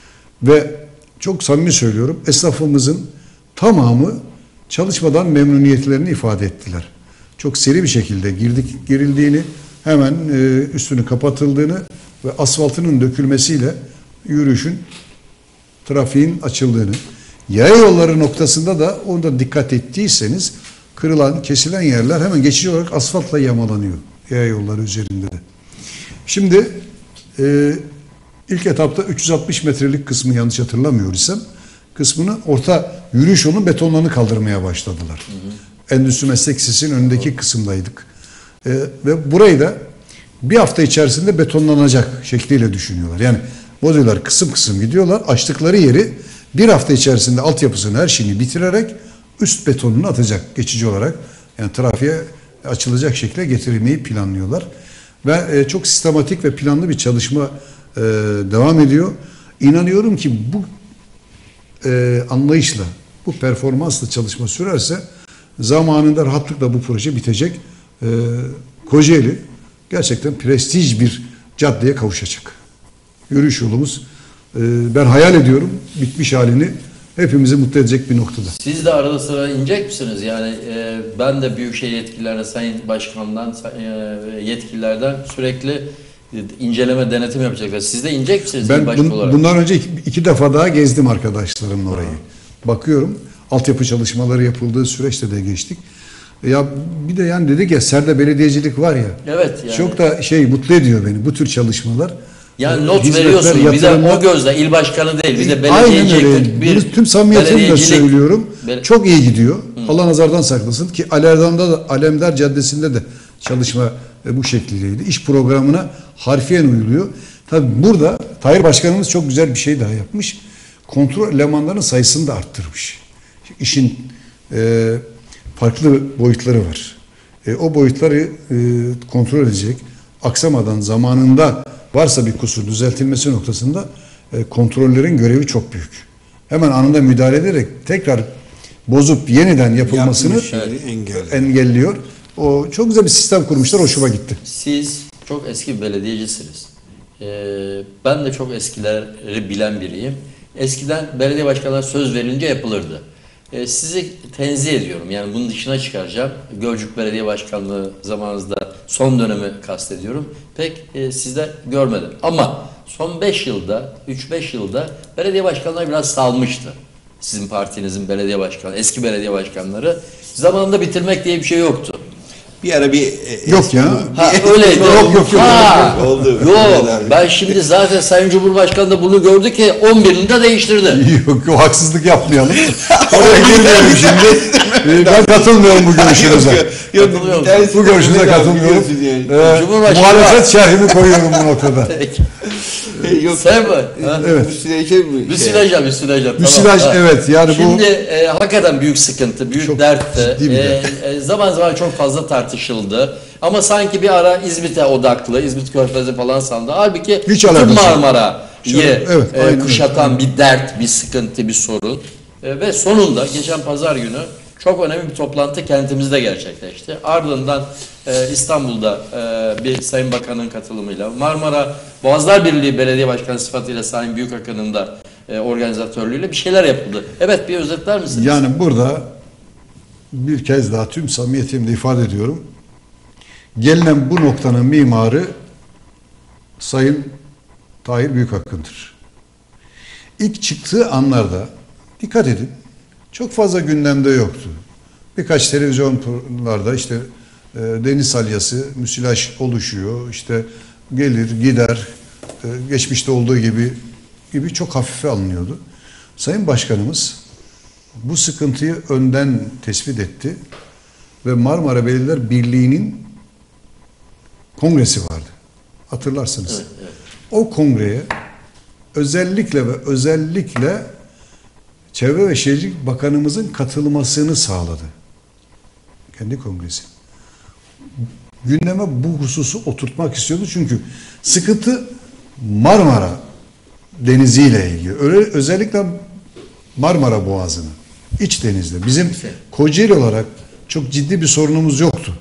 Ve çok samimi söylüyorum, esnafımızın tamamı çalışmadan memnuniyetlerini ifade ettiler. Çok seri bir şekilde girdik, girildiğini, hemen e, üstünün kapatıldığını ve asfaltının dökülmesiyle yürüyüşün, trafiğin açıldığını, yaya yolları noktasında da onda dikkat ettiyseniz kırılan, kesilen yerler hemen geçici olarak asfaltla yamalanıyor yaya yolları üzerinde de. Şimdi e, ilk etapta üç yüz altmış metrelik kısmı, yanlış hatırlamıyor isem, kısmını, orta yürüyüş yolunun betonlarını kaldırmaya başladılar. Hı hı. Endüstri Meslek Lisesi'nin önündeki kısımdaydık. E, ve burayı da bir hafta içerisinde betonlanacak şekliyle düşünüyorlar. Yani modüler kısım kısım gidiyorlar. Açtıkları yeri bir hafta içerisinde altyapısını, her şeyini bitirerek üst betonunu atacak geçici olarak. Yani trafiğe açılacak şekilde getirmeyi planlıyorlar. Ve e, çok sistematik ve planlı bir çalışma e, devam ediyor. İnanıyorum ki bu e, anlayışla, bu performansla çalışma sürerse zamanında rahatlıkla bu proje bitecek. E, Kocaeli gerçekten prestij bir caddeye kavuşacak. Yürüyüş yolumuz, e, ben hayal ediyorum bitmiş halini, hepimizi mutlu edecek bir noktada. Siz de arada sıra inecek misiniz? Yani e, ben de Büyükşehir yetkililerine, Sayın Başkan'dan, e, yetkililerden sürekli e, inceleme, denetim yapacaklar. Siz de inecek misiniz? Ben başka bun, olarak? bundan önce iki, iki defa daha gezdim arkadaşlarımla orayı. Bakıyorum, altyapı çalışmaları yapıldığı süreçte de geçtik. Ya bir de yani dedik ya, serde belediyecilik var ya. Evet. Yani. Çok da şey mutlu ediyor beni bu tür çalışmalar. Yani not Hizmetler, veriyorsunuz. Bir de yatırımlar- o gözle, il başkanı değil. Bir de Aynen belediyecilik. öyle. Bir Bunu tüm samimiyetimle belediyecilik- söylüyorum. Bel- Çok iyi gidiyor. Hı. Allah nazardan saklasın ki Alemdar'da da, Alemdar Caddesi'nde de çalışma e, bu şekildeydi. İş programına harfiyen uyuluyor. Tabii burada Tahir Başkanımız çok güzel bir şey daha yapmış. Kontrol elemanlarının sayısını da arttırmış. İşin e, farklı boyutları var. E, o boyutları e, kontrol edecek, aksamadan zamanında varsa bir kusur düzeltilmesi noktasında e, kontrollerin görevi çok büyük. Hemen anında müdahale ederek tekrar bozup yeniden yapılmasını Yapmış şeyleri engelliyor. engelliyor. O çok güzel bir sistem kurmuşlar, hoşuma gitti. Siz çok eski bir belediyecisiniz. Ee, ben de çok eskileri bilen biriyim. Eskiden belediye başkanlarına söz verilince yapılırdı. Ee, sizi tenzih ediyorum. Yani bunun dışına çıkaracağım. Gölcük Belediye Başkanlığı zamanınızda son dönemi kastediyorum. Pek e, sizde görmedim. Ama son beş yılda, üç beş yılda belediye başkanları biraz salmıştı. Sizin partinizin belediye başkanı, eski belediye başkanları. Zamanında bitirmek diye bir şey yoktu. Bir ara bir e, Yok eski ya. bu- Ha bir- öyleydi. Yok, yok, yok. Ha, Oldu. Yok. Evet. Ben şimdi zaten Sayın Cumhurbaşkanı da bunu gördü ki on birinde değiştirdi. Yok, yok, haksızlık yapmayalım. Oraya girmeyelim şimdi. Ee, ben katılmıyorum bu görüşünüze. Yok, yok, Katılıyorum. bir tanesi- Bu görüşünüze Mehmet abi, katılmıyorum. biliyorsun yani. Ee, Cumhurbaşkanı- muhalefet şerhimi koyuyorum bu noktada. Peki. E, Yok. Sen mi? Ha? Evet. Müsilajı mı? Şey. Müsilaj'a, müsilaj'a. Müsilaj, tamam. Ha. evet, yani bu- Şimdi e, hakikaten büyük sıkıntı, büyük Çok dertti. ciddi bir E, dert. e, zaman zaman çok fazla tartışıldı. Ama sanki bir ara İzmit'e odaklı, İzmit Körfezi falan sandı. Halbuki Hiç bütün alakası yok. Marmara'yı Evet, e, aynen kuşatan bir dert, bir sıkıntı, bir sorun. E, ve sonunda geçen pazar günü çok önemli bir toplantı kentimizde gerçekleşti. Ardından e, İstanbul'da e, bir Sayın Bakan'ın katılımıyla, Marmara Boğazlar Birliği Belediye Başkanı sıfatıyla Sayın Büyükakın'ın da e, organizatörlüğüyle bir şeyler yapıldı. Evet, bir özetler misiniz? Yani burada bir kez daha tüm samimiyetimle ifade ediyorum. Gelinen bu noktanın mimarı Sayın Tahir Büyükakın'dır. İlk çıktığı anlarda dikkat edin, çok fazla gündemde yoktu. Birkaç televizyonlarda işte e, deniz salyası, müsilaj oluşuyor, işte gelir gider, e, geçmişte olduğu gibi gibi çok hafife alınıyordu. Sayın Başkanımız bu sıkıntıyı önden tespit etti ve Marmara Belediyeler Birliği'nin kongresi vardı. Hatırlarsınız. Evet, evet. O kongreye özellikle ve özellikle Çevre ve Şehircilik Bakanımızın katılmasını sağladı. Kendi kongresi. Gündeme bu hususu oturtmak istiyordu çünkü sıkıntı Marmara Denizi ile ilgili. Öyle, özellikle Marmara Boğazı'nı, iç denizde. Bizim Kocaeli olarak çok ciddi bir sorunumuz yoktu.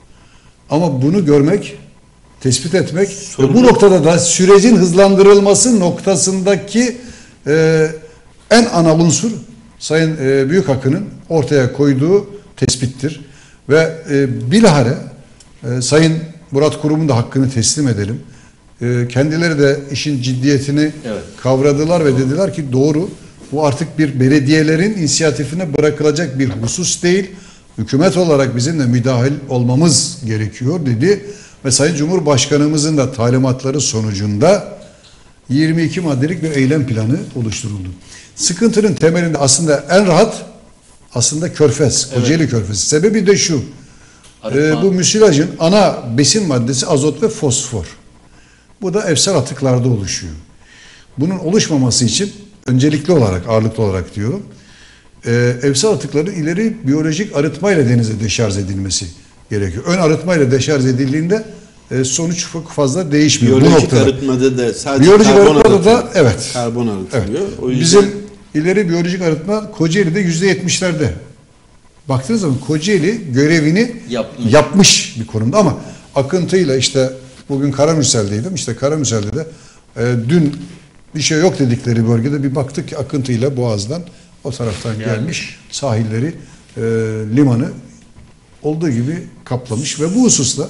Ama bunu görmek, tespit etmek, Sorun... bu noktada da sürecin hızlandırılması noktasındaki e, en ana unsur Sayın e, Büyükakın'ın ortaya koyduğu tespittir. Ve e, bilahare e, Sayın Murat Kurum'un da hakkını teslim edelim. E, kendileri de işin ciddiyetini evet. kavradılar ve dediler ki doğru, bu artık bir belediyelerin inisiyatifine bırakılacak bir husus değil. Hükümet olarak bizim de müdahil olmamız gerekiyor dedi. Ve Sayın Cumhurbaşkanımızın da talimatları sonucunda yirmi iki maddelik bir eylem planı oluşturuldu. Sıkıntının temelinde aslında en rahat aslında Körfez, Kocaeli evet. Körfezi. Sebebi de şu, e, bu müsilajın ana besin maddesi azot ve fosfor. Bu da evsel atıklarda oluşuyor. Bunun oluşmaması için öncelikli olarak, ağırlıklı olarak diyorum, e, evsel atıkların ileri biyolojik arıtmayla denize deşarj edilmesi gerekiyor. Ön arıtmayla deşarj edildiğinde e, sonuç çok fazla değişmiyor. Biyolojik arıtmada da sadece biyolojik karbon arıtmada da arıtılıyor. evet. Karbon arıtılıyor. Evet. O yüzden... Bizim ileri biyolojik arıtma Kocaeli'de yüzde yetmişlerde. Baktığınız zaman Kocaeli görevini yapmış. yapmış bir konumda ama akıntıyla işte bugün Karamürsel'deydim. İşte Karamürsel'de de e, dün bir şey yok dedikleri bölgede bir baktık ki akıntıyla Boğaz'dan o taraftan yani. gelmiş sahilleri, e, limanı olduğu gibi kaplamış ve bu hususla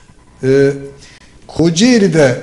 e, Kocaeli'de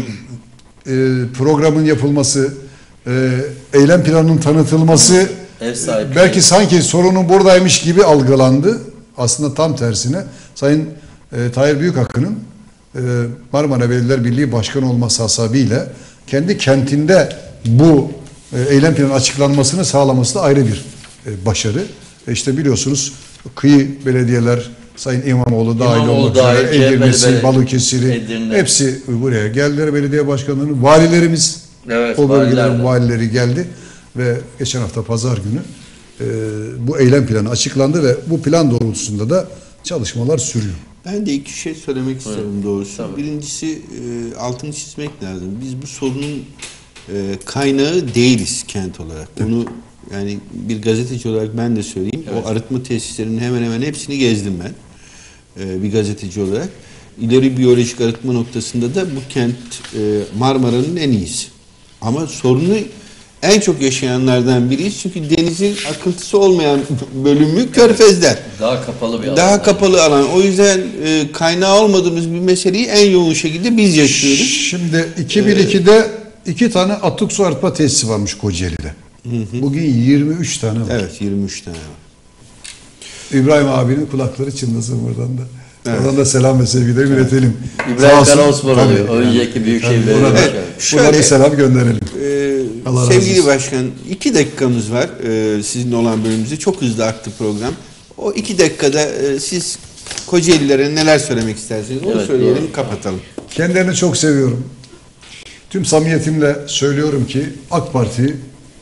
e, programın yapılması, e, eylem planının tanıtılması ev sahibi belki sanki sorunun buradaymış gibi algılandı. Aslında tam tersine Sayın e, Tahir Büyükakın'ın e, Marmara Belediyeler Birliği Başkanı olması hasabiyle kendi kentinde bu e, eylem planının açıklanmasını sağlaması da ayrı bir e, başarı. E işte biliyorsunuz kıyı belediyeler Sayın İmamoğlu dahil olmak üzere Edirne'si, Balıkesir'i Edirne. hepsi buraya geldiler. Belediye başkanlarının, valilerimiz, evet, o bölgelerin valilerden. valileri geldi ve geçen hafta pazar günü e, bu eylem planı açıklandı ve bu plan doğrultusunda da çalışmalar sürüyor. Ben de iki şey söylemek isterim evet. doğrusu. Tabii. Birincisi e, altını çizmek lazım. Biz bu sorunun e, kaynağı değiliz kent olarak. Bunu yani bir gazeteci olarak ben de söyleyeyim. Evet. O arıtma tesislerinin hemen hemen hepsini gezdim ben. E, bir gazeteci olarak. İleri biyolojik arıtma noktasında da bu kent e, Marmara'nın en iyisi. Ama sorunu en çok yaşayanlardan biriyiz. Çünkü denizin akıntısı olmayan bölümü Körfez'den. Daha kapalı bir alan. Daha yani. kapalı alan. O yüzden e, kaynağı olmadığımız bir meseleyi en yoğun şekilde biz yaşıyoruz. Şimdi iki bin ikide ee, iki tane atık su arıtma tesisi varmış Kocaeli'de. Hı hı. Bugün yirmi üç tane var. Evet, yirmi üç tane var. İbrahim abinin kulakları çınlasın buradan da. Evet. Oradan da selam ve sevgileri evet. iletelim. İbrahim Karaosman oluyor. Önceki yani, Büyükşehir yani Belediye Başkanı. Şöyle bir selam gönderelim. E, sevgili Başkan, iki dakikamız var e, sizin olan bölümümüzde. Çok hızlı aktı program. O iki dakikada e, siz Kocaeli'lere neler söylemek istersiniz? Onu evet, söyleyelim, doğru. kapatalım. Kendilerini çok seviyorum. Tüm samimiyetimle söylüyorum ki AK Parti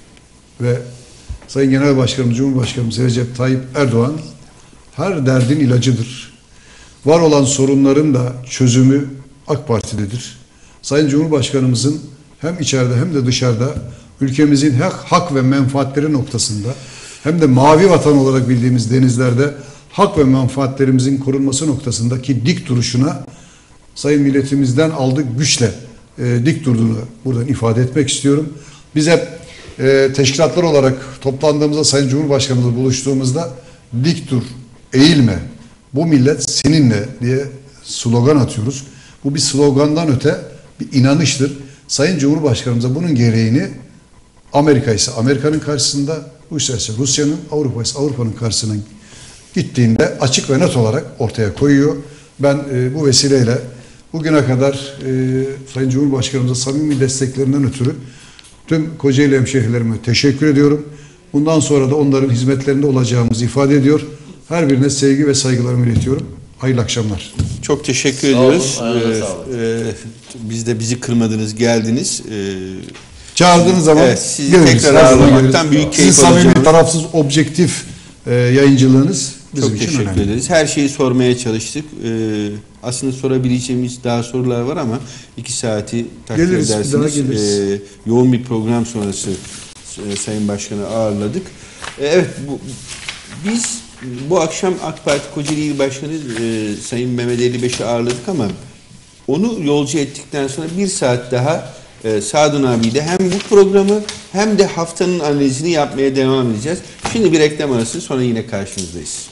ve Sayın Genel Başkanımız, Cumhurbaşkanımız Recep Tayyip Erdoğan her derdin ilacıdır. Var olan sorunların da çözümü AK Parti'dedir. Sayın Cumhurbaşkanımızın hem içeride hem de dışarıda ülkemizin hak, hak ve menfaatleri noktasında hem de mavi vatan olarak bildiğimiz denizlerde hak ve menfaatlerimizin korunması noktasındaki dik duruşuna sayın milletimizden aldığı güçle e, dik durduğunu buradan ifade etmek istiyorum. Biz hep e, teşkilatlar olarak toplandığımızda Sayın Cumhurbaşkanımızla buluştuğumuzda dik dur, eğilme, bu millet seninle diye slogan atıyoruz. Bu bir slogandan öte bir inanıştır. Sayın Cumhurbaşkanımıza bunun gereğini Amerika ise Amerika'nın karşısında, Rusya ise Rusya'nın, Avrupa ise Avrupa'nın karşısına gittiğinde açık ve net olarak ortaya koyuyor. Ben e, bu vesileyle bugüne kadar e, Sayın Cumhurbaşkanımıza samimi desteklerinden ötürü tüm Kocaeli hemşehrilerime teşekkür ediyorum. Bundan sonra da onların hizmetlerinde olacağımızı ifade ediyor. Her birine sevgi ve saygılarımı iletiyorum. Hayırlı akşamlar. Çok teşekkür Sağ ediyoruz. olun, ayağınıza Ee, sağlık. e, biz de bizi kırmadınız, geldiniz. Ee, Çağırdığınız zaman evet, sizi geliriz. tekrar Her zaman ağırlamaktan geliriz. büyük keyif Sizin samimi, alacağım. tarafsız, objektif e, yayıncılığınız bizim Çok için teşekkür önemli. ederiz. Her şeyi sormaya çalıştık. Ee, aslında sorabileceğimiz daha sorular var ama iki saati takdir Geliriz, bir daha edersiniz. geliriz. Ee, yoğun bir program sonrası e, Sayın Başkan'ı ağırladık. Ee, evet, bu, biz bu akşam AK Parti Kocaeli İl Başkanı e, Sayın Mehmet elli beş'i ağırladık ama onu yolcu ettikten sonra bir saat daha e, Sadun abiyle hem bu programı hem de haftanın analizini yapmaya devam edeceğiz. Şimdi bir reklam arası, sonra yine karşınızdayız.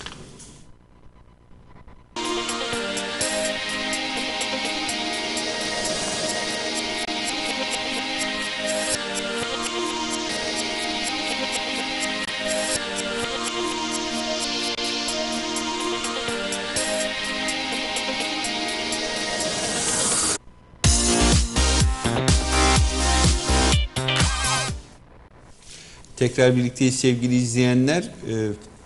Tekrar birlikteyiz sevgili izleyenler. Ee,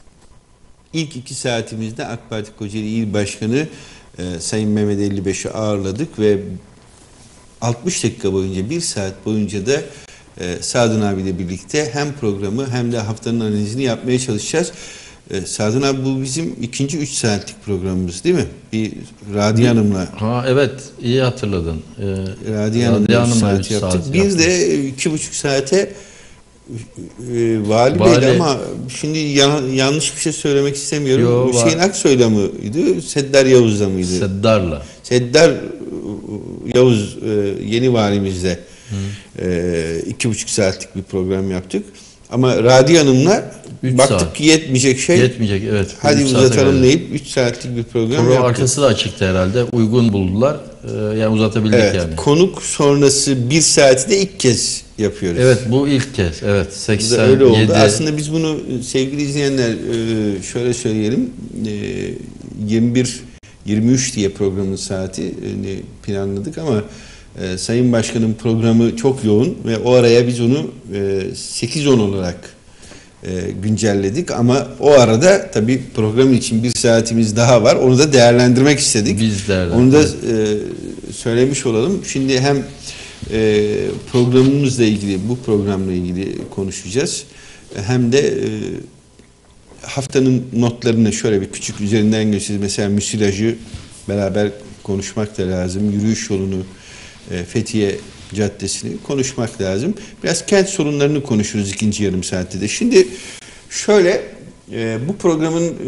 ilk iki saatimizde AK Parti Kocaeli İl Başkanı e, Sayın Mehmet elli beş'i ağırladık ve altmış dakika boyunca, bir saat boyunca da e, Sadun abiyle birlikte hem programı hem de haftanın analizini yapmaya çalışacağız. E, Sadun abi, bu bizim ikinci üç saatlik programımız değil mi? Bir Radiye Hanım'la. Ha evet, iyi hatırladın. Ee, Radiye Hanım'la üç Hanım'la saat üç yaptık. saat Bir yaptık. de iki buçuk saate e, Vali, Vali- Bey'di ama şimdi ya- yanlış bir şey söylemek istemiyorum. Yo, Hüseyin va- Aksoy'la mıydı? Seddar Yavuz'la mıydı? Seddar'la. Seddar e, Yavuz e, yeni valimizle e, iki buçuk saatlik bir program yaptık. Ama Radiye Hanım'la Üç baktık saat. ki yetmeyecek şey. Yetmeyecek, evet. Hadi Üç saate uzatalım geldi. deyip üç saatlik bir program Program yaptık. arkası da açıktı herhalde. Uygun buldular. Ee, yani uzatabildik Evet, yani. konuk sonrası bir saati de ilk kez yapıyoruz. Evet, bu ilk kez. Evet, Bu da seksen yedi. öyle oldu. Aslında biz bunu sevgili izleyenler e, şöyle söyleyelim. E, yirmi bir yirmi üç diye programın saati e, planladık ama e, Sayın Başkan'ın programı çok yoğun ve o araya biz onu e, sekiz on olarak e, güncelledik ama o arada tabii program için bir saatimiz daha var. Onu da değerlendirmek istedik. Biz değerlendirdik. Onu da e, söylemiş olalım. Şimdi hem e, programımızla ilgili, bu programla ilgili konuşacağız. Hem de e, haftanın notlarını şöyle bir küçük üzerinden geçeceğiz. Mesela müsilajı beraber konuşmak da lazım. Yürüyüş yolunu, e, Fethiye Caddesi'ni konuşmak lazım. Biraz kent sorunlarını konuşuruz ikinci yarım saatte de. Şimdi şöyle, e, bu programın e,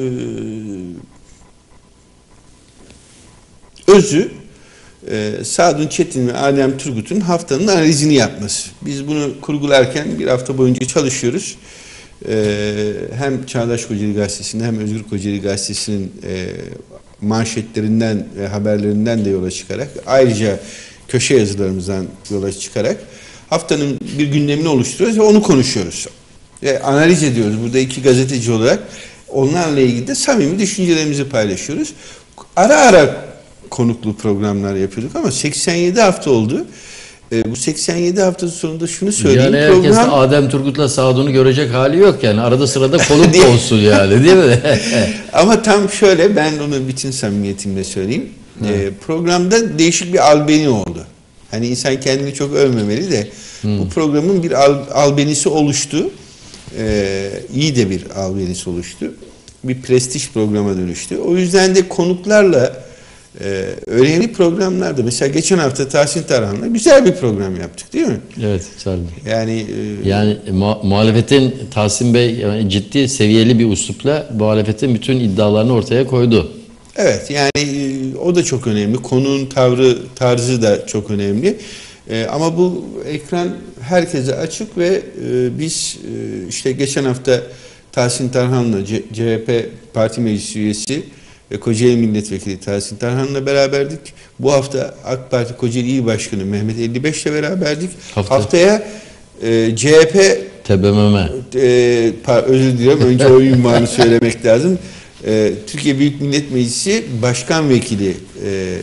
özü e, Sadun Çetin ve Adem Turgut'un haftanın analizini yapması. Biz bunu kurgularken bir hafta boyunca çalışıyoruz. E, hem Çağdaş Kocaeli Gazetesi'nin hem Özgür Kocaeli Gazetesi'nin e, manşetlerinden ve haberlerinden de yola çıkarak, ayrıca köşe yazılarımızdan yola çıkarak haftanın bir gündemini oluşturuyoruz ve onu konuşuyoruz. Ve analiz ediyoruz. Burada iki gazeteci olarak onlarla ilgili de samimi düşüncelerimizi paylaşıyoruz. Ara ara konuklu programlar yapıyorduk ama seksen yedi hafta oldu. E, bu seksen yedi hafta sonunda şunu söyleyeyim. Yani herkes de program... Adem Turgut'la Sadun'u görecek hali yok yani. Arada sırada konuk da olsun yani, değil mi? Ama tam şöyle, ben onu bütün samimiyetimle söyleyeyim. E, programda değişik bir albeni oldu. Hani insan kendini çok övmemeli de hmm. bu programın bir al, albenisi oluştu. E, iyi de bir albenisi oluştu. Bir prestij programa dönüştü. O yüzden de konuklarla Ee, önemli programlarda mesela geçen hafta Tahsin Tarhan'la güzel bir program yaptık değil mi? Evet, güzeldi. Yani e, Yani mu- muhalefetin Tahsin Bey yani ciddi seviyeli bir üslupla muhalefetin bütün iddialarını ortaya koydu. evet yani e, o da çok önemli. Konunun tavrı, tarzı da çok önemli. E, ama bu ekran herkese açık ve e, biz e, işte geçen hafta Tahsin Tarhan'la C- CHP Parti Meclis Üyesi ve Kocaeli Milletvekili Tahsin Tarhan'la beraberdik. Bu hafta AK Parti Kocaeli İl Başkanı Mehmet elli beş ile beraberdik. Hafta. Haftaya e, C H P T B M M. e, par- özür diliyorum önce o ünvanı söylemek lazım. E, Türkiye Büyük Millet Meclisi Başkan Vekili e,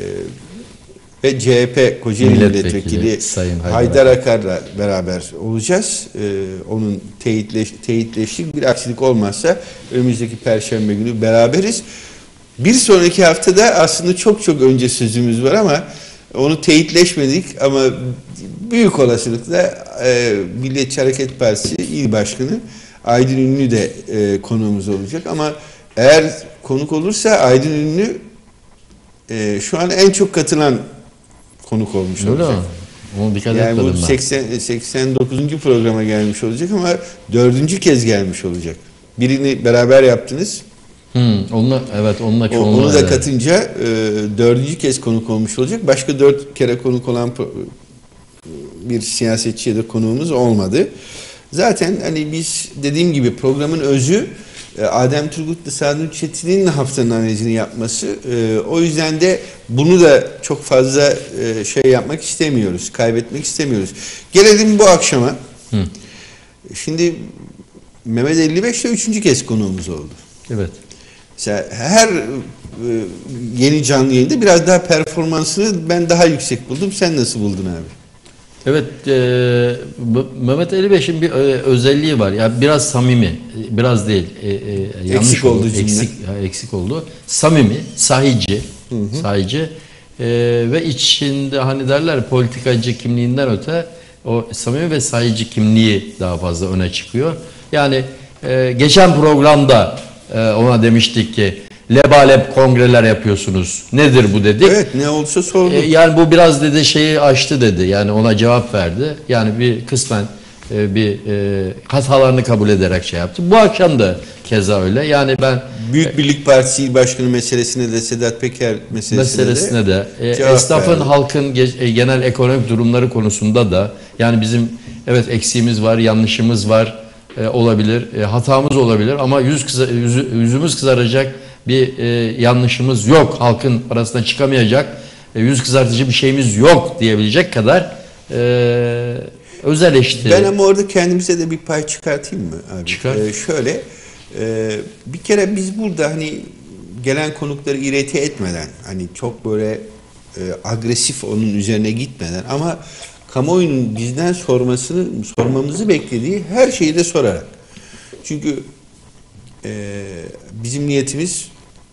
ve C H P Kocaeli Milletvekili, Milletvekili Sayın Haydar Haydar Akar'la beraber olacağız. E, onun teyitleş, teyitleştik. Bir aksilik olmazsa önümüzdeki Perşembe günü beraberiz. Bir sonraki haftada aslında çok çok önce sözümüz var ama onu teyitleşmedik ama büyük olasılıkla e, Milliyetçi Hareket Partisi İl Başkanı Aydın Ünlü de e, konuğumuz olacak ama eğer konuk olursa Aydın Ünlü e, şu an en çok katılan konuk olmuş Öyle olacak. mi? Onu dikkat Yani etmedim bu ben. seksen, seksen dokuzuncu programa gelmiş olacak ama dördüncü kez gelmiş olacak. Birini beraber yaptınız. Hmm, onunla, evet onunla O- çoğunluğu. Onu da evet. katınca e, dördüncü kez konuk olmuş olacak. Başka dört kere konuk olan pro- bir siyasetçiye de konuğumuz olmadı. Zaten hani biz dediğim gibi programın özü e, Adem Turgut'la Sadun Çetin'in haftanın analizini yapması. E, o yüzden de bunu da çok fazla e, şey yapmak istemiyoruz, kaybetmek istemiyoruz. Gelelim bu akşama. Hı. Şimdi Mehmet elli beş ile üçüncü kez konuğumuz oldu. Evet. Mesela her e, yeni canlı yayında biraz daha performansını ben daha yüksek buldum. Sen nasıl buldun abi? Evet, e, M- Mehmet Ali Beş'in bir e, özelliği var. Ya biraz samimi, e, biraz değil. E, e, yanlış Eksik oldu cümle. Eksik, ha, eksik oldu. Samimi, sahici, sahici e, ve içinde hani derler politikacı kimliğinden öte o samimi ve sahici kimliği daha fazla öne çıkıyor. Yani e, geçen programda e, ona demiştik ki lebalep kongreler yapıyorsunuz. Nedir bu dedik. Evet, ne olsa sordum. E, yani bu biraz dedi şeyi aştı dedi. Yani ona cevap verdi. Yani bir kısmen e, bir e, hatalarını kabul ederek şey yaptı. Bu akşam da keza öyle. Yani ben Büyük Birlik Partisi İl Başkanı meselesine de Sedat Peker meselesine, meselesine de, de e, cevap esnafın verdi. halkın ge- e, genel ekonomik durumları konusunda da yani bizim evet eksiğimiz var, yanlışımız var e, olabilir, e, hatamız olabilir ama yüz kıza, yüzü, yüzümüz kızaracak bir e, yanlışımız yok. Halkın arasına çıkamayacak, e, yüz kızartıcı bir şeyimiz yok diyebilecek kadar e, öz eleştiri. Ben ama orada kendimize de bir pay çıkartayım mı abi? Çıkar. Ee, şöyle, e, bir kere biz burada hani gelen konukları irite etmeden, hani çok böyle e, agresif onun üzerine gitmeden ama kamuoyunun bizden sormasını, sormamızı beklediği her şeyi de sorarak. Çünkü e, bizim niyetimiz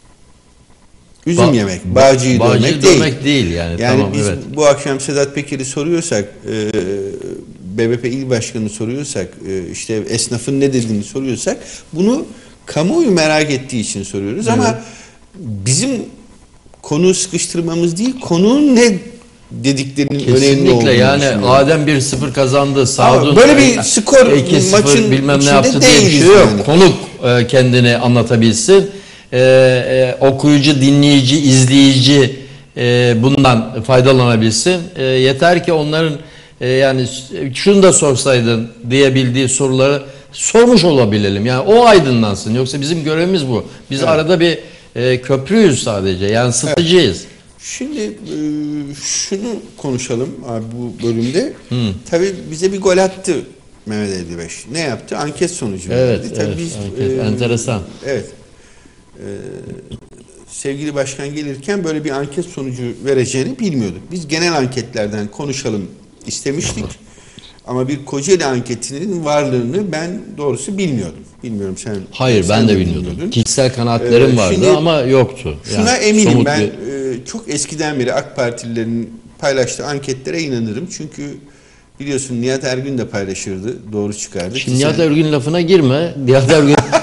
üzüm Ba- yemek, bağcıyı Bağcıyı dövmek değil. dövmek değil yani. Yani Tamam, biz evet. bu akşam Sedat Peker'i soruyorsak, e, B B P İl Başkanı soruyorsak, e, işte esnafın ne dediğini soruyorsak bunu kamuoyu merak ettiği için soruyoruz. Evet. Ama bizim konuyu sıkıştırmamız değil, konunun ne dediklerinin önemli olduğunu Kesinlikle yani düşünüyorum. Adem bir sıfır kazandı. Sadun böyle bir skor iki sıfır maçın bilmem ne içinde yaptı diye bir değiliz şey yok. yani. Konuk e, kendini anlatabilsin. E, e, okuyucu, dinleyici, izleyici e, bundan faydalanabilsin. E, yeter ki onların e, yani şunu da sorsaydın diyebildiği soruları sormuş olabilelim. Yani o aydınlansın. Yoksa bizim görevimiz bu. Biz Evet. arada bir e, köprüyüz sadece. Yani sıtıcıyız. Şimdi e, şunu konuşalım abi bu bölümde. Tabii bize bir gol attı Mehmet elli beş. Ne yaptı? Anket sonucu Evet, verdi. Tabii evet, biz, anket. Enteresan. Evet. E, sevgili başkan gelirken böyle bir anket sonucu vereceğini bilmiyorduk. Biz genel anketlerden konuşalım istemiştik. Ama bir Kocaeli anketinin varlığını ben doğrusu bilmiyordum. Bilmiyorum sen. Hayır sen ben de bilmiyordun. bilmiyordum. Kişisel kanaatlerim Ee, vardı şimdi ama yoktu. Şuna Yani eminim somut ben bir- e, çok eskiden beri AK Partililerin paylaştığı anketlere inanırım. Çünkü biliyorsun Nihat Ergün de paylaşırdı. Doğru çıkardı. Şimdi Ki Nihat sen- Ergün lafına girme. Nihat Ergün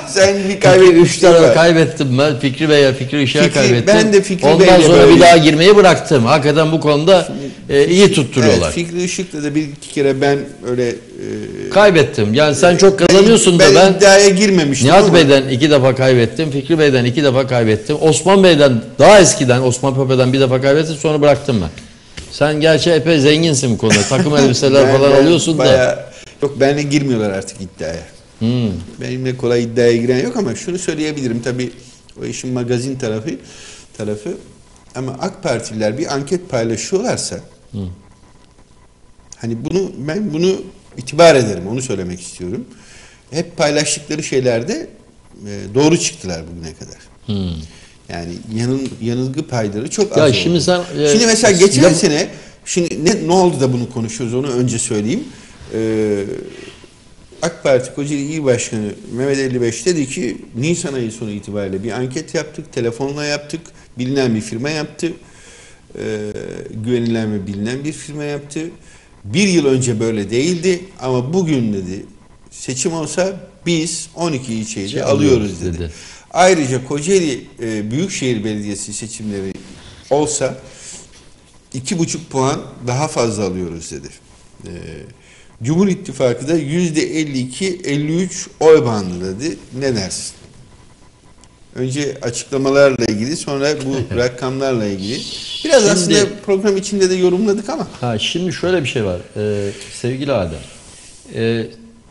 Sen bir Fikri, kaybetmişsin. üç tane kaybettim ben. Fikri Bey'e, Fikri Işık'a Fikri, kaybettim. ben de Fikri Ondan Bey'le sonra böyleyim. bir daha girmeyi bıraktım. Hakikaten bu konuda e, iyi tutturuyorlar. Evet, Fikri Işık'la da bir iki kere ben öyle... E, Kaybettim. Yani sen çok kazanıyorsun ben, da ben... Ben iddiaya girmemiştim Nihat ama... Bey'den iki defa kaybettim. Fikri Bey'den iki defa kaybettim. Osman Bey'den daha eskiden Osman Pape'den bir defa kaybettim. Sonra bıraktım ben. Sen gerçi epey zenginsin bu konuda. Takım elbiseler Ben- falan ben alıyorsun bayağı- da. Yok, benimle girmiyorlar artık iddiaya. Hmm. Benimle kolay iddiaya giren yok ama şunu söyleyebilirim. Tabii o işin magazin tarafı tarafı ama AK Partililer bir anket paylaşıyorlarsa Hı. hani bunu ben bunu itibar ederim. Onu söylemek istiyorum. Hep paylaştıkları şeylerde e, doğru çıktılar bugüne kadar. Hmm. Yani yanıl, yanılgı payları çok Ya az şimdi oldu. sen, e, şimdi mesela geçen ya- sene şimdi ne, ne oldu da bunu konuşuyoruz onu önce söyleyeyim. Ee, AK Parti Kocaeli İl Başkanı Mehmet elli beş dedi ki Nisan ayı sonu itibariyle bir anket yaptık, telefonla yaptık, bilinen bir firma yaptı, ee, güvenilen ve bilinen bir firma yaptı. Bir yıl önce böyle değildi ama bugün dedi seçim olsa biz on iki ilçeyi de Şey alıyoruz alıyoruz dedi. dedi. Ayrıca Kocaeli e, Büyükşehir Belediyesi seçimleri olsa iki buçuk puan daha fazla alıyoruz dedi. E, Cumhur İttifakı da yüzde elli iki elli üç oy bandı dedi. Ne dersin? Önce açıklamalarla ilgili, sonra bu rakamlarla ilgili. Biraz Şimdi- aslında program içinde de yorumladık ama. Ha, şimdi şöyle bir şey var. Ee, sevgili Adem. Ee,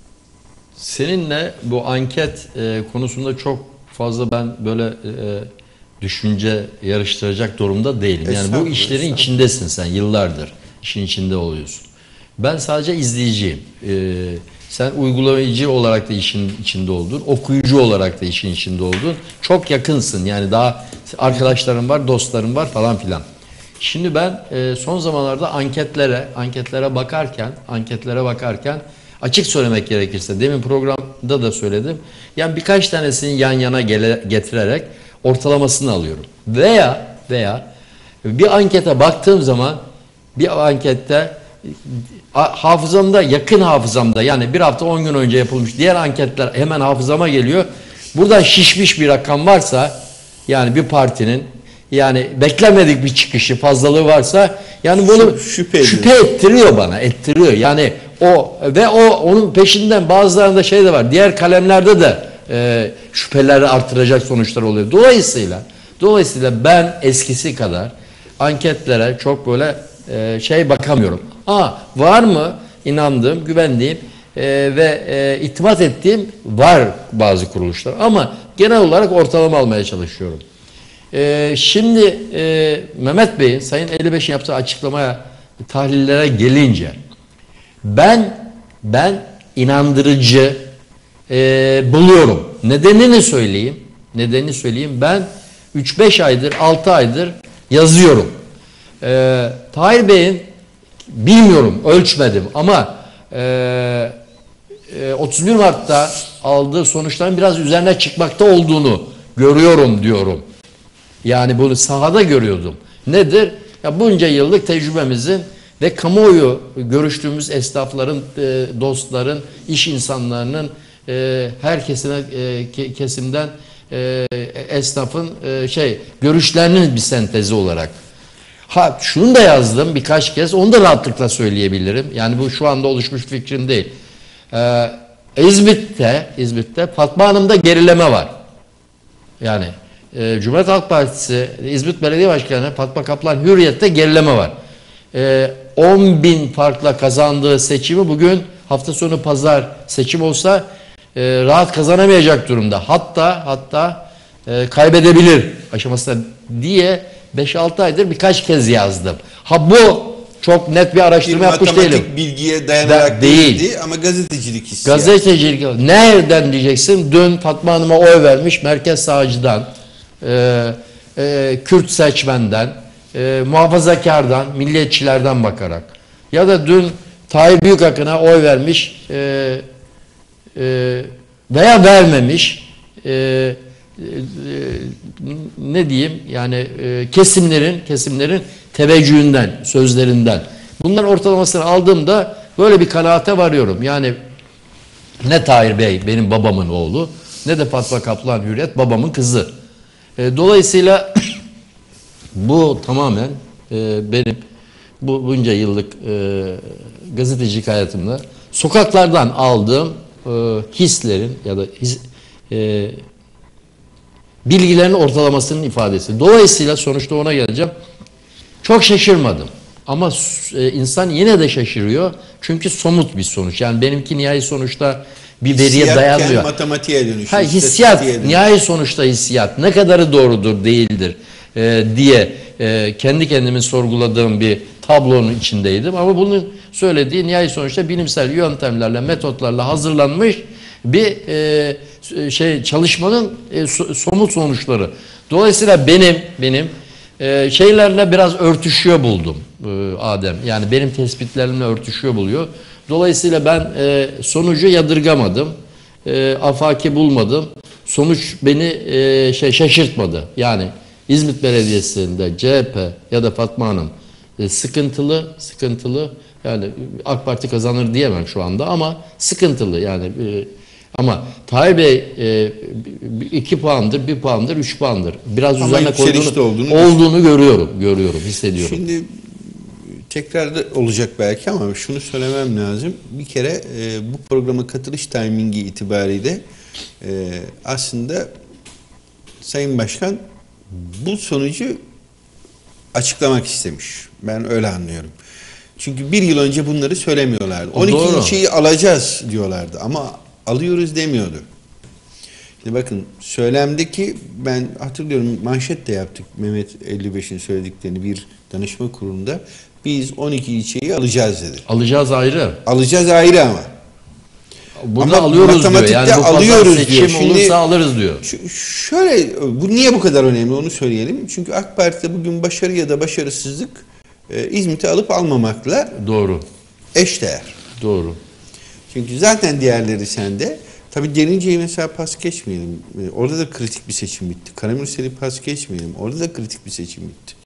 seninle bu anket e, konusunda çok fazla ben böyle e, düşünce yarıştıracak durumda değilim. Yani bu Estağfurullah, işlerin estağfurullah. içindesin sen. Yıllardır işin içinde oluyorsun. Ben sadece izleyiciyim. Ee, sen uygulayıcı olarak da işin içinde oldun. Okuyucu olarak da işin içinde oldun. Çok yakınsın. Yani daha arkadaşlarım var, dostlarım var falan filan. Şimdi ben e, son zamanlarda anketlere, anketlere bakarken, anketlere bakarken açık söylemek gerekirse demin programda da söyledim. Yani birkaç tanesini yan yana gele, getirerek ortalamasını alıyorum. Veya veya bir ankete baktığım zaman bir ankette a- hafızamda, yakın hafızamda, yani bir hafta on gün önce yapılmış diğer anketler hemen hafızama geliyor. Buradan şişmiş bir rakam varsa, yani bir partinin yani beklemedik bir çıkışı, fazlalığı varsa, yani bunu Şüphe şüphe, ettiriyor bana, ettiriyor. Yani o ve o onun peşinden bazılarında şey de var. Diğer kalemlerde de e, şüpheleri artıracak sonuçlar oluyor. Dolayısıyla dolayısıyla ben eskisi kadar anketlere çok böyle e, şey bakamıyorum. Ha, var mı inandığım, güvendiğim e, ve e, itimat ettiğim var bazı kuruluşlar, ama genel olarak ortalama almaya çalışıyorum. Ee, şimdi e, Mehmet Bey'in, Sayın elli beşin yaptığı açıklamaya, tahlillere gelince ben ben inandırıcı e, buluyorum. Nedenini söyleyeyim. Nedenini söyleyeyim. Ben üç beş aydır, altı aydır yazıyorum. Ee, Tahir Bey'in bilmiyorum, ölçmedim ama e, e, otuz bir Mart'ta aldığı sonuçların biraz üzerine çıkmakta olduğunu görüyorum diyorum. Yani bunu sahada görüyordum. Nedir? Ya bunca yıllık tecrübemizin ve kamuoyu görüştüğümüz esnafların, e, dostların, iş insanlarının, e, her kesine, e, ke- kesimden e, esnafın e, şey görüşlerinin bir sentezi olarak. Ha, şunu da yazdım birkaç kez, onu da rahatlıkla söyleyebilirim. Yani bu şu anda oluşmuş fikrim değil. Ee, İzmit'te, İzmit'te Fatma Hanım'da gerileme var. Yani e, Cumhuriyet Halk Partisi İzmit Belediye Başkanı Fatma Kaplan Hürriyet'te gerileme var. E, on bin farkla kazandığı seçimi bugün hafta sonu pazar seçim olsa e, rahat kazanamayacak durumda. Hatta hatta e, kaybedebilir aşamasında diye beş altı aydır birkaç kez yazdım. Ha, bu çok net bir araştırma Bir yapmış değilim. matematik bilgiye dayanarak Da- değil. değildi ama gazetecilik hissiyatı. Gazetecilik. Nereden diyeceksin? Dün Fatma Hanım'a oy vermiş merkez sağcıdan, e, e, Kürt seçmenden, e, muhafazakardan, milliyetçilerden bakarak. Ya da dün Tayyip Büyükakın'a oy vermiş e, e, veya vermemiş, e, e, ne diyeyim yani e, kesimlerin kesimlerin teveccühünden, sözlerinden. Bunların ortalamasını aldığımda böyle bir kanaate varıyorum. Yani ne Tahir Bey benim babamın oğlu, ne de Fatma Kaplan Hürriyet babamın kızı. E, dolayısıyla bu tamamen e, benim bu bunca yıllık e, gazetecilik hayatımda sokaklardan aldığım e, hislerin ya da his, e, bilgilerin ortalamasının ifadesi. Dolayısıyla sonuçta ona geleceğim. Çok şaşırmadım. Ama e, insan yine de şaşırıyor. Çünkü somut bir sonuç. Yani benimki nihai sonuçta bir veriye dayanmıyor. Matematiğe dönüşüyor. Ha, hissiyat, nihai sonuçta hissiyat. Ne kadarı doğrudur, değildir e, diye e, kendi kendimi sorguladığım bir tablonun içindeydim. Ama bunu söylediği nihai sonuçta bilimsel yöntemlerle, metotlarla hazırlanmış bir e, şey çalışmanın e, so, somut sonuçları. Dolayısıyla benim benim e, şeylerle biraz örtüşüyor buldum e, Adem. Yani benim tespitlerimle örtüşüyor buluyor. Dolayısıyla ben e, sonucu yadırgamadım. E, afaki bulmadım. Sonuç beni e, şey şaşırtmadı. Yani İzmit Belediyesi'nde C H P ya da Fatma Hanım e, sıkıntılı, sıkıntılı. Yani AK Parti kazanır diyemem şu anda ama sıkıntılı yani. E, ama Tahir Bey e, iki puandır, bir puandır, üç puandır. Biraz ama üzerine koyduğunu olduğunu, olduğunu görüyorum, görüyorum, hissediyorum. Şimdi tekrar da olacak belki ama şunu söylemem lazım. Bir kere e, bu programa katılış timingi itibariyle e, aslında Sayın Başkan bu sonucu açıklamak istemiş. Ben öyle anlıyorum. Çünkü bir yıl önce bunları söylemiyorlardı. on iki ilçeyi alacağız diyorlardı ama alıyoruz demiyordu. Şimdi bakın söylemdeki ben hatırlıyorum manşet de yaptık Mehmet elli beşin söylediklerini bir danışma kurulunda. Biz on iki ilçeyi alacağız dedi. Alacağız ayrı. Alacağız ayrı ama. Burada ama alıyoruz diyor. Yani bu alıyoruz seçim diyor. Şimdi, olursa alırız diyor. Şöyle bu niye bu kadar önemli onu söyleyelim. Çünkü AK Parti'de bugün başarı ya da başarısızlık e, İzmit'i alıp almamakla doğru. eşdeğer. Doğru. Çünkü zaten diğerleri sende. Tabii Derince'yi mesela pas geçmeyelim. E, orada da kritik bir seçim bitti. Karamürsel'i pas geçmeyelim. Orada da kritik bir seçim bitti.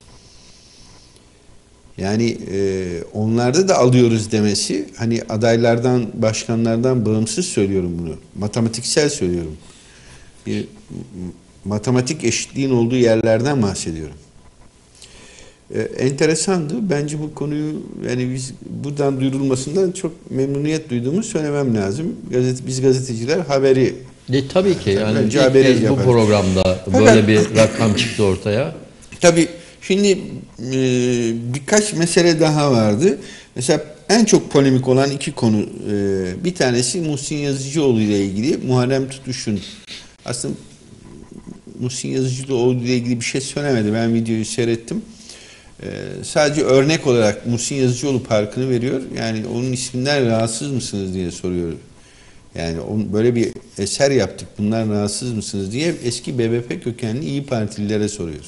Yani e, onlarda da alıyoruz demesi hani adaylardan, başkanlardan bağımsız söylüyorum bunu. Matematiksel söylüyorum. Bir matematik eşitliğin olduğu yerlerden bahsediyorum. E, enteresandı. Bence bu konuyu yani biz buradan duyurulmasından çok memnuniyet duyduğumu söylemem lazım. Gazete, biz gazeteciler haberi E, tabii ki yani bence ilk haberi kez bu yaparız. programda Fakat, böyle bir rakam çıktı ortaya. Tabii şimdi e, birkaç mesele daha vardı. Mesela en çok polemik olan iki konu. E, bir tanesi Muhsin Yazıcıoğlu ile ilgili. Muharrem Tutuş'un aslında Muhsin Yazıcıoğlu ile ilgili bir şey söylemedi. Ben videoyu seyrettim. E, sadece örnek olarak Muhsin Yazıcıoğlu Parkı'nı veriyor. Yani onun isminden rahatsız mısınız diye soruyor. Yani on, böyle bir eser yaptık. Bundan rahatsız mısınız diye eski B B P kökenli İyi Partililere soruyor.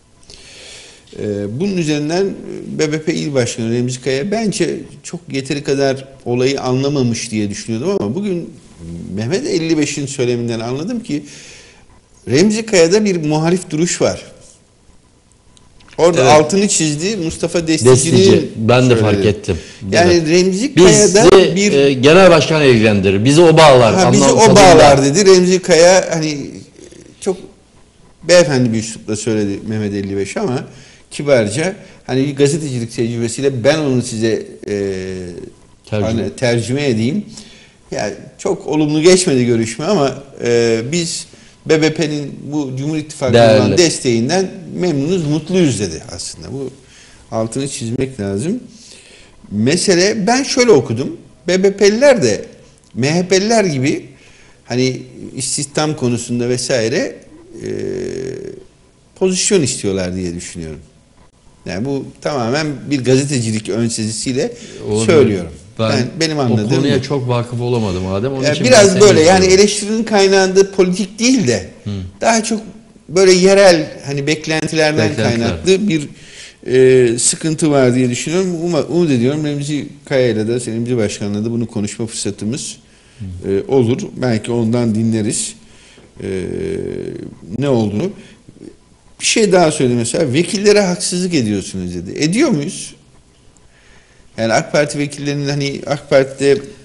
Bunun üzerinden B B P İl Başkanı Remzi Kaya bence çok yeteri kadar olayı anlamamış diye düşünüyordum ama bugün Mehmet elli beşin söyleminden anladım ki Remzi Kaya'da bir muhalif duruş var. Orada evet. altını çizdi Mustafa Destici'nin Destici. Ben de söyledi. Fark ettim. Yani evet. Remzi Kaya'da bizi, bir e, genel başkan ilgilendirir. Bizi o bağlar. Ha, bizi o bağlar dedi. Remzi Kaya hani çok beyefendi bir üslupla söyledi Mehmet elli beş ama kibarca hani gazetecilik tecrübesiyle ben onu size e, tercüme. Hani, tercüme edeyim. Yani çok olumlu geçmedi görüşme ama e, biz B B P'nin bu Cumhur İttifakı'na olan desteğinden memnunuz, mutluyuz dedi aslında. Bu altını çizmek lazım. Mesele ben şöyle okudum. B B P'liler de M H P'liler gibi hani istihdam konusunda vesaire e, pozisyon istiyorlar diye düşünüyorum. Yani bu tamamen bir gazetecilik ön sezisiyle Olabilir. söylüyorum. Ben, ben benim anladığım o konuya bu. çok vakıf olamadım Adem. Onun yani için biraz böyle yani eleştirinin kaynağında politik değil de Hı. daha çok böyle yerel hani beklentilerden Beklentiler. kaynaklı bir e, sıkıntı var diye düşünüyorum. Umut, umut ediyorum Remzi Kaya'yla da Remzi Başkan'la da bunu konuşma fırsatımız e, olur. Belki ondan dinleriz e, ne olduğunu. Bir şey daha söyledi mesela. Vekillere haksızlık ediyorsunuz dedi. Ediyor muyuz? Yani AK Parti vekillerinin hani AK Parti'de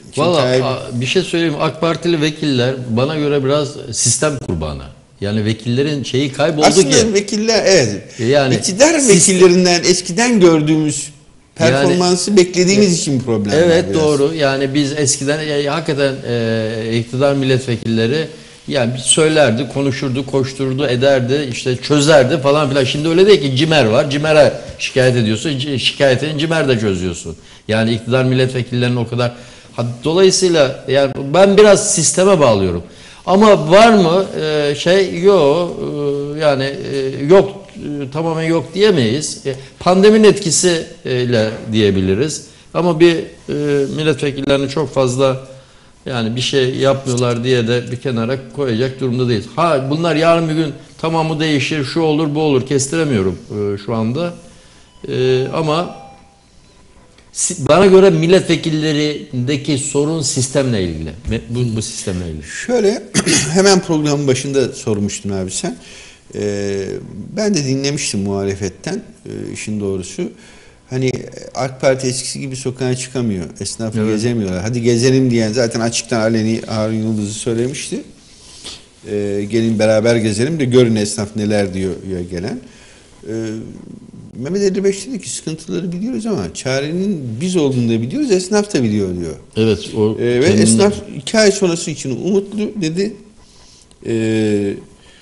Çünkü Valla Tayyip- a- bir şey söyleyeyim. AK Partili vekiller bana göre biraz sistem kurbanı. Yani vekillerin şeyi kayboldu aslında ki. vekiller evet. Yani İktidar siz- vekillerinden eskiden gördüğümüz performansı beklediğimiz için problem var Evet biraz. doğru. Yani biz eskiden e, hakikaten e, iktidar milletvekilleri yani söylerdi, konuşurdu, koşturdu, ederdi, işte çözerdi falan filan. Şimdi öyle değil ki cimer var. Cimer'e şikayet ediyorsun. c- Şikayetini cimer'de çözüyorsun. Yani iktidar milletvekillerinin o kadar Ha, dolayısıyla yani ben biraz sisteme bağlıyorum. Ama var mı e, şey yok e, yani e, yok e, tamamen yok diyemeyiz. E, pandeminin etkisiyle diyebiliriz. Ama bir e, milletvekillerini çok fazla yani bir şey yapmıyorlar diye de bir kenara koyacak durumda değiliz. Ha bunlar yarın bir gün tamamı değişir, şu olur, bu olur kestiremiyorum e, şu anda. E, ama si- bana göre milletvekillerindeki sorun sistemle ilgili. Ve Bu, bu sistemle ilgili. Şöyle hemen programın başında sormuştun abi sen. Ee, ben de dinlemiştim muhalefetten e, işin doğrusu. Hani AK Parti eskisi gibi sokağa çıkamıyor. Esnaf Evet. gezemiyorlar. Hadi gezelim diyen zaten açıktan aleni Harun Yıldız'ı söylemişti. Ee, gelin beraber gezelim de görün esnaf neler diyor, diyor gelen. Ee, Mehmet elli beş dedi ki sıkıntıları biliyoruz ama çarenin biz olduğunu da biliyoruz, esnaf da biliyor diyor. Evet. O Ee, ve kendine- esnaf iki ay sonrası için umutlu dedi. Ee,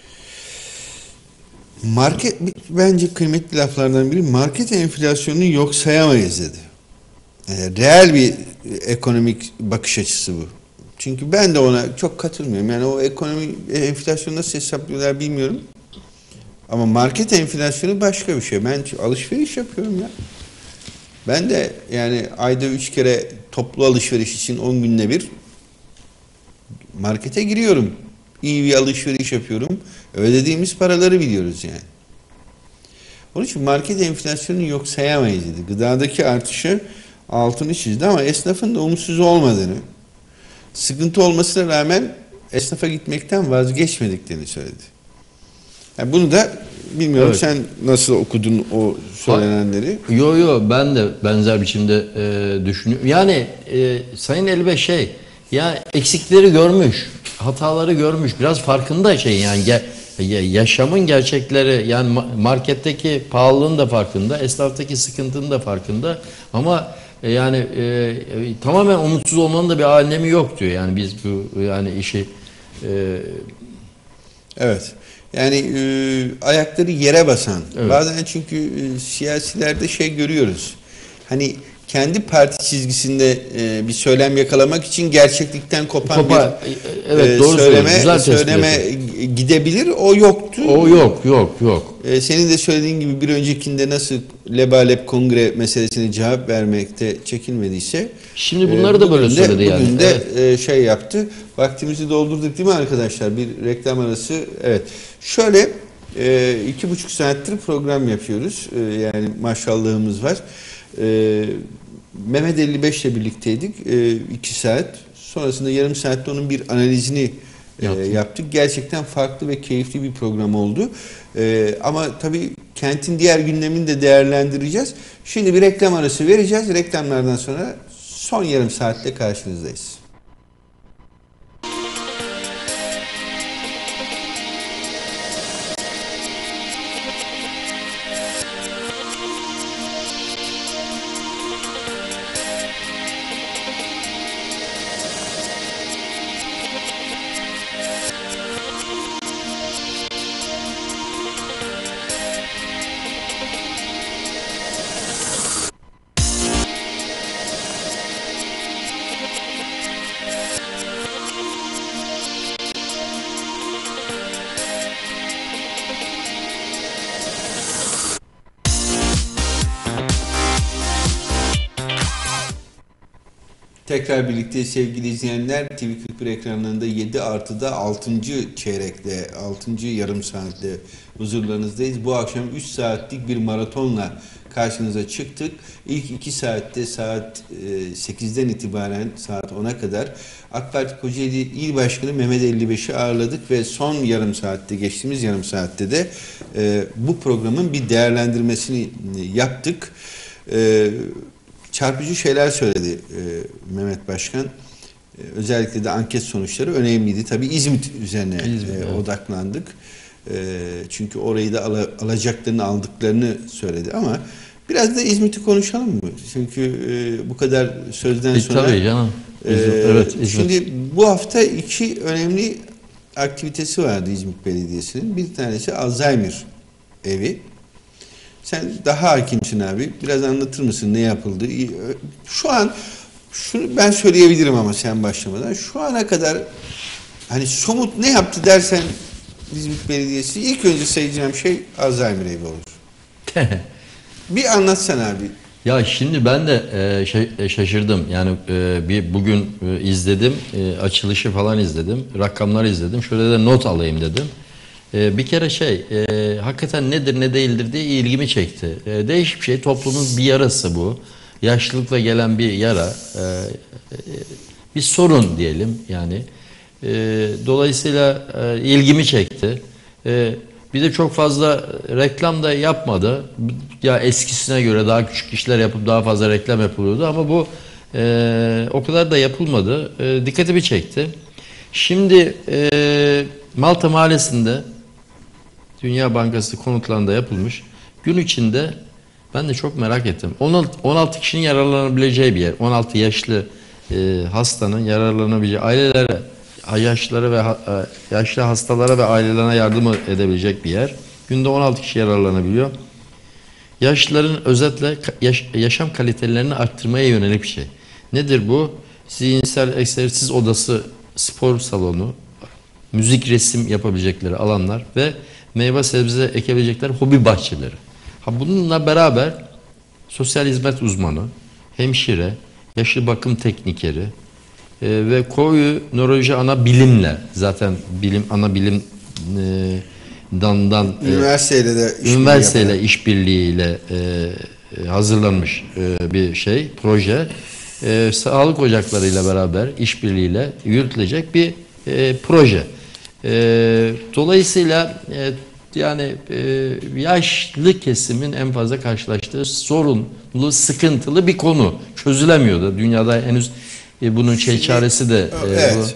market bence kıymetli laflardan biri market enflasyonunu yok sayamayız dedi. Ee, reel bir ekonomik bakış açısı bu. Çünkü ben de ona çok katılmıyorum. Yani o ekonomi enflasyonu nasıl hesaplıyorlar bilmiyorum. Ama market enflasyonu başka bir şey. Ben alışveriş yapıyorum ya. Ben de yani ayda üç kere toplu alışveriş için on günde bir markete giriyorum. İyi bir alışveriş yapıyorum. Ödediğimiz paraları biliyoruz yani. Onun için market enflasyonunu yok sayamayız dedi. Gıdadaki artışı altını çizdi ama esnafın da umutsuz olmadığını, sıkıntı olmasına rağmen esnafa gitmekten vazgeçmediklerini söyledi. Yani bunu da bilmiyorum Evet. sen nasıl okudun o söylenenleri? Yo yo ben de benzer biçimde e, düşünüyorum. Yani e, Sayın Elbe şey ya eksikleri görmüş, hataları görmüş, biraz farkında şey yani ge- ya- yaşamın gerçekleri yani ma- marketteki pahalılığın da farkında, esnaftaki sıkıntının da farkında ama e, yani e, e, tamamen umutsuz olmanın da bir alemi yok diyor. Yani biz bu yani işi e, Evet. Yani e, ayakları yere basan. Evet. Bazen çünkü e, siyasilerde şey görüyoruz. Hani kendi parti çizgisinde e, bir söylem yakalamak için gerçeklikten kopan Kopa- bir evet, e, doğru söyleme, söylüyorsun. Güzel tespit söyleme gidebilir. O yoktu. o yok yok yok. E, senin de söylediğin gibi bir öncekinde nasıl lebalep kongre meselesine cevap vermekte çekinmediyse Şimdi bunları da böyle bugün de- söyledi yani. Bugün de Evet. e, şey yaptı. Vaktimizi doldurduk değil mi arkadaşlar? Bir reklam arası. Evet. Şöyle e, iki buçuk saattir program yapıyoruz. E, yani maşallahımız var. E, Mehmet elli beş ile birlikteydik. E, iki saat. Sonrasında yarım saatte onun bir analizini e, Yaptım. yaptık. Gerçekten farklı ve keyifli bir program oldu. E, ama tabii kentin diğer gündemini de değerlendireceğiz. Şimdi bir reklam arası vereceğiz. Reklamlardan sonra son yarım saatte karşınızdayız. Tekrar birlikte sevgili izleyenler, T V kırk bir ekranlarında yedi artıda altıncı çeyrekte, altıncı yarım saatte huzurlarınızdayız. Bu akşam üç saatlik bir maratonla karşınıza çıktık. İlk iki saatte saat sekizden itibaren saat ona kadar AK Parti Kocaeli İl Başkanı Mehmet elli beşi ağırladık ve son yarım saatte, geçtiğimiz yarım saatte de e, bu programın bir değerlendirmesini yaptık. E, çarpıcı şeyler söyledi e, Mehmet Başkan. özellikle de anket sonuçları önemliydi. Tabii İzmit üzerine İzmit, e, evet. odaklandık. E, çünkü orayı da ala, alacaklarını aldıklarını söyledi ama biraz da İzmit'i konuşalım mı? Çünkü e, bu kadar sözden E, sonra... tabii canım. e, İzmit, evet, İzmit. Şimdi bu hafta iki önemli aktivitesi vardı İzmit Belediyesi'nin. Bir tanesi Alzheimer evi. Sen daha hakimsin abi. Biraz anlatır mısın ne yapıldı? Şu an şunu ben söyleyebilirim ama sen başlamadan. Şu ana kadar hani somut ne yaptı dersen İzmit Belediyesi ilk önce sayacağım şey Alzheimer evi olur. Bir anlatsana abi. Ya şimdi ben de e, şey, e, şaşırdım. Yani e, bir bugün e, izledim, e, açılışı falan izledim, rakamları izledim. Şöyle de not alayım dedim. E, bir kere şey, e, hakikaten nedir ne değildir diye ilgimi çekti. E, değişik bir şey, toplumun bir yarası bu. Yaşlılıkla gelen bir yara, e, e, bir sorun diyelim yani. E, dolayısıyla e, ilgimi çekti. E, Bir de çok fazla reklam da yapmadı. Ya eskisine göre daha küçük işler yapıp daha fazla reklam yapılıyordu ama bu e, o kadar da yapılmadı. E, dikkatimi çekti. Şimdi e, Malta Mahallesi'nde Dünya Bankası konutlarında yapılmış. Gün içinde ben de çok merak ettim. on altı kişinin yararlanabileceği bir yer. on altı yaşlı e, hastanın yararlanabileceği, ailelere, yaşlılara ve ha- yaşlı hastalara ve ailelerine yardım edebilecek bir yer. Günde on altı kişi yararlanabiliyor. Yaşlıların özetle yaş- yaşam kalitelerini arttırmaya yönelik bir şey. Nedir bu? Zihinsel egzersiz odası, spor salonu, müzik, resim yapabilecekleri alanlar ve meyve sebze ekebilecekleri hobi bahçeleri. Ha bununla beraber sosyal hizmet uzmanı, hemşire, yaşlı bakım teknikeri, e, ve koyu nöroloji ana bilimle, zaten bilim ana bilim e, dandan e, Üniversiteyle de işbirliği üniversiteyle yapan. işbirliğiyle e, e, hazırlanmış e, bir şey, proje. E, sağlık ocaklarıyla beraber işbirliğiyle yürütülecek bir e, proje. E, dolayısıyla e, yani e, yaşlı kesimin en fazla karşılaştığı sorunlu, sıkıntılı bir konu. Çözülemiyordu. Dünyada henüz e, bunun şey Şimdi, çaresi de e, evet.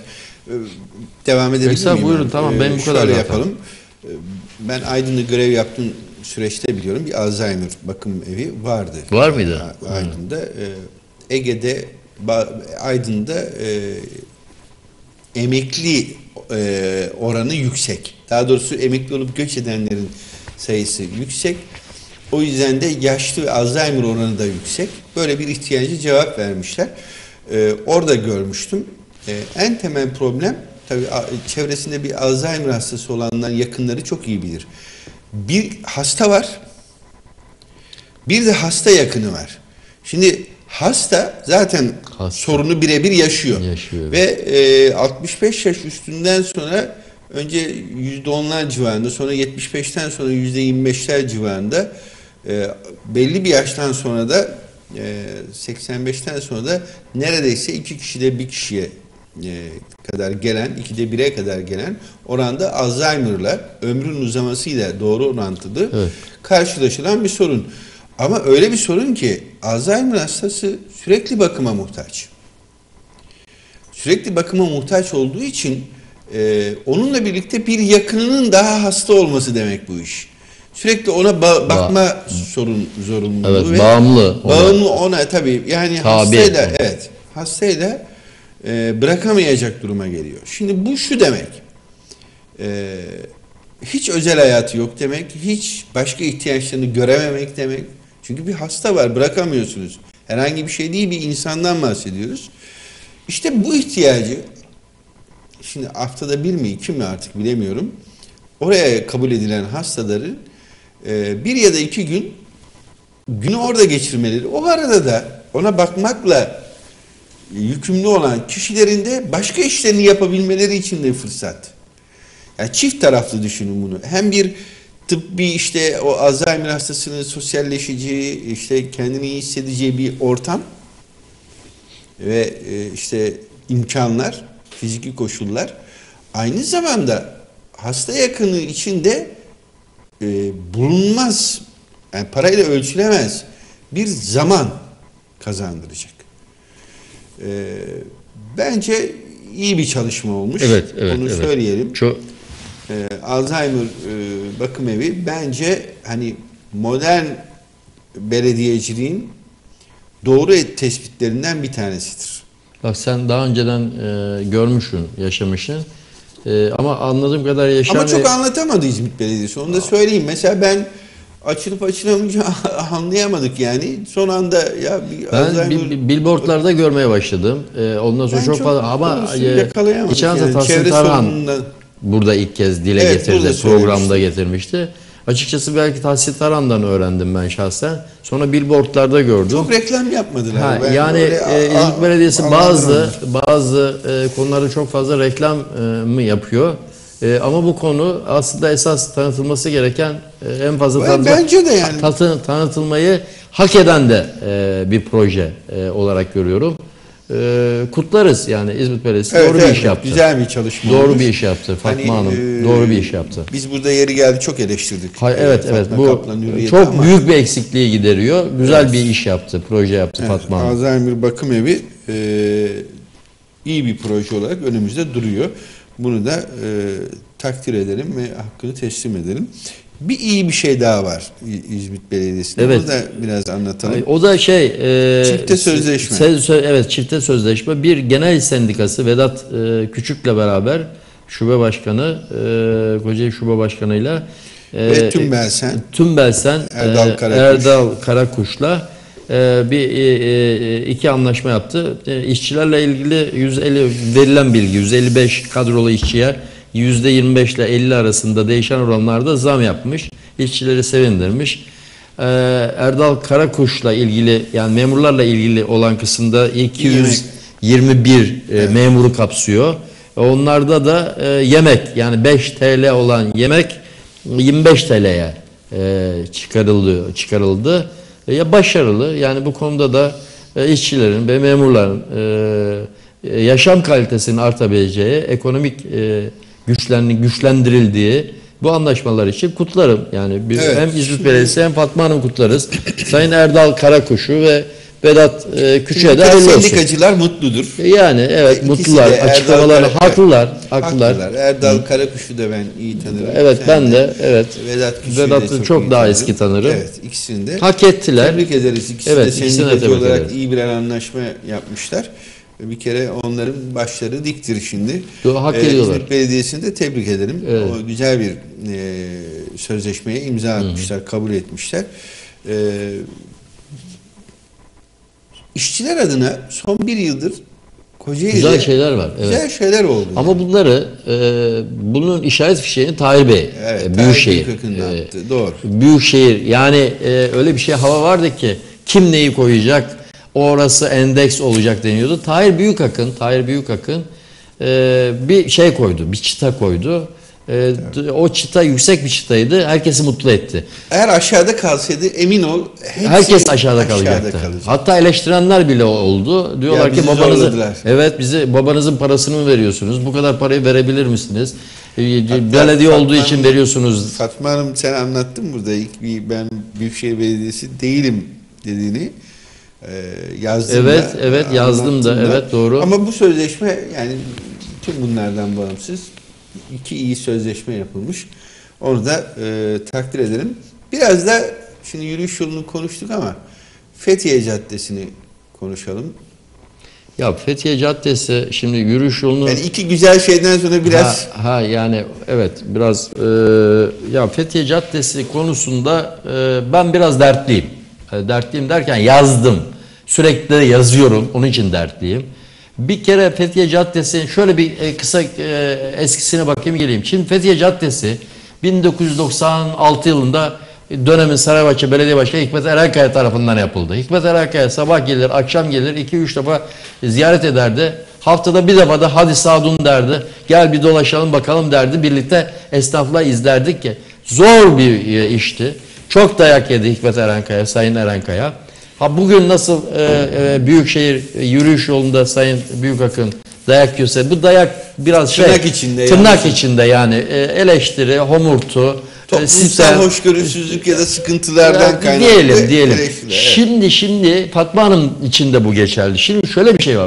Devam edebilir Yoksa miyim? buyurun, ben? tamam, Ee, benim bu kadar Şöyle zaten. yapalım. Ee, Ben Aydın'da görev yaptığım süreçte biliyorum bir Alzheimer bakım evi vardı. Var mıydı? A- Aydın'da. Ee, Ege'de, Ba- Aydın'da e, emekli e, oranı yüksek. Daha doğrusu emekli olup göç edenlerin sayısı yüksek. O yüzden de yaşlı ve Alzheimer oranı da yüksek. Böyle bir ihtiyacı cevap vermişler. Ee, orada görmüştüm. Ee, en temel problem tabii a- çevresinde bir Alzheimer hastası olanların yakınları çok iyi bilir. Bir hasta var. Bir de hasta yakını var. Şimdi hasta zaten Hasta. sorunu birebir yaşıyor. Yaşıyor. Ve e, altmış beş yaş üstünden sonra önce yüzde onlar civarında, sonra yetmiş beşten sonra yüzde yirmi beşler civarında, e, belli bir yaştan sonra da e, seksen beşten sonra da neredeyse iki kişide bir kişiye e, kadar gelen, ikide bire kadar gelen oranda Alzheimer'la ömrün uzamasıyla doğru orantılı Evet. karşılaşılan bir sorun. Ama öyle bir sorun ki Alzheimer hastası sürekli bakıma muhtaç. Sürekli bakıma muhtaç olduğu için e, onunla birlikte bir yakınının daha hasta olması demek bu iş. Sürekli ona ba- bakma sorun zorunluluğu Evet, ve bağımlı ona. bağımlı ona tabii yani Tabi. hastayla evet hastayla e, bırakamayacak duruma geliyor. Şimdi bu şu demek. E, hiç özel hayatı yok demek, hiç başka ihtiyaçlarını görememek demek. Çünkü bir hasta var, bırakamıyorsunuz. Herhangi bir şey değil, bir insandan bahsediyoruz. İşte bu ihtiyacı, şimdi haftada bir mi iki mi artık bilemiyorum, oraya kabul edilen hastaların e, bir ya da iki gün günü orada geçirmeleri, o arada da ona bakmakla yükümlü olan kişilerin de başka işlerini yapabilmeleri için de fırsat. Yani çift taraflı düşünün bunu. Hem bir tıbbi işte o Alzheimer hastasının sosyalleşeceği, işte kendini iyi hissedeceği bir ortam ve e, işte imkanlar, fiziki koşullar. Aynı zamanda hasta yakını için de e, bulunmaz, yani parayla ölçülemez bir zaman kazandıracak. E, Bence iyi bir çalışma olmuş. Evet, evet, Bunu evet. söyleyelim. Çok Ee, Alzheimer e, bakım evi bence hani modern belediyeciliğin doğru tespitlerinden bir tanesidir. Bak sen daha önceden e, görmüşsün, yaşamışsın. E, ama anladığım kadar yaşam Ama çok ve- anlatamadı İzmit Belediyesi. Onu da söyleyeyim. Mesela ben açılıp açılamayınca anlayamadık yani. Son anda ya bir Ben Alzheimer- bil- bil- billboardlarda görmeye başladım. E, ondan sonra Ben çok çok fazla ama doğrusu e, yakalayamadık geçen hafta yani. Tahsin Çevre Tarhan sorunundan- burada ilk kez dile Evet, getirdi, burada programda söylemişti. getirmişti. Açıkçası belki Tahsin Tarhan'dan öğrendim ben şahsen. Sonra billboardlarda gördüm. Çok reklam yapmadılar. Ha, Ben yani öyle e, a- İzmit Belediyesi a- bazı anladım. bazı e, konularda çok fazla reklam e, mı yapıyor? E, ama bu konu aslında esas tanıtılması gereken e, en fazla Ben- tanıtılma- bence de yani. tatı- tanıtılmayı hak eden de e, bir proje e, olarak görüyorum. E, kutlarız yani İzmit Belediyesi Evet, doğru evet, bir iş yaptı. Güzel bir çalışma Doğru olmuş. bir iş yaptı Fatma Hani, Hanım. e, Doğru bir iş yaptı. Biz burada yeri geldi çok eleştirdik. Hay- e, evet evet Fatma bu Kaplan Hürriyet'i çok ama- büyük bir eksikliği gideriyor. Güzel bir iş yaptı, proje yaptı Evet, Fatma Hanım. Alzheimer bakım evi e, iyi bir proje olarak önümüzde duruyor. Bunu da e, takdir edelim ve hakkını teslim edelim. Bir iyi bir şey daha var İ- İzmit Belediyesi'nde. Evet. Onu da biraz anlatalım. Ay, O da şey e, Çifte sözleşme. se- sö- evet çifte sözleşme. Bir genel iş sendikası Vedat e, Küçük'le beraber şube başkanı e, Kocaeli Şube Başkanı'yla e, Ve Tümbelsen. Tümbelsen Erdal e, Karakuş. Erdal Karakuş'la e, bir e, e, iki anlaşma yaptı. E, işçilerle ilgili yüz elli verilen bilgi yüz elli beş kadrolu işçiye yüzde yirmi beş ile elli arasında değişen oranlarda zam yapmış. İşçileri sevindirmiş. Ee, Erdal Karakuş'la ilgili yani memurlarla ilgili olan kısımda iki yüz yirmi bir e, memuru kapsıyor. Onlarda da e, yemek yani beş T L olan yemek yirmi beş T L'ye e, çıkarıldı. çıkarıldı. E, ya başarılı yani bu konuda da e, işçilerin ve memurların e, yaşam kalitesinin artabileceği, ekonomik e, güçlen, güçlendirildiği bu anlaşmalar için kutlarım. Yani bir, Evet. hem İzmit Belediyesi hem Fatma Hanım kutlarız. Sayın Erdal Karakuş'u ve Vedat e, Küçük'e de hayırlı olsun. Sendikacılar mutludur. Yani evet İkisi mutlular. de Erdal Açıklamalarına Kara- haklılar. Haklılar. Haklılar. Erdal Karakuş'u da ben iyi tanırım. Evet Sen ben de evet. Vedat Küçük'ü Vedat'ı de çok iyi daha tanırım. eski tanırım. Evet ikisini de. Hak ettiler. Tebrik ederiz. İkisi Evet, de ikisine de sendikacı tebrik olarak ederiz. iyi birer anlaşma yapmışlar. Bir kere onların başları diktir şimdi. Doğru, hak Ee, ediyorlar. İzmit Belediyesi'ni de tebrik ederim. Evet. O güzel bir e, sözleşmeye imza atmışlar, kabul etmişler. E, işçiler adına son bir yıldır Kocaeli'de Güzel şeyler var. Evet. güzel şeyler oldu. Ama bunları e, bunun işaret fişeğini Tahir Bey, evet, e, Tahir Büyükşehir. Büyükakın da e, attı. Doğru. Büyükşehir yani e, öyle bir şey hava vardı ki kim neyi koyacak orası endeks olacak deniyordu. Tahir Büyükakın, Tahir Büyükakın e, bir şey koydu, bir çıta koydu. E, o çıta yüksek bir çıtaydı. Herkesi mutlu etti. Eğer aşağıda kalsaydı emin ol hepsi Herkes aşağıda kalacaktı. kalacak. Hatta eleştirenler bile oldu. Diyorlar Ya ki bizi babanızı zorladılar. evet bizi babanızın parasını mı veriyorsunuz? Bu kadar parayı verebilir misiniz? E, Hatta Belediye olduğu Fatma için Hanım- veriyorsunuz. Fatma Hanım sen anlattın burada ilk bir ben Büyükşehir Belediyesi değilim dediğini e, yazdım Evet, da, evet, yazdım da, anlattım evet, doğru. Ama bu sözleşme yani tüm bunlardan bağımsız iki iyi sözleşme yapılmış. Onu da e, takdir edelim. Biraz da şimdi yürüyüş yolunu konuştuk ama Fethiye Caddesi'ni konuşalım. Ya Fethiye Caddesi şimdi yürüyüş yolunu Yani iki güzel şeyden sonra biraz ha, ha yani evet biraz e, ya Fethiye Caddesi konusunda e, ben biraz dertliyim. E, dertliyim derken yazdım. Sürekli de yazıyorum. Onun için dertliyim. Bir kere Fethiye Caddesi şöyle bir e, kısa e, eskisine bakayım geleyim. Şimdi Fethiye Caddesi bin dokuz yüz doksan altı yılında dönemin Saraybaşçı Belediye Başkanı Hikmet Erenkaya tarafından yapıldı. Hikmet Erenkaya sabah gelir, akşam gelir, iki üç defa ziyaret ederdi. Haftada bir defa da hadi Sadun derdi. Gel bir dolaşalım bakalım derdi. Birlikte esnafla izlerdik ki. Zor bir e, işti. Çok dayak yedi Hikmet Erenkaya, Sayın Erenkaya. Ha bugün nasıl e, e, Büyükşehir e, yürüyüş yolunda Sayın Büyükakın dayak yiyorsa bu dayak biraz şey Tırnak içinde tırnak yani. içinde yani e, eleştiri, homurtu, e, toplumsal sistem hoşgörüsüzlük ya da sıkıntılardan ya, kaynaklı diyelim diyelim. eleştiriler, evet. Şimdi şimdi Fatma Hanım için de bu geçerli. Şimdi şöyle bir şey var.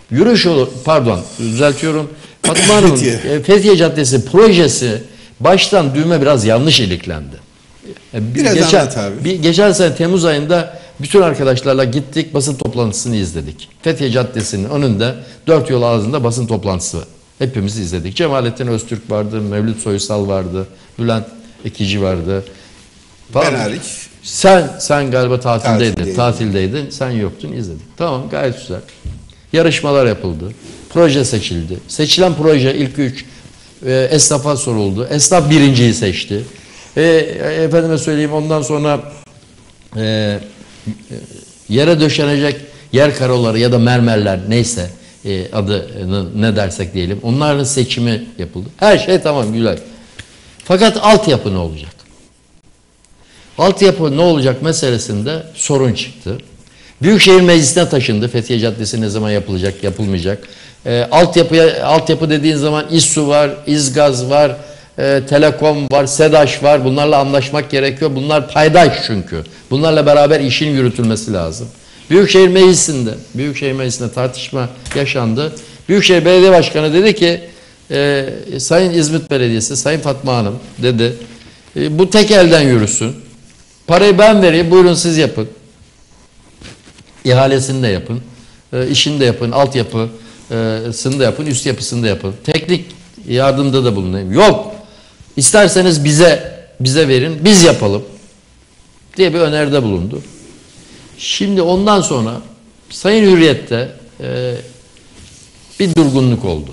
Yürüyüş yolu, pardon düzeltiyorum. Fatma Hanım'ın Fethiye. e, Fethiye Caddesi projesi baştan düğme biraz yanlış iliklendi. E, bir Biraz geçen, anlat abi. Bir, geçen sene Temmuz ayında bütün arkadaşlarla gittik, basın toplantısını izledik. Fethiye Caddesi'nin önünde dört yol ağzında basın toplantısı. Hepimiz izledik. Cemalettin Öztürk vardı, Mevlüt Soysal vardı, Bülent Ekici vardı. Ben hariç. Sen sen galiba tatildeydin. Tatildeydim. Tatildeydin. Sen yoktun, izledik. Tamam, gayet güzel. Yarışmalar yapıldı. Proje seçildi. Seçilen proje ilk üç e, esnafa soruldu. Esnaf birinciyi seçti. E, efendime söyleyeyim ondan sonra e, yere döşenecek yer karoları ya da mermerler neyse e, adını ne dersek diyelim. Onların seçimi yapıldı. Her şey tamam, güzel. Fakat altyapı ne olacak? Altyapı ne olacak meselesinde sorun çıktı. Büyükşehir Meclisi'ne taşındı. Fethiye Caddesi ne zaman yapılacak, yapılmayacak. E, altyapıya, altyapı dediğin zaman İSSU var, İzgaz var, e, Telekom var, SEDAŞ var. Bunlarla anlaşmak gerekiyor. Bunlar paydaş çünkü. Bunlarla beraber işin yürütülmesi lazım. Büyükşehir Meclisi'nde, Büyükşehir Meclisi'nde tartışma yaşandı. Büyükşehir Belediye Başkanı dedi ki, e, Sayın İzmit Belediyesi, Sayın Fatma Hanım dedi, e, bu tek elden yürüsün. Parayı ben vereyim, buyurun siz yapın. İhalesini de yapın, e, işini de yapın, altyapısını da yapın, üst yapısını da yapın. Teknik yardımda da bulunayım. Yok, isterseniz bize bize verin, biz yapalım diye bir öneride bulundu. Şimdi ondan sonra Sayın Hürriyet'te e, bir durgunluk oldu.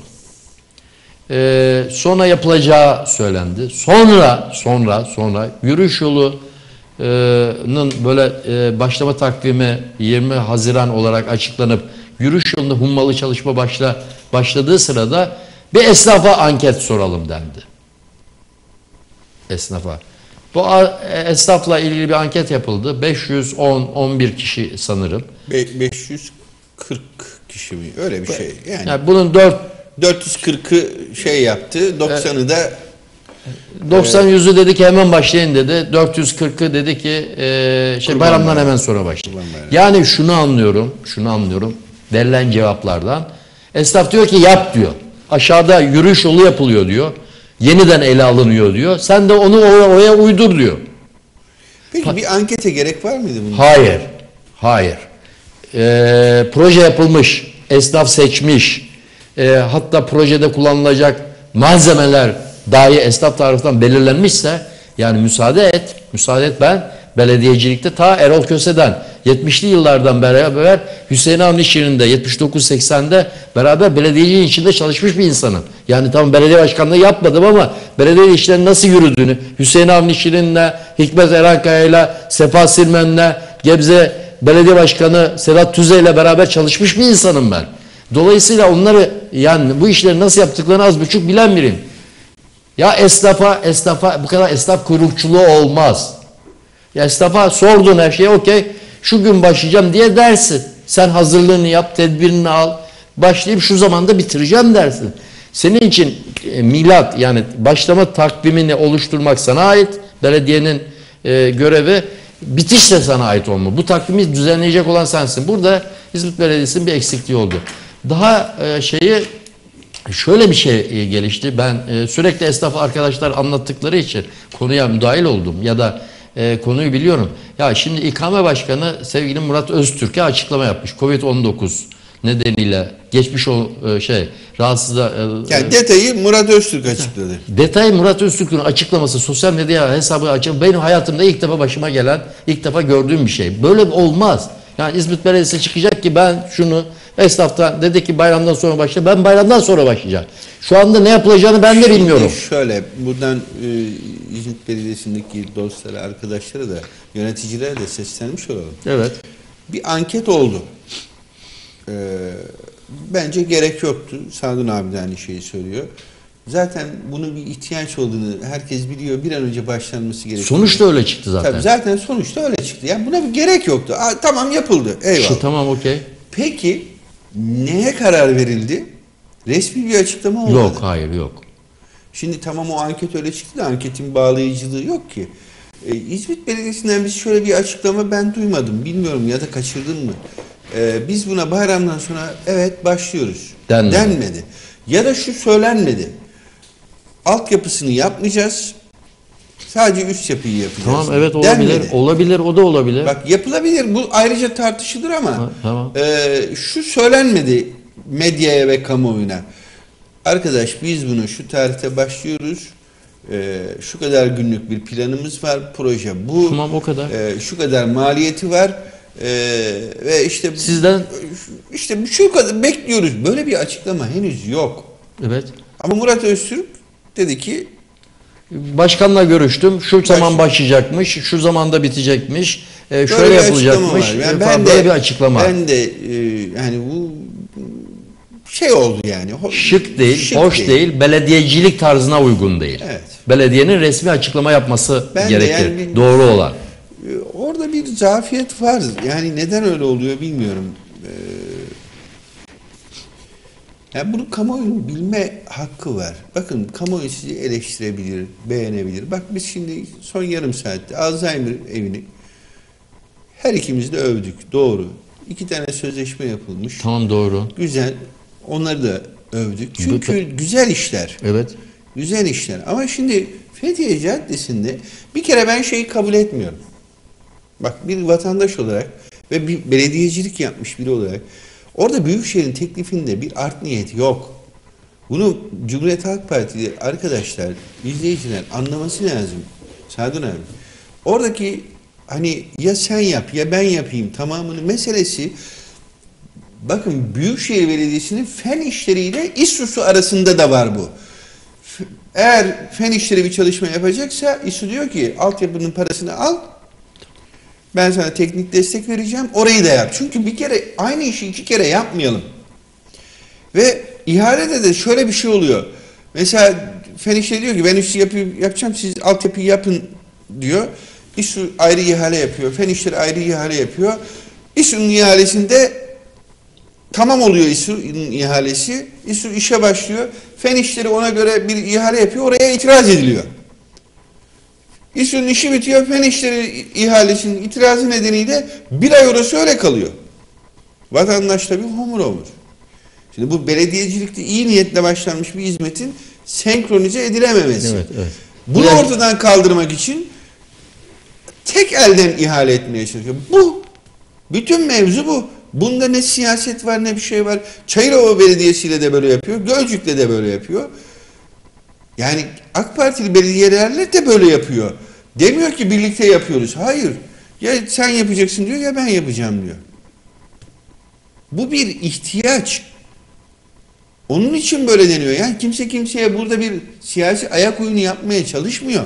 E, sonra yapılacağı söylendi. Sonra, sonra, sonra yürüyüş yolu Nın böyle e, başlama takvimi yirmi Haziran olarak açıklanıp yürüyüş yolunda hummalı çalışma başla başladığı sırada bir esnafa anket soralım dendi. Esnafa. Bu esnafla ilgili bir anket yapıldı. beş yüz on on bir kişi sanırım. Be- beş yüz kırk kişi mi? Öyle bir şey. Yani, Yani bunun dört dört yüz kırkı şey yaptı, doksanı da doksan yüzü dedi ki hemen başlayın dedi. dört yüz kırkı dedi ki e, şey Kurban bayramdan bayramı. hemen sonra başlayın. Kurban bayramı. Yani şunu anlıyorum, şunu anlıyorum. Verilen cevaplardan. Esnaf diyor ki yap diyor. Aşağıda yürüyüş yolu yapılıyor diyor. Yeniden ele alınıyor diyor. Sen de onu oraya, oraya uydur diyor. Peki bir ankete gerek var mıydı bunun? Hayır. Hayır. Ee, proje yapılmış. Esnaf seçmiş. Ee, hatta projede kullanılacak malzemeler dahi esnaf tarafından belirlenmişse yani müsaade et. Müsaade et ben belediyecilikte ta Erol Köse'den yetmişli yıllardan beraber Hüseyin Avni İşçi'nin de yetmiş dokuz seksende beraber belediyeciliğin içinde çalışmış bir insanım. Yani tam belediye başkanlığı yapmadım ama belediye işlerinin nasıl yürüdüğünü Hüseyin Avni İşçi'ninle, Hikmet Erankaya'yla, Sefa Silmen'le, Gebze Belediye Başkanı Sedat Tüze'yle beraber çalışmış bir insanım ben. Dolayısıyla onları yani bu işleri nasıl yaptıklarını az buçuk bilen biriyim. Ya esnafa, esnafa bu kadar esnaf kuyrukçuluğu olmaz. Ya esnafa sordun her şeyi okey şu gün başlayacağım diye dersin. Sen hazırlığını yap, tedbirini al. Başlayıp şu zamanda bitireceğim dersin. Senin için e, milat yani başlama takvimini oluşturmak sana ait. Belediyenin e, görevi bitiş de sana ait olmalı. Bu takvimi düzenleyecek olan sensin. Burada İzmit Belediyesi'nin bir eksikliği oldu. Daha e, şeyi şöyle bir şey gelişti. Ben e, sürekli esnaf arkadaşlar anlattıkları için konuya müdahil oldum ya da e, konuyu biliyorum. Ya şimdi İKame Başkanı sevgili Murat Öztürk'e açıklama yapmış. Covid on dokuz nedeniyle geçmiş o e, şey rahatsızlığa e, Yani detayı Murat Öztürk açıkladı. detay Murat Öztürk'ün açıklaması sosyal medya hesabı açık. Benim hayatımda ilk defa başıma gelen, ilk defa gördüğüm bir şey. Böyle olmaz. Yani İzmit Belediyesi çıkacak ki ben şunu esnaftan dedi ki bayramdan sonra başla. Ben bayramdan sonra başlayacağım. Şu anda ne yapılacağını ben de bilmiyorum. Şöyle buradan e, İzmit Belediyesi'ndeki dostlara, arkadaşlara da yöneticilere de seslenmiş olalım. Evet. Bir anket oldu. Ee, bence gerek yoktu. Sadun abi de aynı şeyi söylüyor. Zaten bunun bir ihtiyaç olduğunu herkes biliyor. Bir an önce başlanması gerekiyor. Sonuçta öyle çıktı zaten. Tabii zaten sonuçta öyle çıktı. Yani buna bir gerek yoktu. Aa, tamam yapıldı. Eyvallah. Şu, tamam okey. Peki neye karar verildi? Resmi bir açıklama olmadı. Yok hayır yok. Şimdi tamam o anket öyle çıktı da anketin bağlayıcılığı yok ki. Ee, İzmit Belediyesi'nden biz şöyle bir açıklama ben duymadım. Bilmiyorum ya da kaçırdın mı? e, biz buna bayramdan sonra evet başlıyoruz Denmedi. denmedi. Ya da şu söylenmedi. Altyapısını yapmayacağız. Sadece üst yapıyı yapacağız. Tamam, evet, olabilir. Denmedi. Olabilir, o da olabilir. Bak yapılabilir. Bu ayrıca tartışılır ama Ha, tamam. e, şu söylenmedi medyaya ve kamuoyuna. Arkadaş biz bunu şu tarihte başlıyoruz. E, şu kadar günlük bir planımız var. Proje bu. Tamam, o kadar. E, şu kadar maliyeti var. E, ve işte Sizden işte şu kadar bekliyoruz. Böyle bir açıklama henüz yok. evet. Ama Murat Öztürk dedi ki Başkanla görüştüm. Şu zaman başlayacakmış, şu zamanda bitecekmiş. E, şöyle böyle bir yapılacakmış. açıklama var. Yani e, ben falan, de, böyle bir açıklama. Ben de e, yani bu şey oldu yani. Ho- Şık değil, şık hoş değil. belediyecilik tarzına uygun değil. Evet. Belediyenin resmi açıklama yapması Ben de gerekir. yani bir- Doğru olan. E, Orada bir zafiyet var. Yani neden öyle oluyor bilmiyorum. E, yani bunu kamuoyunun bilme hakkı var. Bakın kamuoyu sizi eleştirebilir, beğenebilir. Bak biz şimdi son yarım saatte Alzheimer evini her ikimiz de övdük. Doğru. İki tane sözleşme yapılmış. Tamam, doğru. Güzel. Onları da övdük. Çünkü güzel işler. Evet. Güzel işler. Ama şimdi Fethiye Caddesi'nde bir kere ben şeyi kabul etmiyorum. Bak bir vatandaş olarak ve bir belediyecilik yapmış biri olarak orada Büyükşehir'in teklifinde bir art niyet yok. Bunu Cumhuriyet Halk Partili arkadaşlar, izleyiciler anlaması lazım. Sadun abi. Oradaki hani ya sen yap ya ben yapayım tamamını meselesi bakın Büyükşehir Belediyesi'nin fen işleriyle İSSU'su arasında da var bu. Eğer fen işleri bir çalışma yapacaksa İSSU diyor ki altyapının parasını al. Ben sana teknik destek vereceğim. Orayı da yap. Çünkü bir kere aynı işi iki kere yapmayalım. Ve ihalede de şöyle bir şey oluyor. Mesela fen işleri diyor ki ben üstü yapı yapacağım siz altyapıyı yapın diyor. İSSU ayrı ihale yapıyor. Fen işleri ayrı ihale yapıyor. İSSU'nun ihalesinde tamam oluyor İSSU'nun ihalesi. İSSU işe başlıyor. Fen işleri ona göre bir ihale yapıyor. Oraya itiraz ediliyor. İSSU'nun işi bitiyor. Fen işleri ihalesinin itirazı nedeniyle bir ay orası öyle kalıyor. Vatandaş tabii homur homur. Şimdi bu belediyecilikte iyi niyetle başlanmış bir hizmetin senkronize edilememesi. Evet, evet. Bunu Yani- ortadan kaldırmak için tek elden ihale etmeye çalışıyor. Bu. Bütün mevzu bu. Bunda ne siyaset var ne bir şey var. Çayırova Belediyesi'yle de böyle yapıyor. Gölcük'le de böyle yapıyor. Yani AK Partili belediyelerle de böyle yapıyor. Demiyor ki birlikte yapıyoruz. Hayır. Ya sen yapacaksın diyor ya ben yapacağım diyor. Bu bir ihtiyaç. Onun için böyle deniyor. Yani kimse kimseye burada bir siyasi ayak oyunu yapmaya çalışmıyor.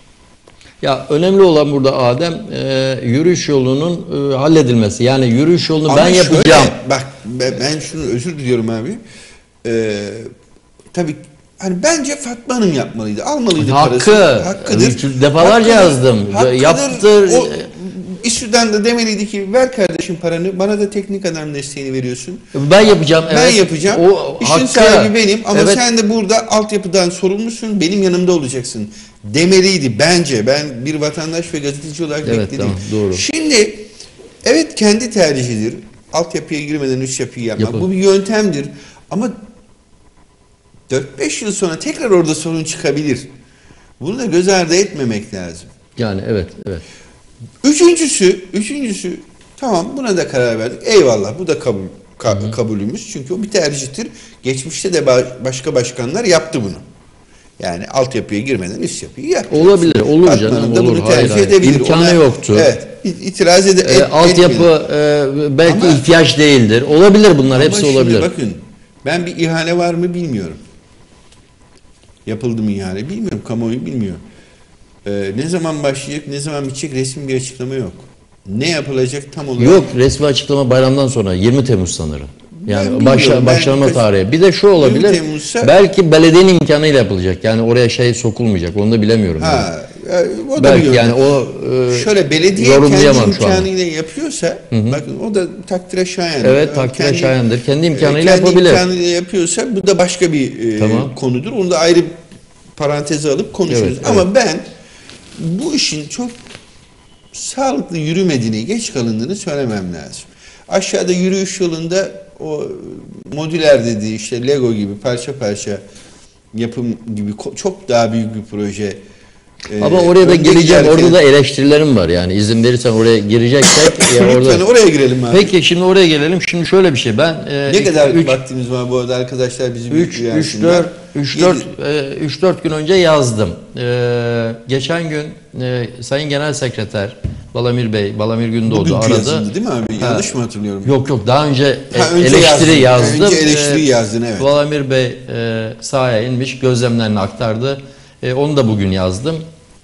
Ya önemli olan burada Adem e, yürüyüş yolunun e, halledilmesi. Yani yürüyüş yolunu Ama ben şöyle, yapacağım. bak ben ben şunu özür diliyorum abi. Ee, tabii hani bence Fatma Hanım yapmalıydı. Almalıydı Hakkı. parasını. Hakkıdır. Defalarca yazdım. Hakkıdır. Yaptır. O İSSU'dan da demeliydi ki ver kardeşim paranı. Bana da teknik adam desteğini veriyorsun. Ben yapacağım. Ben Evet. yapacağım. O İşin hakkı. sahibi benim ama Evet. sen de burada altyapıdan sorumlusun. Benim yanımda olacaksın. Demeliydi bence. Ben bir vatandaş ve gazeteci olarak Evet, bekledim. tamam, doğru. Şimdi evet kendi tercihidir. Altyapıya girmeden üst yapıyı yapmak. Yapalım. Bu bir yöntemdir. Ama dört beş yıl sonra tekrar orada sorun çıkabilir. Bunu da göz ardı etmemek lazım. Yani evet, evet. Üçüncüsü, üçüncüsü tamam buna da karar verdik. Eyvallah bu da kabul ka- kabulümüz. Çünkü o bir tercihtir. Geçmişte de ba- başka başkanlar yaptı bunu. Yani altyapıya girmeden üst yapıyı yaptı. Olabilir, olur Fatma canım, Hanım da olur. bunu Hayır, tercih hayır. edebilir. İmkanı Ona- yoktu. Evet. it- itiraz ede- E, et, altyapı etmiyorum. e, belki Ama- ihtiyaç değildir. Olabilir bunlar, Ama hepsi şimdi olabilir. bakın ben bir ihale var mı bilmiyorum. Yapıldı mı ihale bilmiyorum. Kamuoyu bilmiyor. Ee, ne zaman başlayacak, ne zaman bitecek resmi bir açıklama yok. Ne yapılacak tam olarak? Yok, resmi açıklama bayramdan sonra yirmi Temmuz sanırım. Ben Yani bilmiyorum. başla, Ben başlama kaç- tarihi. Bir de şu olabilir. yirmi Temmuz'sa belki belediyenin imkanıyla yapılacak. Yani oraya şey sokulmayacak. Onu da bilemiyorum. yani. Ha, e, o da Belki biliyorum. yani o e, Şöyle belediye kendi yorumlayamam şu anda. imkanıyla yapıyorsa bakın o da takdire şayan. Evet, takdire Kendi- şayandır. Kendi e, imkanıyla kendi yapabilir. imkanıyla yapıyorsa bu da başka bir e, Tamam. konudur. Onu da ayrı paranteze alıp konuşuruz. Evet, evet. Ama ben bu işin çok sağlıklı yürümediğini, geç kalındığını söylemem lazım. Aşağıda yürüyüş yolunda o modüler dediği işte Lego gibi parça parça yapım gibi çok daha büyük bir proje. Ama oraya da gireceğim. Orada da eleştirilerim var. Yani izin verirsen oraya gireceksek. ya orada... Lütfen oraya girelim abi. Peki şimdi oraya gelelim. Şimdi şöyle bir şey. Ben e, ne kadar üç, vaktimiz var bu arada arkadaşlar bizim üç dört gün önce yazdım. E, geçen gün e, Sayın Genel Sekreter Balamir Bey, Balamir Gündoğdu Bugünkü aradı. yazıldı değil mi abi? Ha, Yanlış mı hatırlıyorum? Yok yok daha önce, ha, önce eleştiri yazdın. yazdım. Önce eleştiri E, yazdın evet. Balamir Bey e, sahaya inmiş, gözlemlerini aktardı. E, onu da bugün yazdım.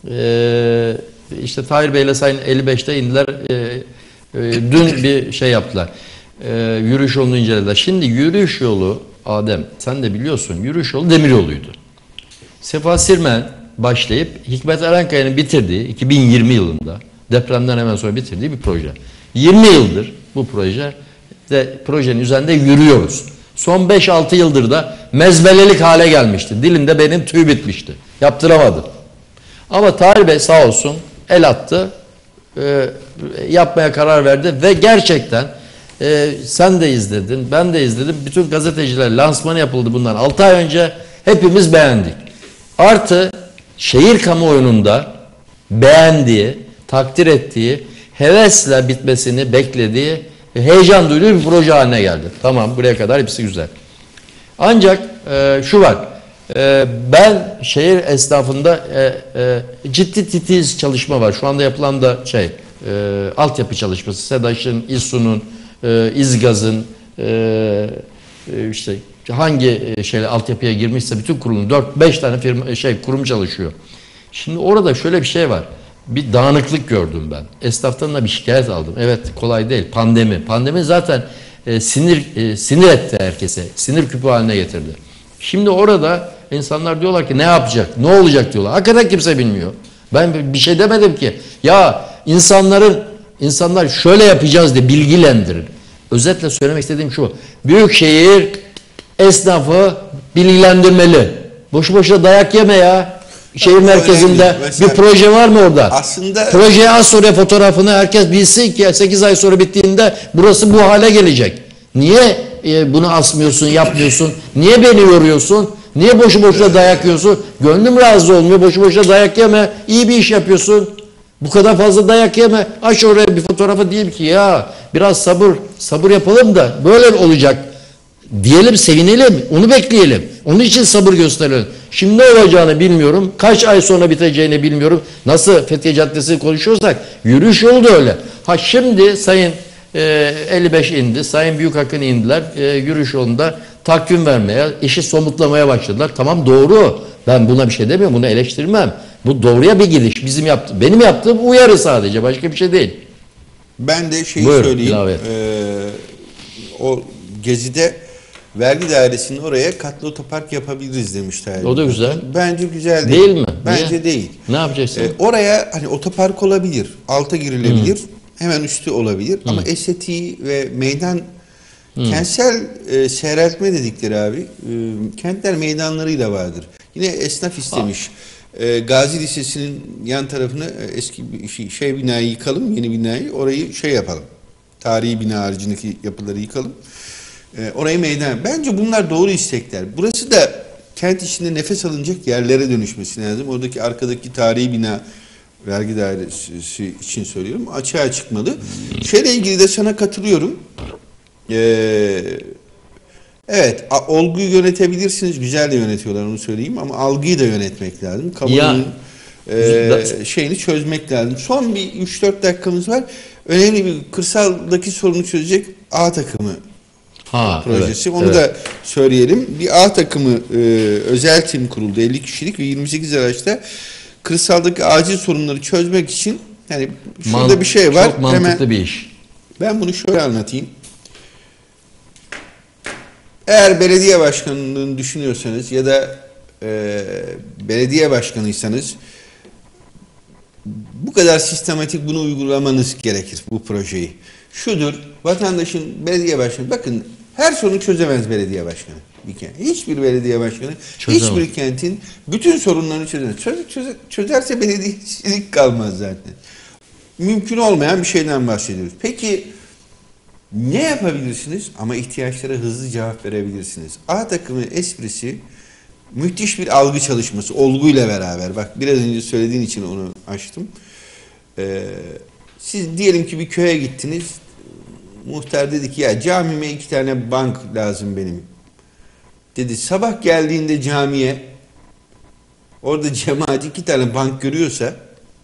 E, işte Tahir Bey ile Sayın elli beşte indiler. E, e, dün bir şey yaptılar. E, yürüyüş yolunu incelediler. Şimdi yürüyüş yolu Adem sen de biliyorsun yürüyüş yolu demiryoluydu. Sefa Sirmen başlayıp Hikmet Erenkaya'nın bitirdiği iki bin yirmi yılında depremden hemen sonra bitirdiği bir proje. yirmi yıldır bu proje de projenin üzerinde yürüyoruz. Son beş altı yıldır da mezbelelik hale gelmişti. Dilimde benim tüy bitmişti. Yaptıramadım. Ama Tahir Bey sağ olsun el attı. E, yapmaya karar verdi ve gerçekten e, sen de izledin, ben de izledim. Bütün gazeteciler lansmanı yapıldı bundan altı ay önce. Hepimiz beğendik. Artı şehir kamuoyunun da beğendiği, takdir ettiği, hevesle bitmesini beklediği, heyecan duyduğu bir proje haline geldi. Tamam buraya kadar hepsi güzel. Ancak e, şu var. E, ben şehir esnafında e, e, ciddi titiz çalışma var. Şu anda yapılan da şey e, altyapı çalışması. SEDAŞ'ın, İSSU'nun, e, İZGAZ'ın e, e, işte hangi şeyle altyapıya girmişse bütün kurumun dört beş tane firma şey kurum çalışıyor. Şimdi orada şöyle bir şey var. Bir dağınıklık gördüm ben. Esnaftan da bir şikayet aldım. Evet kolay değil. Pandemi. Pandemi zaten e, sinir e, sinir etti herkese. Sinir küpü haline getirdi. Şimdi orada insanlar diyorlar ki ne yapacak? Ne olacak diyorlar. Hakikaten kimse bilmiyor. Ben bir şey demedim ki. Ya insanların insanlar şöyle yapacağız diye bilgilendirin. Özetle söylemek istediğim şu. Büyükşehir esnafı bilgilendirmeli. Boşu boşuna dayak yeme ya. Şehir Tabii merkezinde bir proje var mı orada? Aslında projeye az sonra fotoğrafını herkes bilsin ki sekiz ay sonra bittiğinde burası bu hale gelecek. Niye e, bunu asmıyorsun, yapmıyorsun? Niye beni yoruyorsun? Niye boşu boşuna dayak yiyorsun? Gönlüm razı olmuyor. Boşu boşuna dayak yeme. İyi bir iş yapıyorsun. Bu kadar fazla dayak yeme. Aç oraya bir fotoğrafı diyeyim ki ya biraz sabır, sabır yapalım da böyle olacak. Diyelim, sevinelim, onu bekleyelim. Onun için sabır gösterelim. Şimdi ne olacağını bilmiyorum. Kaç ay sonra biteceğini bilmiyorum. Nasıl Fethiye Caddesi konuşuyorsak yürüyüş yolu da öyle. Ha şimdi Sayın e, elli beş indi, Sayın Büyükakın indiler. E, yürüyüş yolunda takvim vermeye, işi somutlamaya başladılar. Tamam doğru. Ben buna bir şey demiyorum, bunu eleştirmem. Bu doğruya bir gidiş. Bizim yaptığım, benim yaptığım uyarı sadece, başka bir şey değil. Ben de şeyi Buyurun, söyleyeyim. ilave et. Ee, o gezide vergi dairesinin oraya katlı otopark yapabiliriz demişler. O da güzel. Bence güzel değil. Değil mi? Bence Niye? değil. Ne yapacaksın? Ee, oraya hani otopark olabilir, alta girilebilir, hmm. hemen üstü olabilir hmm. ama estetiği ve meydan hmm. kentsel e, seyreltme dedikleri abi e, kentler meydanlarıyla vardır. Yine esnaf istemiş. E, Gazi Lisesi'nin yan tarafını e, eski bir şey, şey binayı yıkalım, yeni binayı orayı şey yapalım. Tarihi bina haricindeki yapıları yıkalım. E, orayı meydan. Bence bunlar doğru istekler. Burası da kent içinde nefes alınacak yerlere dönüşmesi lazım. Oradaki arkadaki tarihi bina vergi dairesi için söylüyorum. Açığa çıkmalı. Şeyle ilgili de sana katılıyorum. Ee, evet, olguyu yönetebilirsiniz. Güzel de yönetiyorlar onu söyleyeyim ama algıyı da yönetmek lazım. Kamunun e, şeyini çözmek lazım. Son bir üç dört dakikamız var. Önemli bir kırsaldaki sorunu çözecek A takımı Ha, projesi. Evet, Onu evet. da söyleyelim. Bir A takımı e, özel tim kuruldu. elli kişilik ve yirmi sekiz araçta kırsaldaki acil sorunları çözmek için yani şurada Man, bir şey var. Çok mantıklı Hemen, bir iş. ben bunu şöyle anlatayım. Eğer belediye başkanlığını düşünüyorsanız ya da e, belediye başkanıysanız bu kadar sistematik bunu uygulamanız gerekir bu projeyi. Şudur, vatandaşın belediye başkanı, bakın her sorunu çözemez belediye başkanı. Bir kent. Hiçbir belediye başkanı, Çözemez. hiçbir kentin bütün sorunlarını çözemez. Çöz, çöz, çözerse belediyecilik kalmaz zaten. Mümkün olmayan bir şeyden bahsediyoruz. Peki Ne yapabilirsiniz? Ama ihtiyaçlara hızlı cevap verebilirsiniz. A takımı esprisi müthiş bir algı çalışması, olguyla beraber. Bak biraz önce söylediğin için onu açtım. Ee, siz diyelim ki bir köye gittiniz. Muhtar dedi ki ya camime iki tane bank lazım benim. Dedi sabah geldiğinde camiye orada cemaat iki tane bank görüyorsa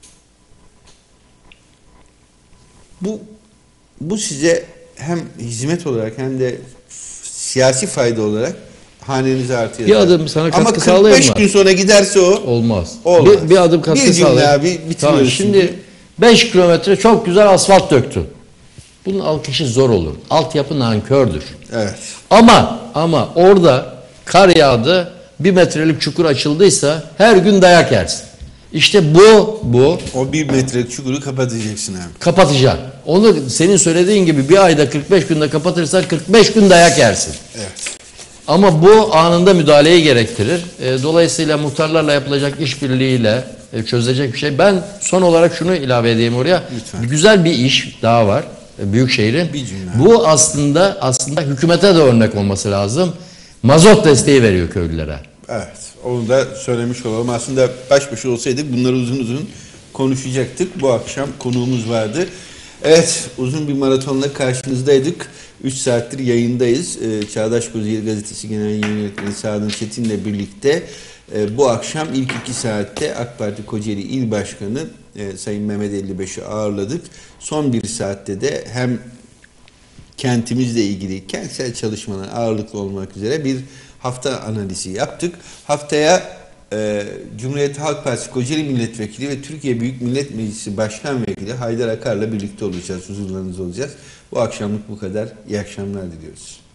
bu bu size hem hizmet olarak hem de siyasi fayda olarak hanenize artı Bir yazar. adım sana katkı Ama kırk sağlayayım beş mı? gün sonra giderse o Olmaz. Olmaz. Bir, bir adım katkı Bir cümle sağlayayım. abi, bitiriyoruz Tamam, şimdi şimdi. beş kilometre çok güzel asfalt döktün. Bunun alkışı zor olur. Altyapı nankördür. evet. Ama ama orada kar yağdı, bir metrelik çukur açıldıysa her gün dayak yersin. İşte bu bu O bir metrelik çukuru kapatacaksın abi. kapatacaksın. Onu senin söylediğin gibi bir ayda kırk beş günde kapatırsan kırk beş gün dayak yersin. Evet. Ama bu anında müdahaleyi gerektirir. E, dolayısıyla muhtarlarla yapılacak işbirliğiyle e, çözülecek bir şey. Ben son olarak şunu ilave edeyim oraya. Lütfen. Güzel bir iş daha var e, Büyükşehir'in. Bir cümle. Bu aslında aslında hükümete de örnek olması lazım. Mazot desteği veriyor köylülere. Evet. Onu da söylemiş olalım. Aslında baş başa olsaydık bunları uzun uzun konuşacaktık. Bu akşam konuğumuz vardı. Evet, uzun bir maratonla karşınızdaydık. üç saattir yayındayız. Ee, Çağdaş Kozuyeri Gazetesi Genel Yayın Yönetmeni Sadın Çetin'le birlikte e, bu akşam ilk iki saatte AK Parti Kocaeli İl Başkanı e, Sayın Mehmet elli beş'i ağırladık. Son bir saatte de hem kentimizle ilgili kentsel çalışmalar ağırlıklı olmak üzere bir hafta analizi yaptık. Haftaya e, Cumhuriyet Halk Partisi Kocaeli Milletvekili ve Türkiye Büyük Millet Meclisi Başkan Vekili Haydar Akar'la birlikte olacağız, huzurlarınızda olacağız. Bu akşamlık bu kadar. İyi akşamlar diliyoruz.